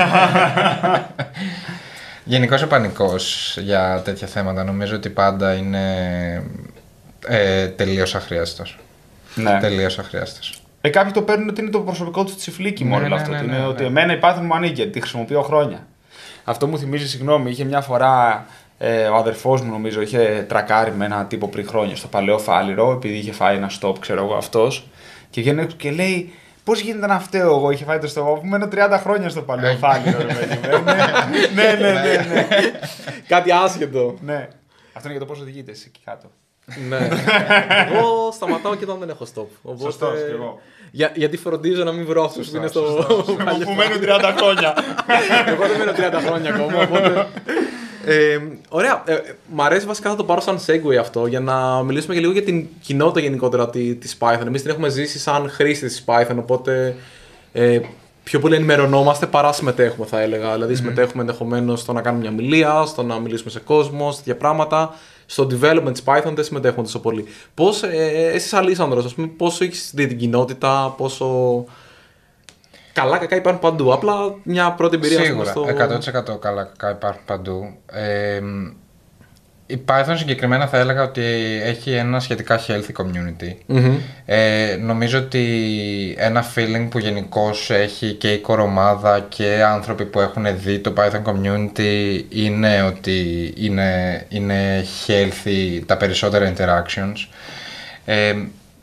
Γενικώς ο πανικός για τέτοια θέματα νομίζω ότι πάντα είναι ε, τελείως αχρίαστος. Ναι. Τελείως αχρίαστος. Ε, κάποιοι το παίρνουν ότι είναι το προσωπικό του τσιφλίκι Ναι, μόνο ναι, αυτό. ναι, ότι ναι, είναι ναι. ότι εμένα η Python μου ανήκει, τη χρησιμοποιώ χρόνια. Αυτό μου θυμίζει, συγγνώμη, είχε μια φορά ε, ο αδερφός μου, νομίζω, είχε τρακάρει με ένα τύπο πριν χρόνια στο παλαιό Φάληρο, επειδή είχε φάει ένα stop, ξέρω εγώ, αυτός. Και βγαίνει έξω και λέει, πώς γίνεται να φταίω εγώ, είχε φάει το stop, αφού μένω τριάντα χρόνια στο παλαιό Ε. Φάληρο, ρε παιδί μου. Ναι, ναι, ναι, ναι, ναι. Κάτι άσχετο. Ναι. Αυτό είναι για το πώς οδηγείτε εσύ εκεί κάτω. Ναι. Εγώ σταματάω και όταν δεν έχω stop. Οπότε... Σωστός κι εγώ. Για, γιατί φροντίζω να μην βρω αυτούς που είναι στο. Που μένουν τριάντα χρόνια. Εγώ δεν μένω τριάντα χρόνια ακόμα. Οπότε... Ε, ωραία. Ε, μ' αρέσει βασικά θα το πάρω σαν segue αυτό για να μιλήσουμε και λίγο για την κοινότητα γενικότερα τη Python. Εμείς την έχουμε ζήσει σαν χρήστες της Python, οπότε ε, πιο πολύ ενημερωνόμαστε παρά συμμετέχουμε, θα έλεγα. Δηλαδή, συμμετέχουμε ενδεχομένως στο να κάνουμε μια ομιλία, στο να μιλήσουμε σε κόσμο, σε τέτοια πράγματα. Στο development της Python δεν συμμετέχουμε τόσο πολύ. Πώς, ε, εσύ σαν Αλίσανδρος, ας πούμε, πόσο έχεις δει την κοινότητα, πόσο. Καλά, κακά υπάρχουν παντού. Απλά μια πρώτη εμπειρία. Σίγουρα, στο... εκατό τοις εκατό καλά κακά υπάρχουν παντού. Ε, η Python συγκεκριμένα θα έλεγα ότι έχει ένα σχετικά healthy community. Mm-hmm. Ε, νομίζω ότι ένα feeling που γενικώς έχει και η core ομάδα και άνθρωποι που έχουν δει το Python community είναι ότι είναι, είναι healthy τα περισσότερα interactions. Ε,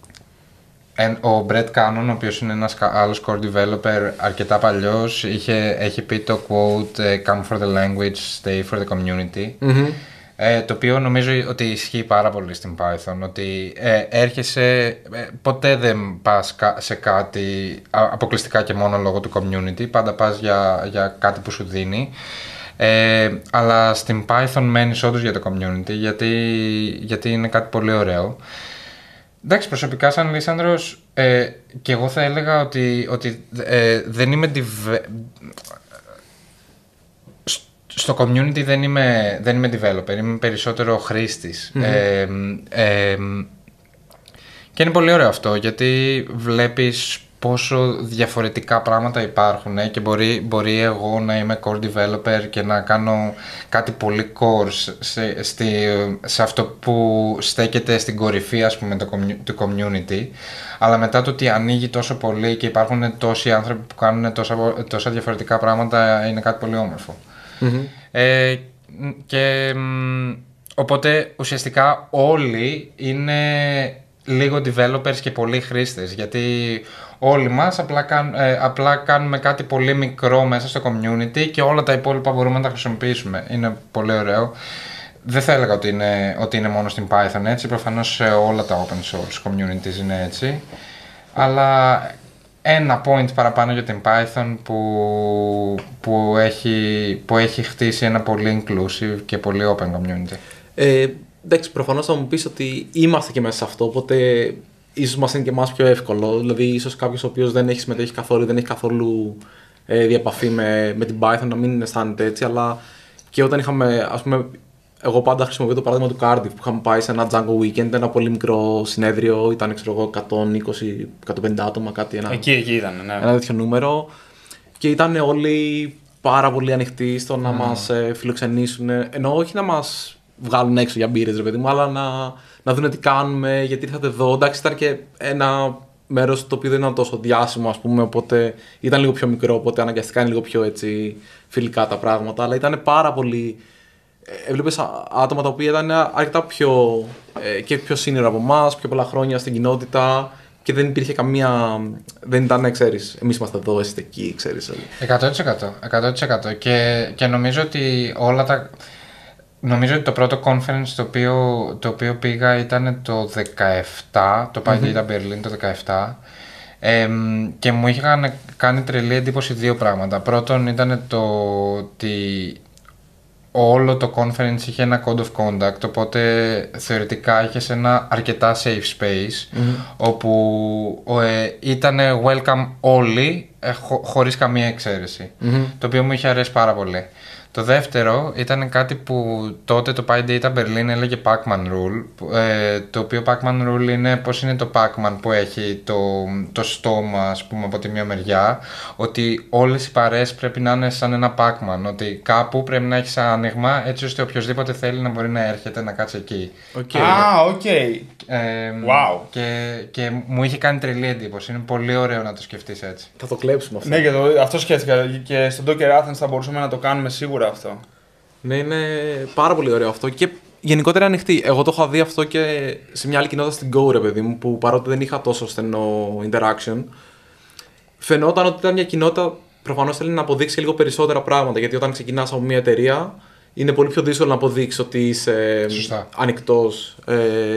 ο Brett Cannon, ο οποίος είναι ένας άλλος core developer αρκετά παλιός, είχε, έχει πει το quote "Come for the language, stay for the community". Mm-hmm. Ε, το οποίο νομίζω ότι ισχύει πάρα πολύ στην Python, ότι ε, έρχεσαι, ε, ποτέ δεν πας σε κάτι αποκλειστικά και μόνο λόγω του community, πάντα πας για, για κάτι που σου δίνει. Ε, αλλά στην Python μένεις όντως για το community, γιατί, γιατί είναι κάτι πολύ ωραίο. Εντάξει, προσωπικά σαν Λίσανδρος, ε, και εγώ θα έλεγα ότι, ότι ε, δεν είμαι div... στο community δεν είμαι, δεν είμαι developer, είμαι περισσότερο χρήστης. Mm-hmm. Ε, ε, και είναι πολύ ωραίο αυτό, γιατί βλέπεις πόσο διαφορετικά πράγματα υπάρχουν, ε, και μπορεί, μπορεί εγώ να είμαι core developer και να κάνω κάτι πολύ core σε, στη, σε αυτό που στέκεται στην κορυφή, ας πούμε, το, του community, αλλά μετά το ότι ανοίγει τόσο πολύ και υπάρχουν τόσοι άνθρωποι που κάνουν τόσα, τόσα διαφορετικά πράγματα, είναι κάτι πολύ όμορφο. Mm-hmm. Ε, και οπότε ουσιαστικά όλοι είναι λίγο developers και πολλοί χρήστες, γιατί όλοι μας απλά, κάν, ε, απλά κάνουμε κάτι πολύ μικρό μέσα στο community και όλα τα υπόλοιπα μπορούμε να τα χρησιμοποιήσουμε. Είναι πολύ ωραίο. Δεν θα έλεγα ότι είναι, ότι είναι μόνο στην Python έτσι, προφανώς σε όλα τα open source communities είναι έτσι, αλλά ένα point παραπάνω για την Python που, που, έχει, που έχει χτίσει ένα πολύ inclusive και πολύ open community. Ε, εντάξει, προφανώς θα μου πεις ότι είμαστε και μέσα σε αυτό, οπότε ίσως μας είναι και εμάς πιο εύκολο. Δηλαδή, ίσως κάποιος ο οποίος δεν έχει συμμετέχει καθόλου, δεν έχει καθόλου ε, διαπαφή με, με την Python να μην αισθάνεται έτσι, αλλά και όταν είχαμε, ας πούμε, εγώ πάντα χρησιμοποιώ το παράδειγμα του Cardiff που είχαμε πάει σε ένα Django Weekend, ένα πολύ μικρό συνέδριο, ήταν ξέρω εγώ εκατόν είκοσι με εκατόν πενήντα άτομα, κάτι ένα, εκεί, εκεί ήταν, ναι. Ένα τέτοιο νούμερο και ήταν όλοι πάρα πολύ ανοιχτοί στο να mm. μας ε, φιλοξενήσουν, ενώ όχι να μας βγάλουν έξω για μπύρες ρε παιδί μου, αλλά να, να δουν τι κάνουμε, γιατί ήρθατε εδώ. Εντάξει, ήταν και ένα μέρος το οποίο δεν ήταν τόσο διάσημο, ας πούμε, οπότε ήταν λίγο πιο μικρό, οπότε αναγκαστικά είναι λίγο πιο έτσι φιλικά τα πράγματα, αλλά ήταν πάρα πολύ. Έβλεπες άτομα τα οποία ήταν αρκετά πιο, ε, και πιο senior από εμάς, πιο πολλά χρόνια στην κοινότητα και δεν υπήρχε καμία. Δεν ήταν, ξέρεις, εμείς είμαστε εδώ, εσείς εκεί, ξέρεις. εκατό τοις εκατό, εκατό τοις εκατό. Και, και νομίζω ότι όλα τα. Νομίζω ότι το πρώτο conference το οποίο, το οποίο πήγα ήταν το δεκαεπτά, το Pi Data Berlin το δεκαεπτά. Ε, και μου είχαν κάνει τρελή εντύπωση δύο πράγματα. Πρώτον ήταν το ότι όλο το conference είχε ένα code of conduct, οπότε θεωρητικά είχες ένα αρκετά safe space, mm-hmm. όπου ε, ήταν welcome όλοι, ε, χω, χωρίς καμία εξαίρεση, mm-hmm. το οποίο μου είχε αρέσει πάρα πολύ. Το δεύτερο ήταν κάτι που τότε το Pi Data Berlin έλεγε Pac-Man Rule, ε, το οποίο Pac-Man Rule είναι πώς είναι το Pac-Man που έχει το, το στόμα, ας πούμε, από τη μία μεριά, ότι όλες οι παρέες πρέπει να είναι σαν ένα Pac-Man, ότι κάπου πρέπει να έχεις άνοιγμα έτσι ώστε οποιοδήποτε θέλει να μπορεί να έρχεται να κάτσει εκεί. Okay. Α, οκ. Okay. Ε, wow. Και, και μου είχε κάνει τρελή εντύπωση. Είναι πολύ ωραίο να το σκεφτείς έτσι. Θα το κλέψουμε αυτό. Ναι, και το, αυτό σκέφτηκα. Και στο Docker Athens θα μπορούσαμε να το κάνουμε σίγουρα αυτό. Ναι, είναι πάρα πολύ ωραίο αυτό. Και γενικότερα ανοιχτή. Εγώ το είχα δει αυτό και σε μια άλλη κοινότητα στην Go, ρε παιδί μου, που παρότι δεν είχα τόσο στενό interaction, φαινόταν ότι ήταν μια κοινότητα. Προφανώς θέλει να αποδείξει λίγο περισσότερα πράγματα. Γιατί όταν ξεκινάς από μια εταιρεία, είναι πολύ πιο δύσκολο να αποδείξει ότι είσαι ανοιχτός ε,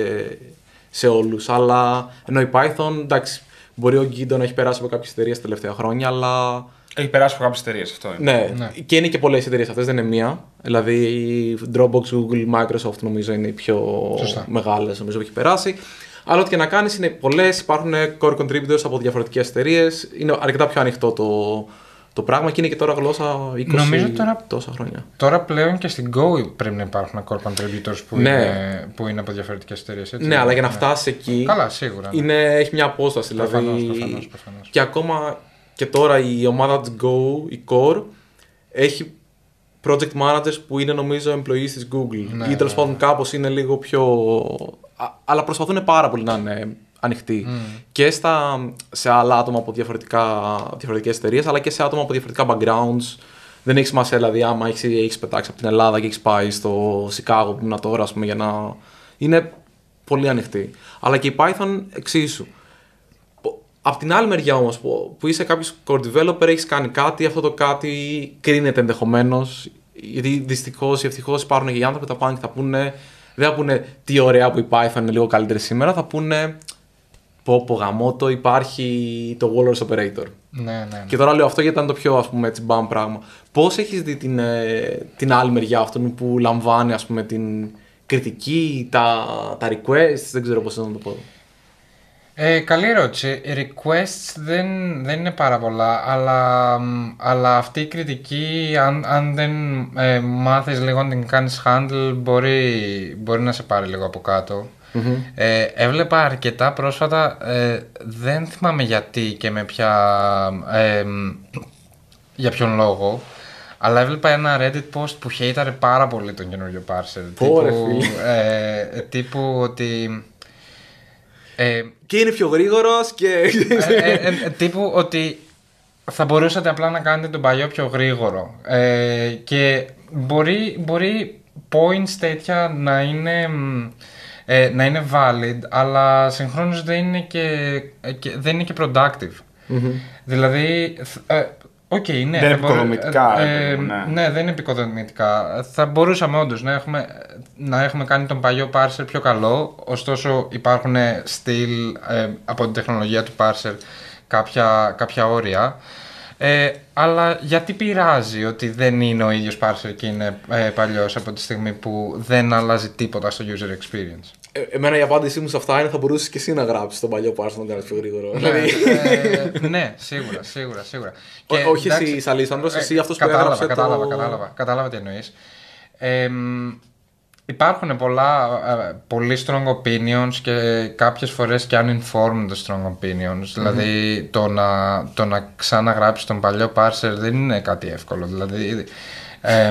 σε όλους. Αλλά ενώ η Python, εντάξει, μπορεί ο Guido να έχει περάσει από κάποιες εταιρείες τα τελευταία χρόνια, αλλά. Έχει περάσει από κάποιες εταιρείες, αυτό είναι. Ναι, ναι, και είναι και πολλές εταιρείες αυτές, δεν είναι μία. Δηλαδή η Dropbox, Google, Microsoft νομίζω είναι οι πιο Σωστά. μεγάλες, νομίζω που έχει περάσει. Αλλά ό,τι και να κάνεις είναι πολλές, υπάρχουν core contributors από διαφορετικές εταιρείες. Είναι αρκετά πιο ανοιχτό το, το πράγμα και είναι και τώρα γλώσσα είκοσι νομίζω τώρα, τόσα χρόνια. Τώρα πλέον και στην Go πρέπει να υπάρχουν core contributors που, ναι. είναι, που είναι από διαφορετικές εταιρείες. Έτσι, ναι, αλλά για να ναι. φτάσει εκεί. Καλά, σίγουρα. Ναι. Είναι, έχει μια απόσταση. Προφανώς, δηλαδή, προφανώς, προφανώς. Και ακόμα και τώρα η ομάδα της Go, η Core, έχει project managers που είναι νομίζω employees της Google. Ναι, ή τέλος ναι. πάντων κάπως είναι λίγο πιο. Α, αλλά προσπαθούν πάρα πολύ να είναι ανοιχτοί. Mm. Και στα, σε άλλα άτομα από διαφορετικές εταιρείες, αλλά και σε άτομα από διαφορετικά backgrounds. Δεν έχει σημασία, δηλαδή, άμα έχεις, έχεις πετάξει από την Ελλάδα και έχεις πάει στο Σικάγο που ήμουν τώρα, ας πούμε, για να. Είναι πολύ ανοιχτή. Αλλά και η Python εξίσου. Απ' την άλλη μεριά όμως, που, που είσαι κάποιος core developer, έχεις κάνει κάτι, αυτό το κάτι κρίνεται ενδεχομένως. Γιατί δυστυχώς ή ευτυχώς υπάρχουν και οι άνθρωποι που θα πάνε και θα πούνε, δεν θα πούνε τι ωραία που η Python είναι λίγο καλύτερη σήμερα, θα πούνε πω πω γαμώτο, υπάρχει το Walrus Operator. Ναι, ναι, ναι. Και τώρα λέω αυτό γιατί ήταν το πιο, ας πούμε, έτσι, μπαμ πράγμα. Πώς έχεις δει την, την άλλη μεριά αυτόν που λαμβάνει, ας πούμε, την κριτική, τα, τα requests, δεν ξέρω πώς να το πω. Ε, καλή ερώτηση. Requests δεν, δεν είναι πάρα πολλά, αλλά, αλλά αυτή η κριτική, αν, αν δεν ε, μάθεις λίγο να την κάνεις handle, μπορεί, μπορεί να σε πάρει λίγο από κάτω. Mm-hmm. Ε, έβλεπα αρκετά πρόσφατα, ε, δεν θυμάμαι γιατί και με ποια, ε, για ποιον λόγο, αλλά έβλεπα ένα Reddit post που χαίταρε πάρα πολύ τον καινούριο parser. Πόρε, τύπου, ε, τύπου ότι... Ε, και είναι πιο γρήγορος και. ε, ε, ε, τύπου ότι θα μπορούσατε απλά να κάνετε τον παλιό πιο γρήγορο. Ε, και μπορεί, μπορεί points τέτοια να είναι, ε, να είναι valid, αλλά συγχρόνως δεν είναι και, και, δεν είναι και productive. Mm-hmm. Δηλαδή, ε, okay, ναι, δεν είναι επικοδομητικά. Ε, ε, ναι. ναι, δεν είναι επικοδομητικά. Θα μπορούσαμε όντως να έχουμε, να έχουμε κάνει τον παλιό parser πιο καλό, ωστόσο υπάρχουν still ε, από την τεχνολογία του parser κάποια, κάποια όρια. Ε, αλλά γιατί πειράζει ότι δεν είναι ο ίδιος parser και είναι ε, παλιός από τη στιγμή που δεν αλλάζει τίποτα στο user experience. Ε, εμένα η απάντησή μου σε αυτά είναι θα μπορούσες και εσύ να γράψεις τον παλιό parser να τον κάνεις πιο γρήγορο. Ναι, ε, ναι, σίγουρα, σίγουρα, σίγουρα. Και, Ό, όχι εντάξει, εσύ Αλίσανδρος, εσύ αυτός που κατάλαβα, έγραψε κατάλαβα, το... κατάλαβα, κατάλαβα τι εννοείς. Ε, υπάρχουν πολλά, πολύ strong opinions και κάποιες φορές και uninformed strong opinions. Mm-hmm. Δηλαδή το να, το να ξαναγράψεις τον παλιό parser δεν είναι κάτι εύκολο. Δηλαδή ε,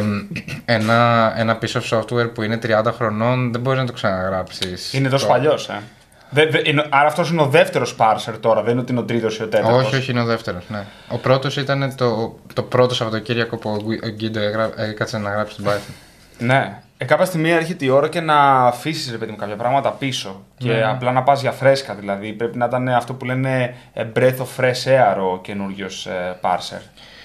ένα, ένα piece of software που είναι τριάντα χρονών δεν μπορείς να το ξαναγράψεις. Είναι τόσο το... παλιός, ε. Δε, δε, είναι, άρα αυτός είναι ο δεύτερος parser τώρα, δεν είναι ότι είναι ο τρίτος ή ο τέταρτος. Όχι, όχι, είναι ο δεύτερος, ναι. Ο πρώτος ήταν το, το πρώτο Σαββατοκύριακο που ο Γκίντο έκατσε να γράψει την Python. Ναι. Ε, κάποια στιγμή έρχεται η ώρα και να αφήσεις, ρε παιδί μου, κάποια πράγματα πίσω. Και Ναι. απλά να πας για φρέσκα, δηλαδή. Πρέπει να ήταν αυτό που λένε breath of fresh air ο καινούριος ε, parser.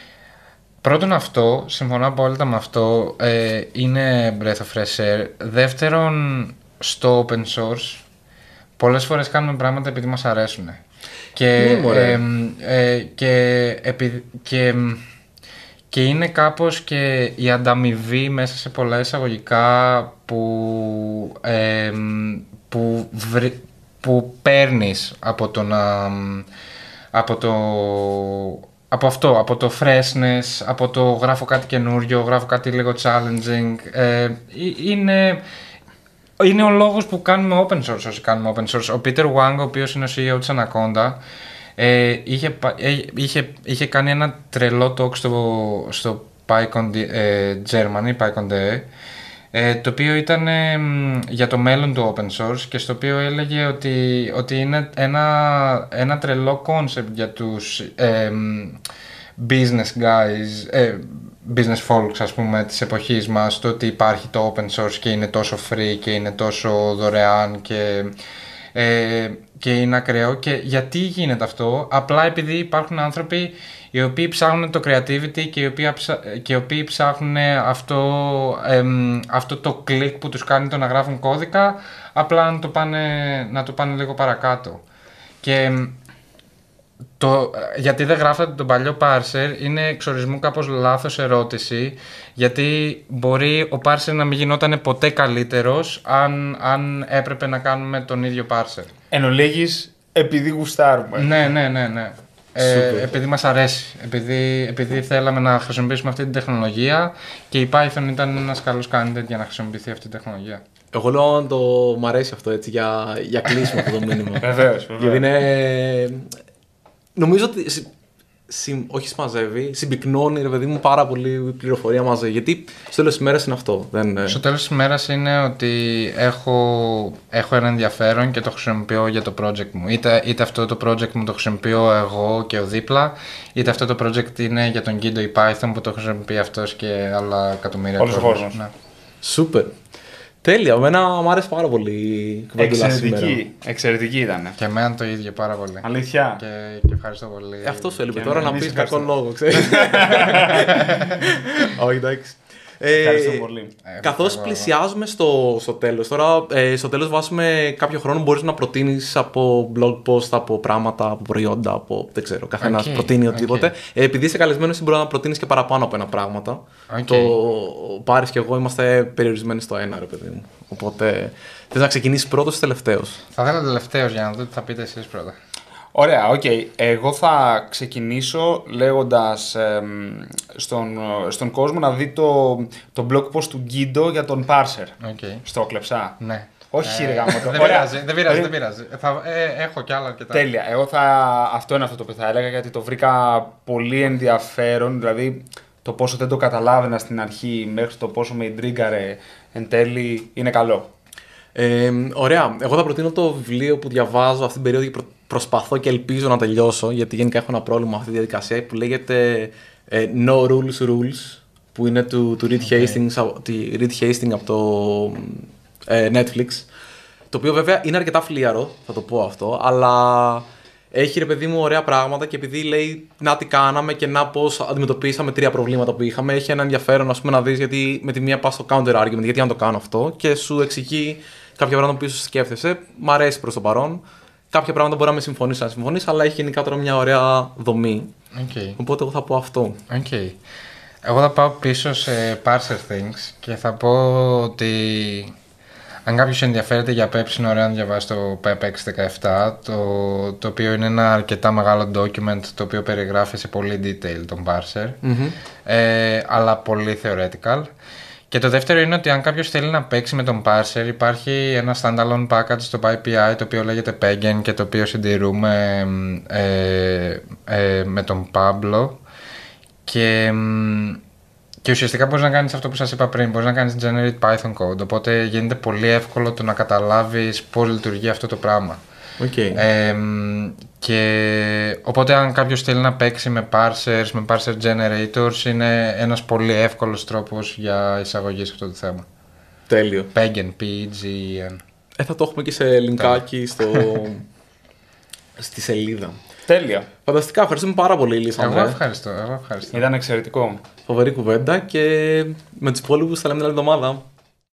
Πρώτον αυτό, συμφωνώ απόλυτα με αυτό, ε, είναι breath of fresh air. Δεύτερον, στο open source, πολλές φορές κάνουμε πράγματα επειδή μας αρέσουν. Και, Ναι, ε, ε, και, επει, και, και είναι κάπως και η ανταμοιβή μέσα σε πολλά εισαγωγικά που, ε, που, βρι, που παίρνεις από το να... Από το, από αυτό, από το freshness, από το γράφω κάτι καινούριο, γράφω κάτι λίγο challenging. Ε, είναι, είναι ο λόγος που κάνουμε open source όσοι κάνουμε open source. Ο Peter Wang, ο οποίος είναι ο σι ι ο της Anaconda, ε, είχε, ε, είχε, είχε κάνει ένα τρελό talk στο, στο PyCon ε, Germany, PyCon.de, ε, το οποίο ήταν ε, για το μέλλον του open source και στο οποίο έλεγε ότι, ότι είναι ένα, ένα τρελό concept για τους ε, business guys, ε, business folks, ας πούμε, της εποχής μας, το ότι υπάρχει το open source και είναι τόσο free και είναι τόσο δωρεάν και, ε, και είναι ακραίο. Και γιατί γίνεται αυτό? Απλά επειδή υπάρχουν άνθρωποι οι οποίοι ψάχνουν το creativity και οι οποίοι, και οι οποίοι ψάχνουν αυτό, εμ, αυτό το κλικ που τους κάνει το να γράφουν κώδικα, απλά να το πάνε, να το πάνε λίγο παρακάτω. Και το, γιατί δεν γράφατε τον παλιό parser είναι εξορισμού κάπως λάθος ερώτηση, γιατί μπορεί ο parser να μην γινόταν ποτέ καλύτερος αν, αν έπρεπε να κάνουμε τον ίδιο parser. Εν ολίγης, επειδή γουστάρουμε. Ναι, ναι, ναι, ναι. Ε, επειδή μας αρέσει, επειδή, επειδή θέλαμε να χρησιμοποιήσουμε αυτή την τεχνολογία και η Python ήταν ένας καλός candidate για να χρησιμοποιηθεί αυτή η τεχνολογία. Εγώ λέω αν το μ' αρέσει αυτό έτσι για, για κλείσιμο αυτό το μήνυμα. Βεβαίως, βεβαίως. Γιατί είναι... Νομίζω ότι συμ, όχι συμμαζεύει, συμπυκνώνει ρε παιδί μου πάρα πολύ πληροφορία μαζί. Γιατί στο τέλος της ημέρας είναι αυτό. Δεν... Στο τέλος της ημέρας είναι ότι έχω, έχω ένα ενδιαφέρον και το χρησιμοποιώ για το project μου. Είτε, είτε αυτό το project μου το χρησιμοποιώ εγώ και ο δίπλα, είτε αυτό το project είναι για τον Guido ή Python που το χρησιμοποιεί αυτός και άλλα εκατομμύρια όλος ο κόσμος. Ναι. Σούπερ. Τέλεια, εμένα μου άρεσε πάρα πολύ η κουβέντουλα σήμερα. Εξαιρετική, εξαιρετική ήταν. Και εμένα το ίδιο πάρα πολύ. Αλήθεια. Και, και ευχαριστώ πολύ. Ε, αυτό σου έλειπε Και τώρα εμείς να πεις ευχαριστώ. κακό λόγο, ξέρεις. Όχι, εντάξει. Ευχαριστώ πολύ. Ε, Καθώς εγώ- πλησιάζουμε στο, στο τέλος, τώρα ε, στο τέλος βάζουμε κάποιο χρόνο μπορείς να προτείνεις από blog post, από πράγματα, από προϊόντα, από δεν ξέρω, καθένας Οκ, προτείνει οκ. οτιδήποτε. Ε, επειδή είσαι καλεσμένος, εσύ μπορεί να προτείνεις και παραπάνω από ένα πράγματα. Οκ. Το Πάρης και εγώ είμαστε περιορισμένοι στο ένα, ρε παιδί μου. Οπότε θες να ξεκινήσεις πρώτος ή τελευταίος? Θα ήθελα τελευταίος για να δω τι θα πείτε εσείς πρώτα. Ωραία, οκ. Εγώ θα ξεκινήσω λέγοντας εμ, στον, στον κόσμο να δει το, το blog post του Guido για τον parser. Okay. Στο κλεψά. Ναι. Όχι, Ε, ρε γάμο το. Δεν Ωραία. πειράζει, δεν πειράζει, δεν πειράζει. Θα, ε, έχω κι άλλα αρκετά. Τέλεια. Εγώ θα... Αυτό είναι αυτό το οποίο θα έλεγα γιατί το βρήκα πολύ ενδιαφέρον. Δηλαδή το πόσο δεν το καταλάβαινα στην αρχή μέχρι το πόσο με ιντρίγκαρε εν τέλει είναι καλό. Ε, ωραία. Εγώ θα προτείνω το βιβλίο που διαβάζω αυτή την περίοδο και προ- προσπαθώ και ελπίζω να τελειώσω, γιατί γενικά έχω ένα πρόβλημα με αυτή τη διαδικασία, που λέγεται ε, No Rules Rules, που είναι του, του Reed, Okay. Hastings, από- τη Reed Hastings από το ε, Netflix. Το οποίο βέβαια είναι αρκετά φλίαρο, θα το πω αυτό, αλλά έχει ρε παιδί μου ωραία πράγματα και επειδή λέει να τι κάναμε και να πώς αντιμετωπίσαμε τρία προβλήματα που είχαμε, έχει ένα ενδιαφέρον ας πούμε, να δεις γιατί με τη μία πας στο counter argument, γιατί να το κάνω αυτό και σου εξηγεί κάποια πράγματα που ίσως σκέφτεσαι. Μ' αρέσει προς το παρόν. Κάποια πράγματα μπορεί να με συμφωνήσει, να συμφωνήσει, αλλά έχει γενικά τώρα μια ωραία δομή. Okay. Οπότε εγώ θα πω αυτό. Okay. Εγώ θα πάω πίσω σε Parser Things και θα πω ότι αν κάποιος ενδιαφέρεται για πεπ είναι ωραίο να διαβάσει το πεπ έξι δεκαεπτά, το, το οποίο είναι ένα αρκετά μεγάλο document το οποίο περιγράφει σε πολύ detail τον Parser, Mm-hmm. ε, αλλά πολύ theoretical. Και το δεύτερο είναι ότι αν κάποιος θέλει να παίξει με τον Parser υπάρχει ένα standalone package στο πι πι άι το οποίο λέγεται Pegen και το οποίο συντηρούμε ε, ε, με τον Pablo και, και ουσιαστικά μπορείς να κάνεις αυτό που σας είπα πριν, μπορείς να κάνεις generate Python code, οπότε γίνεται πολύ εύκολο το να καταλάβεις πώς λειτουργεί αυτό το πράγμα. Okay. Ε, και οπότε αν κάποιος θέλει να παίξει με parsers, με parser generators είναι ένας πολύ εύκολος τρόπος για εισαγωγή σε αυτό το θέμα. Τέλειο. Pegen, P-E-G-E-N. Ε, θα το έχουμε και σε λινκάκι στο... στη σελίδα. Τέλεια. Φανταστικά, ευχαριστούμε πάρα πολύ, Εγώ Λίσανδρε. ευχαριστώ, εγώ ευχαριστώ. Ήταν εξαιρετικό. Φοβερή κουβέντα και με τους υπόλοιπους θα λέμε την άλλη εβδομάδα.